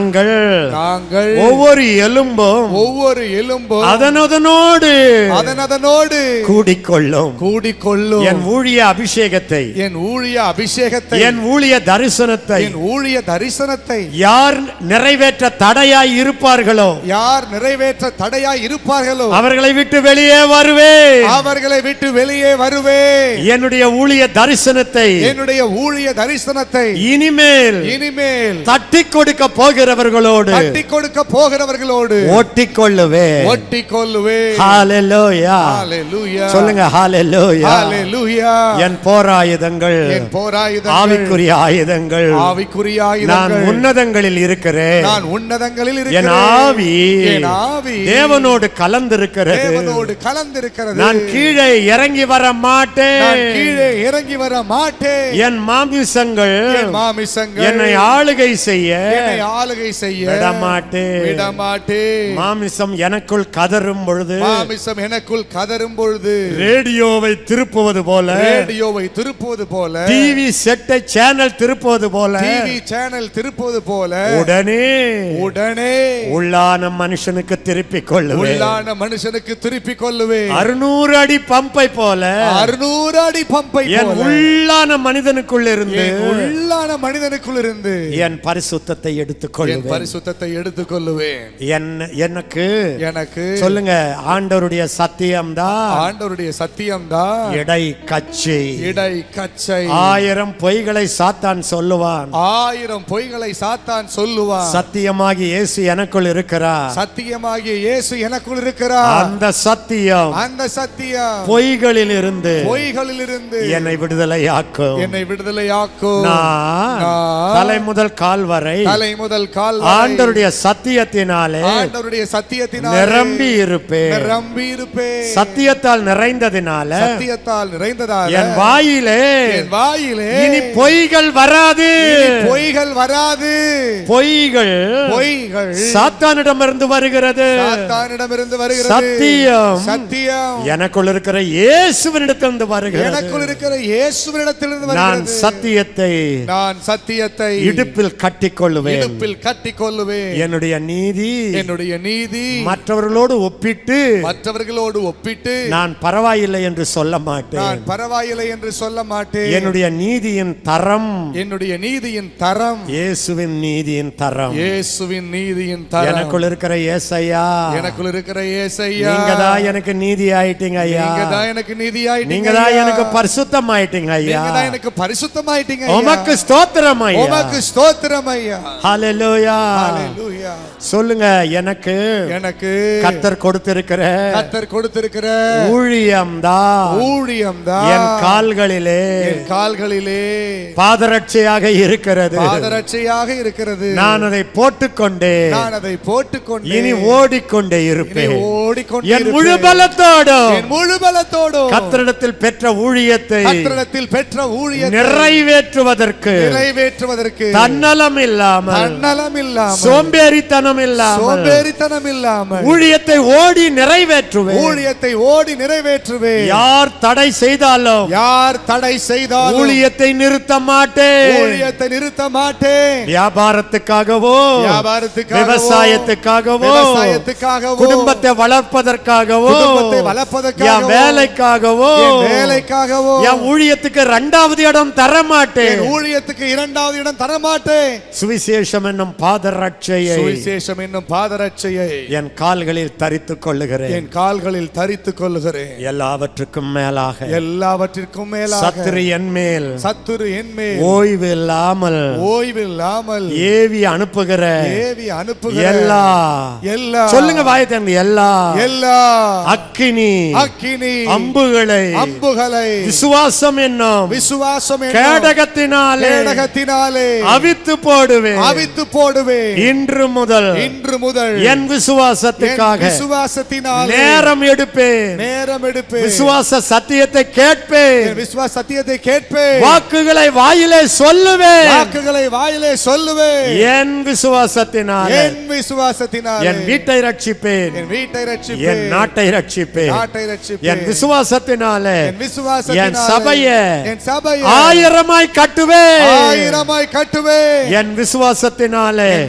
நாங்கள் நாங்கள் ஒவ்வொரு எலும்பும் ஒவ்வொரு எலும்பும் அதனதனோடு அதனதனோடு கூடிக்கொள்ளும் கூடிக்கொள்ளும் என் ஊழிய அபிஷேகத்தை என் ஊழிய அபிஷேகத்தை என் ஊழிய தரிசனத்தை என் ஊழிய தரிசனத்தை யார் நிறைவேற்ற தடையாய் இருப்பார்களோ யார் நிறைவேற்ற தடையாய் இருப்பார்களோ அவர்களை விட்டு வெளியே வருவே அவர்களை விட்டு வெளியே வருவே என்னுடைய ஊழிய தரிசனத்தை என்னுடைய ஊழிய தரிசனத்தை இனிமேல் இனிமேல் தட்டி கொடுக்க போகிறவர்களோடு தட்டி கொடுக்க போகிறவர்களோடு ஒட்டிக்கொள்ளுவே ஒட்டிக்கொள்ளுவே ஹalleluya ஹalleluya சொல்லுங்க ஹalleluya ஹalleluya என் போராயுதங்கள் என் போராயுதங்கள் ஆவிக்குரிய ஆயுதங்கள் ஆவிக்குரிய ஆயுதங்கள் நான் உன்னதங்களில் இருக்கிறேன் நான் உன்னதங்களில் இருக்கிறேன் என் ஆவி என் ஆவி தேவனோடு கலந்திருக்கிறது தேவனோடு கலந்திருக்கிறது நான் கீழே இறங்கி வர மாட்டேன் நான் கீழே இறங்கி வர மாட்டேன் என் மாமிசங்கள் என் மாமிசங்கள் என்னை ஆளுகை செய்ய என்னை ஆளுகை செய்ய விட மாட்டேன் விட மாட்டேன் மாமிசம் எனக்குள் கதறும் பொழுது மாமிசம் எனக்குள் கதறும் பொழுது ரேடியோவை திருப்புவது போல ரேடியோவை திருப்புவது போல டிவி செட்டை சேனல் திருப்புவது போல டிவி சேனல் திருப்புவது போல உடனே உடனே உள்ளான மனுஷனுக்கு திருப்பிக் கொள்ளுவேன் உள்ளான மனுஷனுக்கு திருப்பிக் கொள்ளுவேன் அறுநூறு அடி பம்பை போல அறுநூறு அடி பம்பை என் போல உள்ளான மனிதனுக்குள் இருந்து உள்ளான மனிதனுக்குள் இருந்து என் பரிசுத்தத்தை எடுத்துக் என் கொள்ளுவேன் பரிசுத்தத்தை எடுத்துக் கொள்ளுவேன் என் எனக்கு எனக்கு சொல்லுங்க ஆண்டவருடைய சத்தியம்தான் ஆண்டவருடைய சத்தியம்தான் இடை கச்சை இடை கச்சை ஆயிரம் பொய்களை சாத்தான் சொல்லுவான் ஆயிரம் பொய்களை சாத்தான் சொல்லுவான் சத்தியமாகி இயேசு எனக்குள் இருக்கிறார் சத்தியமாகிய இயேசு எனக்குள் இருக்கிறார் அந்த சத்தியம் அந்த சத்தியம் பொய்களில் இருந்து பொய்களில் இருந்து என்னை விடுதலையாக்கும் என்னை விடுதலையாக்கும் நான் தலை முதல் கால் வரை தலை முதல் கால் ஆண்டவருடைய சத்தியத்தினாலே ஆண்டவருடைய சத்தியத்தினாலே நிரம்பி இருப்பேன் நிரம்பி இருப்பேன் சத்தியத்தால் நிறைந்ததினால சத்தியத்தால் நிறைந்ததால என் வாயிலே என் வாயிலே இனி பொய்கள் வராது பொய்கள் வராது பொய்கள் பொய்கள் சாத்தானிடமிருந்து வருகிறது சாத்தானிடமிருந்து வருகிறது சத்தியம் சத்தியம் எனக்குள் இருக்கிற இயேசுவினிடத்திலிருந்து வருகிறது எனக்குள் இருக்கிற இயேசுவினிடத்திலிருந்து வருகிறது நான் சத்தியத்தை நான் சத்தியத்தை இடுப்பில் கட்டிக்கொள்ளுவேன் இடுப்பில் கட்டிக்கொள்ளுவேன் என்னுடைய நீதி என்னுடைய நீதி மற்றவர்களோடு ஒப்பிட்டு மற்றவர்களோடு ஒப்பிட்டு நான் பரவாயில்லை என்று சொல்ல மாட்டேன் நான் பரவாயில்லை என்று சொல்ல மாட்டேன் என்னுடைய நீதியின் தரம் என்னுடைய நீதியின் தரம் இயேசுவின் நீதியின் தரம் இயேசுவின் நீதியின் தரம் எனக்குள் இருக்கிற இயேசையா எனக்குள் இருக்கிற இயேசையா நீங்க தான் எனக்கு நீதி ஆயிட்டீங்க ஐயா நீங்க தான் எனக்கு நீதி ஆயிட்டீங்க நீங்க தான் எனக்கு பரிசுத்தம் ஆயிட்டீங்க ஐயா நீங்க தான் எனக்கு பரிசுத்தம் ஆயிட்டீங்க ஐயா உமக்கு ஸ்தோத்திரம் ஐயா உமக்கு ஸ்தோத்திரம் ஐயா ஹalleluya ஹalleluya சொல்லுங்க எனக்கு எனக்கு கர்த்தர் கொடுத்திருக்கிற கர்த்தர் கொடுத்திருக்கிற ஊழியம்தான் ஊழியம்தான் என் கால்களிலே என் கால்களிலே பாதரட்சையாக இருக்கிறது பாதரட்சையாக இருக்கிறது நான் அதை போட்டுக்கொண்டே நான் அதை போட்டுக்கொண்டே இனி ஓடிக்கொண்டே இருப்பேன் ஓடிக்கொண்டே என் முழு பலத்தோடு என் முழு பலத்தோடு கர்த்தரிடத்தில் பெற்ற ஊழியத்தை கர்த்தரிடத்தில் பெற்ற ஊழியத்தை நிறைவேற்றுவதற்கு நிறைவேற்றுவதற்கு தன்னலம் இல்லாமல் தன்னலம் இல்லாமல் சோம்பேறித்தனம் இல்லாமல் சோம்பேறித்தனம் இல்லாமல் ஊழியத்தை ஓடி நிறைவேற்றுவேன் ஊழியத்தை ஓடி நிறைவேற்றுவேன் யார் தடை செய்தாலும் யார் தடை செய்தாலும் ஊழியத்தை நிறுத்த மாட்டேன் ஊழியத்தை நிறுத்த மாட்டேன் வியாபாரத்துக்காகவோ வியாபாரத்துக்காகவோ விவசாயத்துக்காகவோ விவசாயத்துக்காகவோ குடும்பத்தை வளர்ப்பதற்காகவோ குடும்பத்தை வளர்ப்பதற்காகவோ என் வேலைக்காகவோ என் வேலைக்காகவோ என் ஊழியத்துக்கு இரண்டாவது இடம் தர மாட்டேன் என் ஊழியத்துக்கு இரண்டாவது இடம் தர மாட்டேன் சுவிசேஷம் என்னும் பாதரட்சையை சுவிசேஷம் என்னும் பாதரட்சையை என் கால்களில் தரித்துக் கொள்ளுகிறேன் என் கால்களில் தரித்துக் கொள்ளுகிறேன் எல்லாவற்றுக்கும் மேலாக எல்லாவற்றிற்கும் மேலாக சத்துரு என் மேல் சத்துரு என் மேல் ஓய்வு இல்லாமல் ஓய்வு இல்லாமல் ஏவி அனுப்புகிற ஏவி அனுப்புகிற எல்லா எல்லா சொல்லுங்க வாயத்தங்க எல்லா எல்லா அக்கினி அக்கினி அம்புகளை அம்புகளை விசுவாசம் என்னும் விசுவாசம் கேடகத்தினாலே கேடகத்தினாலே அவித்து போடுவேன் அவித்து போடுவேன் இன்று முதல் இன்று முதல் என் விசுவாசத்துக்காக விசுவாசத்தினாலே நேரம் எடுப்பேன் நேரம் எடுப்பேன் விசுவாச சத்தியத்தை கேட்பேன் விசுவாச சத்தியத்தை கேட்பேன் வாக்குகளை வாயிலே சொல்லுவேன் வாக்குகளை வாயிலே சொல்லுவேன் என் விசுவாசத்தினாலே என் விசுவாசத்தினாலே என் வீட்டை ரட்சிப்பேன் என் வீட்டை ரட்சிப்பேன் என் நாட்டை ரட்சிப்பேன் நாட்டை ரட்சிப்பேன் என் விசுவாசத்தினாலே என் விசுவாசத்தினாலே என் சபையை என் சபையை ஆயிரமாய் கட்டுவேன் ஆயிரமாய் கட்டுவேன் என் விசுவாசத்தினாலே என்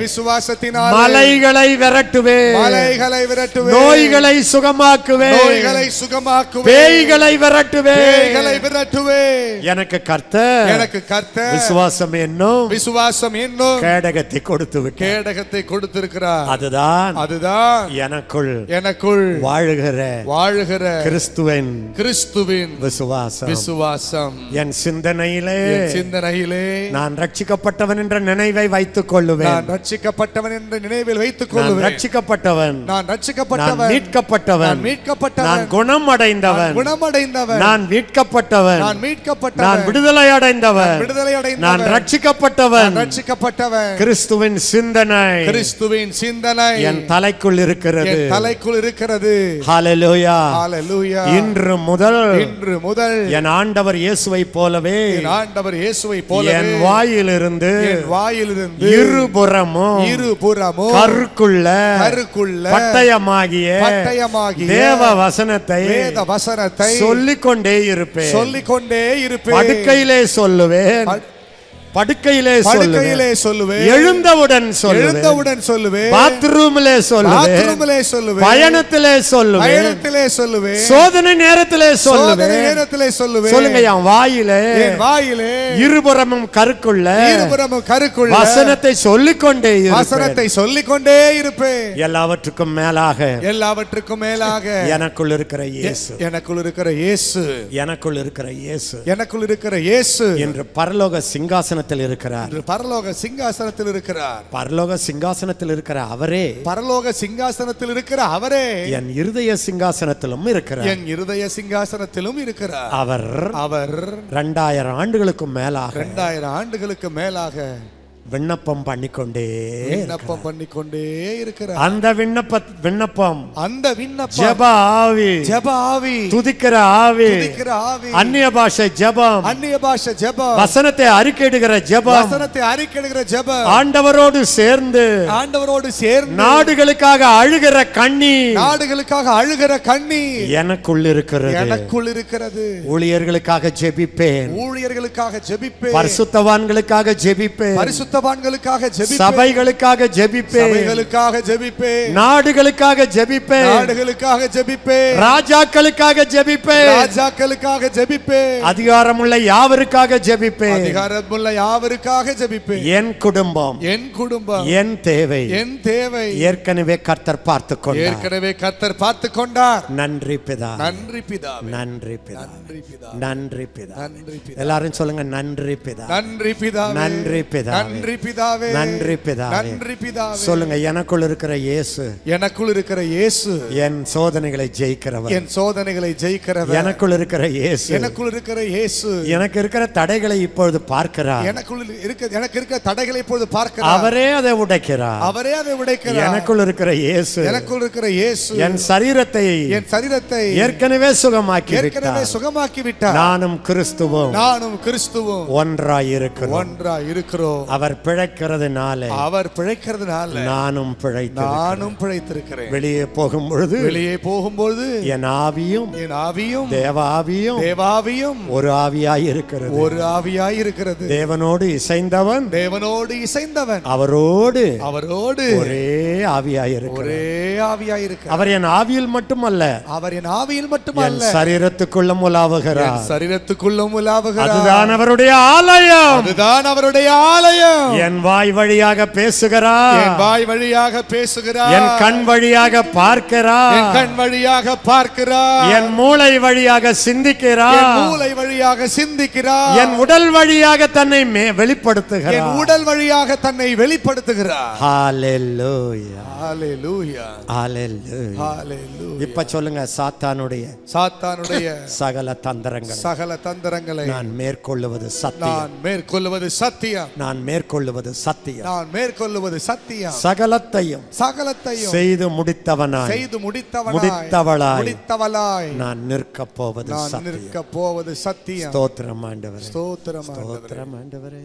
விசுவாசத்தினாலே மலைகளை விரட்டுவேன், மலைகளை விரட்டுவேன், நோய்களை சுகமாக்குவேன், நோய்களை சுகமாக்குவேன், பேய்களை விரட்டுவேன், பேய்களை விரட்டுவேன். எனக்கு கர்த்தர் எனக்கு கர்த்தர் விசுவாசம் என்னும் விசுவாசம் என்னும் கேடகத்தை கொடுத்து விட்டார். கேடகத்தை கொடுத்திருக்கிறார். அதுதான் அதுதான் எனக்குள் எனக்குள் வாழுகிற வாழுகிற கிறிஸ்துவின் கிறிஸ்துவின் விசுவாசம். விசுவாசம் என் சிந்தனையிலே என் சிந்தனையிலே நான் ரட்சிக்கப்பட்டவன் என்ற நினைவை வைத்துக் கொள்ளுவேன். நான் ரட்சிக்கப்பட்டவன் என்ற நினைவில் வைத்துக் நான் கொள்ளுவேன். ரட்சிக்கப்பட்டவன், நான் ரட்சிக்கப்பட்டவன், நான் மீட்கப்பட்டவன், நான் மீட்கப்பட்டவன், நான் குணமடைந்தவன், குணமடைந்தவன், நான் மீட்கப்பட்டவன், நான் மீட்கப்பட்டவன், நான் விடுதலை அடைந்தவன், விடுதலை அடைந்தவன், நான் ரட்சிக்கப்பட்டவன். நான் ரட்சிக்கப்பட்டவன். கிறிஸ்துவின் சிந்தனை கிறிஸ்துவின் சிந்தனை என் தலைக்குள் இருக்கிறது. என் தலைக்குள் இருக்கிறது. ஹல்லேலூயா. ஹல்லேலூயா. இன்று முதல் இன்று முதல் என் ஆண்டவர் இயேசுவை போலவே என் ஆண்டவர் இயேசுவை போலவே என் வாயிலிருந்து என் வாயிலிருந்து இருபுறமும் இருபுறமும் கருக்குள்ள கருக்குள்ள பட்டயமாகிய பட்டயமாகிய தேவ வசனத்தை வேத வசனத்தை சொல்லிக்கொண்டே இருப்பேன். சொல்லிக்கொண்டே இருப்பேன். படுக்கையிலே சொல்லுவேன், படுக்கையிலே படுக்கையிலே சொல்லுவேன், எழுந்தவுடன் சொல்லுவேன், எழுந்தவுடன் சொல்லுவேன், பாத்ரூமிலே சொல்லுவேன், பாத்ரூமிலே சொல்லுவேன், பயணத்திலே சொல்லுவேன், பயணத்திலே சொல்லுவேன், சோதனை நேரத்திலே சொல்லுவேன், சோதனை நேரத்திலே சொல்லுவேன். சொல்லுங்க, என் வாயிலே என் வாயிலே இருபுறமும் கருக்குள்ள இருபுறமும் கருக்குள்ள வசனத்தை சொல்லிக்கொண்டே இருப்பேன். வசனத்தை சொல்லிக்கொண்டே இருப்பேன். எல்லாவற்றுக்கும் மேலாக எல்லாவற்றுக்கும் மேலாக எனக்குள் இருக்கிற இயேசு, எனக்குள் இருக்கிற இயேசு, எனக்குள் இருக்கிற இயேசு, எனக்குள் இருக்கிற இயேசு என்று பரலோக சிங்காசனத்தில் இருக்கிறார். பரலோக சிங்காசனத்தில் இருக்கிறார். பரலோக சிங்காசனத்தில் இருக்கிற அவரே, பரலோக சிங்காசனத்தில் இருக்கிற அவரே என் இருதய சிங்காசனத்திலும் இருக்கிறார். என் இருதய சிங்காசனத்திலும் இருக்கிறார். அவர் அவர் இரண்டாயிரம் ஆண்டுகளுக்கு மேலாக இரண்டாயிரம் ஆண்டுகளுக்கு மேலாக விண்ணப்பம் பண்ணிக்கொண்டே விண்ணப்பம் பண்ணிக்கொண்டே இருக்கிறார். அந்த விண்ணப்ப விண்ணப்பம் அந்த விண்ணப்பம் ஜெப ஆவி, ஜெப ஆவி, துதிக்கிற ஆவி, துதிக்கிற ஆவி, அந்நிய பாஷை ஜெபம், அந்நிய பாஷை ஜெபம், வசனத்தை அறிக்கையிடுகிற ஜெபம், வசனத்தை அறிக்கையிடுகிற ஜெபம், ஆண்டவரோடு சேர்ந்து ஆண்டவரோடு சேர்ந்து நாடுகளுக்காக அழுகிற கண்ணீர், நாடுகளுக்காக அழுகிற கண்ணீர் எனக்குள் இருக்கிறது. எனக்குள் இருக்கிறது. ஊழியர்களுக்காக ஜெபிப்பேன், ஊழியர்களுக்காக ஜெபிப்பேன், பரிசுத்தவான்களுக்காக ஜெபிப்பேன், பரிசுத்தவான்களுக்காக ஜெபிப்பேன், சபைகளுக்காக ஜெபிப்பேன், சபைகளுக்காக ஜெபிப்பேன், நாடுகளுக்காக ஜெபிப்பேன், நாடுகளுக்காக ஜெபிப்பேன், ராஜாக்களுக்காக ஜெபிப்பேன், ராஜாக்களுக்காக ஜெபிப்பேன், அதிகாரமுள்ள யாவருக்காக ஜெபிப்பேன், அதிகாரமுள்ள யாவருக்காக ஜெபிப்பேன். என் குடும்பம், என் குடும்பம், என் தேவை, என் தேவை ஏற்கனவே கர்த்தர் பார்த்துக் கொண்டார். ஏற்கனவே கர்த்தர் பார்த்துக் கொண்டார். நன்றி பிதா, நன்றி பிதா, நன்றி பிதா, நன்றி பிதா, நன்றி பிதா. நன்றி பிதா. எல்லாரும் சொல்லுங்க, நன்றி பிதா, நன்றி பிதா, நன்றி பிதா, நன்றி பிதாவே, நன்றி பிதா, நன்றி பிதாவே. சொல்லுங்க, எனக்குள் இருக்கிற இயேசு, எனக்குள் இருக்கிற இயேசு என் சோதனைகளை ஜெயிக்கிறவர், என் சோதனைகளை ஜெயிக்கிறவர், எனக்குள் இருக்கிற இயேசு, எனக்குள் இருக்கிற இயேசு எனக்கு இருக்கிற தடைகளை இப்பொழுது பார்க்கிறார், எனக்குள் இருக்க எனக்கு இருக்கிற தடைகளை இப்பொழுது பார்க்கிறார், அவரே அதை உடைக்கிறார், அவரே அதை உடைக்கிறார். எனக்குள் இருக்கிற இயேசு, எனக்குள் இருக்கிற இயேசு என் சரீரத்தை என் சரீரத்தை ஏற்கனவே சுகமாக்கி ஏற்கனவே விட்டார். சுகமாக்கி விட்டார். நானும் கிறிஸ்துவும் நானும் கிறிஸ்துவும் ஒன்றாய் இருக்கிறோம். ஒன்றாய் இருக்கிறோம். அவர் பிழைக்கிறதுனால அவர் பிழைக்கிறதுனால நானும் பிழைத்தேன். நானும் பிழைத்திருக்கிறேன். வெளியே போகும் பொழுது வெளியே போகும்போது என் ஆவியும் என் ஆவியும் தேவ ஆவியும் தேவாவியும் ஒரு ஆவியாய் இருக்கிறது. ஒரு ஆவியாய் இருக்கிறது. தேவனோடு இசைந்தவன் தேவனோடு இசைந்தவன் அவரோடு அவரோடு ஒரே ஆவியாய் இருக்கிறார். ஒரே ஆவியாய் இருக்கிறார். அவர் என் ஆவியில் மட்டுமல்ல, அவர் என் ஆவியில் மட்டுமல்ல, என் சரீரத்துக்குள்ளும் உலாவுகிறார். சரீரத்துக்குள்ளும் உலாவுகிறார். அதுதான் அவருடைய ஆலயம். அதுதான் அவருடைய ஆலயம். என் வாய் வழியாக பேசுகிறார், என் வாய் வழியாக பேசுகிறார், என் கண் வழியாக பார்க்கிறார், என் கண் வழியாக பார்க்கிறார், என் மூளை வழியாக சிந்திக்கிறார், என் மூளை வழியாக சிந்திக்கிறார், என் உடல் வழியாக தன்னை மே- வெளிப்படுத்துகிறார், என் உடல் வழியாக தன்னை வெளிப்படுத்துகிறார். ஹalleluya, ஹalleluya, ஹalleluya. ஹalleluya. இப்ப சொல்லுங்க, சாத்தானுடைய சாத்தானுடைய சகல தந்திரங்கள் சகல தந்திரங்களை நான் மேற்கொள்ளுவது சத்தியம், நான் மேற்கொள்வது சத்தியம், நான் மேற்கொள்ளுவது சத்தியம், நான் மேற்கொள்வது சத்தியம், சகலத்தையும் சகலத்தையும் செய்து முடித்தவனாய் செய்து முடித்தவனாய் முடித்தவளாய் முடித்தவளாய் நான் நிற்கப் போவது நான் சத்தியம். நிற்க போவது சத்தியம். ஸ்தோத்திரம் ஆண்டவரே, ஸ்தோத்திரம் ஆண்டவரே. ஸ்தோத்திரம் ஆண்டவரே.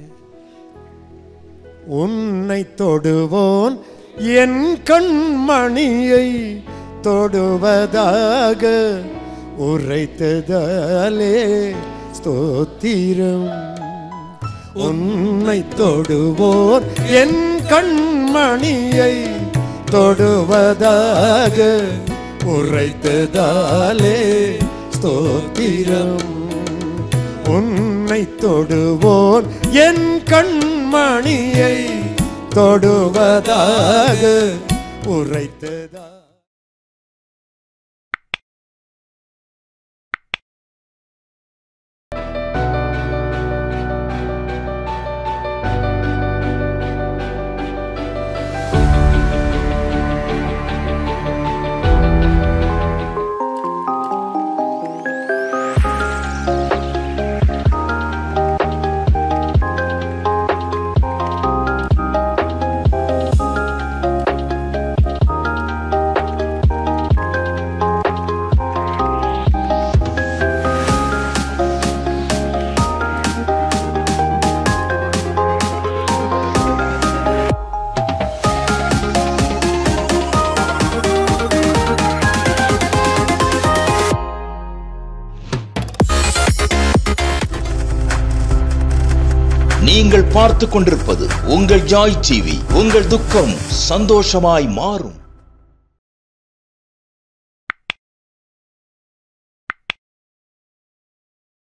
உன்னை தொடுவோன் என் கண்மணியை தொடுவதாக உரைத்ததாலே ஸ்தோத்திரம். உன்னை தொடுவோர் என் கண்மணியை தொடுவதாக உரைத்ததாலே ஸ்தோத்திரம். உன்னை தொடுவோர் என் கண்மணியை தொடுவதாக உரைத்ததா. நீங்கள் பார்த்து கொண்டிருப்பது உங்கள் ஜாய் டிவி. உங்கள் துக்கம் சந்தோஷமாய் மாறும்.